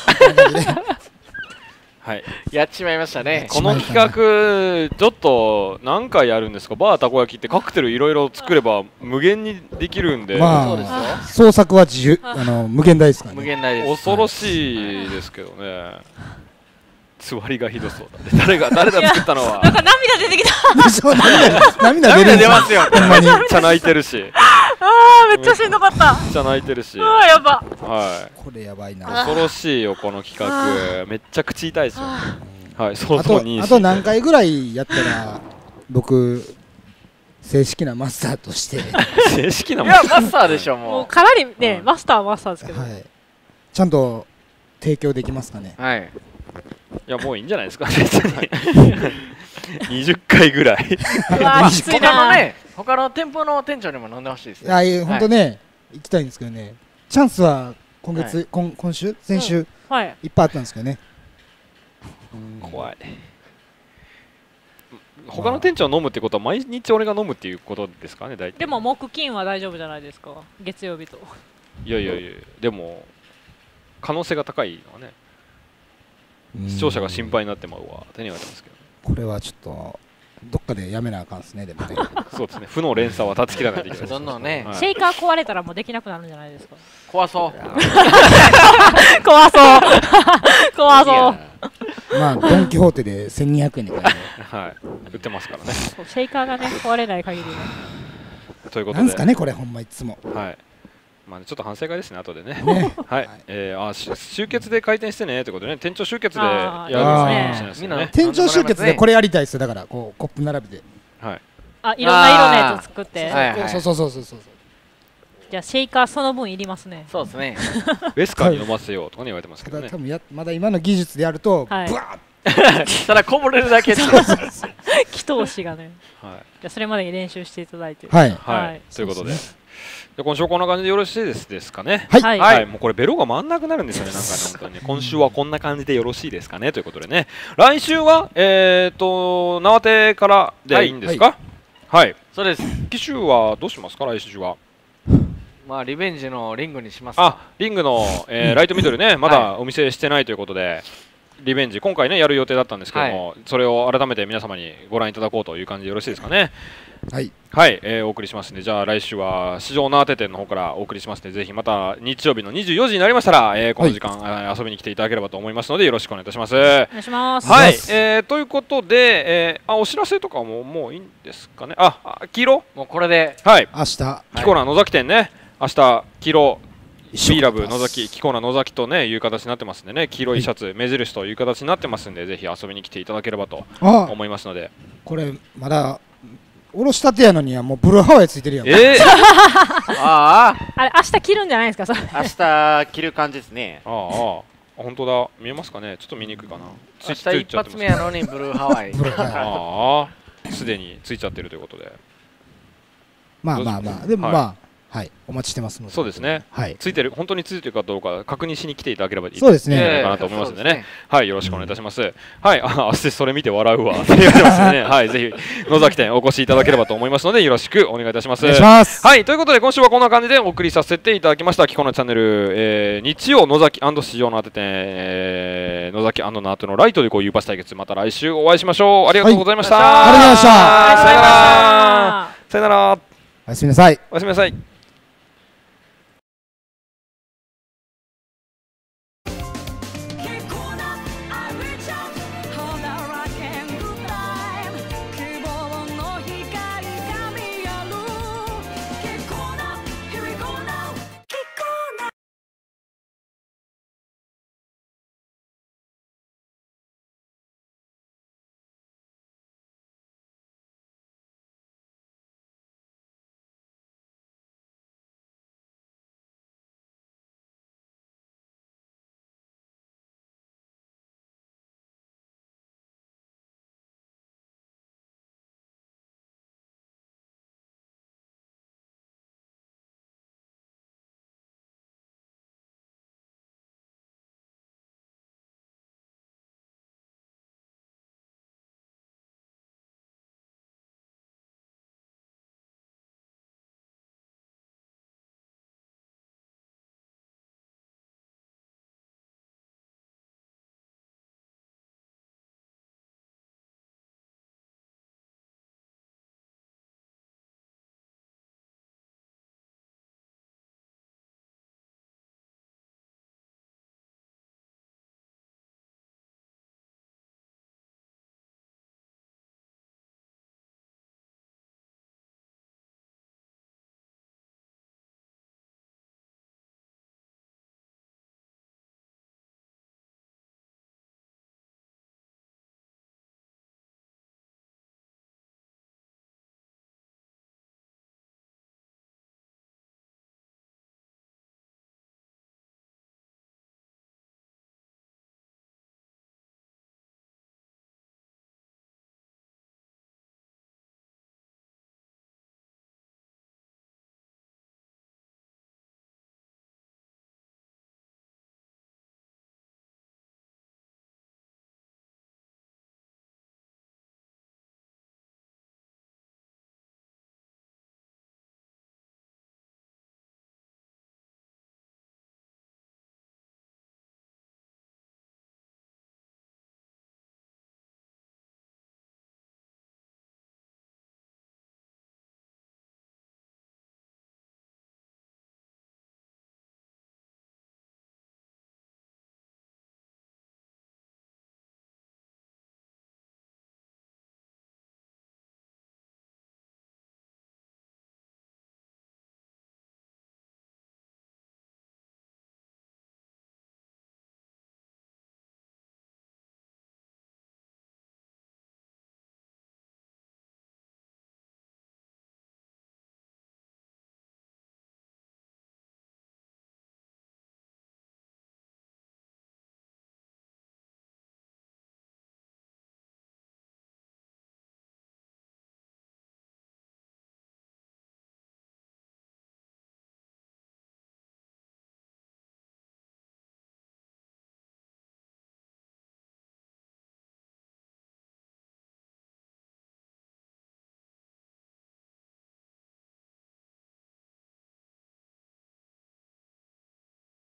はい、 やっちまいましたね。 この企画ちょっと何回やるんですか。バーたこ焼きってカクテルいろいろ作れば無限にできるんで、 まあ創作は自由、あの無限大ですからね。 無限大です。 恐ろしいですけどね。つわりがひどそうだ。誰が誰が作ったのは。 なんか涙出てきた。 涙出出ますよ。 ほんまにめっちゃ泣いてるし。 ああめっちゃしんどかった。 めっちゃ泣いてるし。 ああやば。 はい。 これやばいな。 恐ろしいよこの企画。めっちゃ口痛いですよ。はい。相当に。 あと何回ぐらいやったら僕正式なマスターとして。 正式なマスター。いやマスターでしょもう。 もうかなりねマスターはマスターですけど。はい。 ちゃんと提供できますかね。 はい。 いやもういいんじゃないですか別に。にじゅっかいぐらい。 他のね、他の店舗の店長にも飲んでほしいですね。 ああいう本当ね、行きたいんですけどね。チャンスは今月、今今週、先週いっぱいあったんですけどね。 怖い。他の店長飲むってことは毎日俺が飲むっていうことですかね大体。 でも木金は大丈夫じゃないですか。月曜日と。 いやいやいやでも可能性が高いのはね。視聴者が心配になってまうわ手には入ってますけど、ね、 これはちょっとどっかでやめなあかんですねでもね。 そうですね負の連鎖は断ち切らないといけない。 どんどんね、 はい、シェイカー壊れたらもうできなくなるんじゃないですか。 怖そう怖そう怖そうまあドン・キホーテでせんにひゃくえんで買えるはい売ってますからね。 シェイカーがね壊れない限りはということでなんですかねこれほんまいつも。 はいまあちょっと反省会ですね後でね。ねはい、えー、あ集結で開店してねということでね店長集結でやるかもしれないですね。 店長集結でこれやりたいですよだからこうコップ並びで。 はい。 あいろんな色のやつ作って。 そうそうそうそうそう。 じゃあシェイカーその分いりますね。 そうですね。 ウェスカーに飲ませようとかね言われてますけどね。 多分やまだ今の技術でやるとブワーッただこぼれるだけで。 祈祷師がね。はい。じゃあそれまでに練習していただいて。 はいはいということで。今週こんな感じでよろしいですですかね。 はい、 はいはい、もうこれベロが回んなくなるんですよねなんかね本当にね今週はこんな感じでよろしいですかねということでね来週はえっと縄手からでいいんですか。はい、はい、 そうです。 機種はどうしますか来週は。 まあリベンジのリングにします。 あリングの、えー、ライトミドルねまだお見せしてないということで。リベンジ今回ねやる予定だったんですけども、はい、それを改めて皆様にご覧いただこうという感じでよろしいですかね。 はい、 はいえー、お送りしますね。じゃあ来週は市場縄手店の方からお送りしますのでぜひまた日曜日のにじゅうよじになりましたら、えー、この時間、はい、遊びに来ていただければと思いますのでよろしくお願いいたします。お願いします。 はい、えー、ということで、えー、あお知らせとかももういいんですかね。ああ黄色もうこれではい明日キコナ野崎店ね明日黄色ビーラブ野崎キコナ野崎とねいう形になってますんでね黄色いシャツ、はい、目印という形になってますんでぜひ遊びに来ていただければと思いますので。 これまだおろしたてやのにはもうブルーハワイついてるやん。 えー、 あああれ明日着るんじゃないですかそれ。 明日着る感じですね。 ああ本当だ、見えますかね。ちょっと見にくいかな。 明日一発目やのにブルーハワイ。 ああ、すでについちゃってるということで。 まあまあまあ、でもまあ。はい、お待ちしてますので。 そうですね。はい、ついてる、本当についてるかどうか確認しに来ていただければいい。 そうですね。 かなと思いますのでね。はい、よろしくお願いいたします。はい、あ、あ、それ見て笑うわ。って言われますね。はい、ぜひ野崎店お越しいただければと思いますので、よろしくお願いいたします。 お願いします。 はい、ということで今週はこんな感じでお送りさせていただきました。キコのチャンネル、えー、日曜野崎&市場の当て店、えー、野崎&の後のライトでこういうパス対決、また来週お会いしましょう。ありがとうございました。 ありがとうございました。 さよなら。さよなら。 おやすみなさい。 おやすみなさい。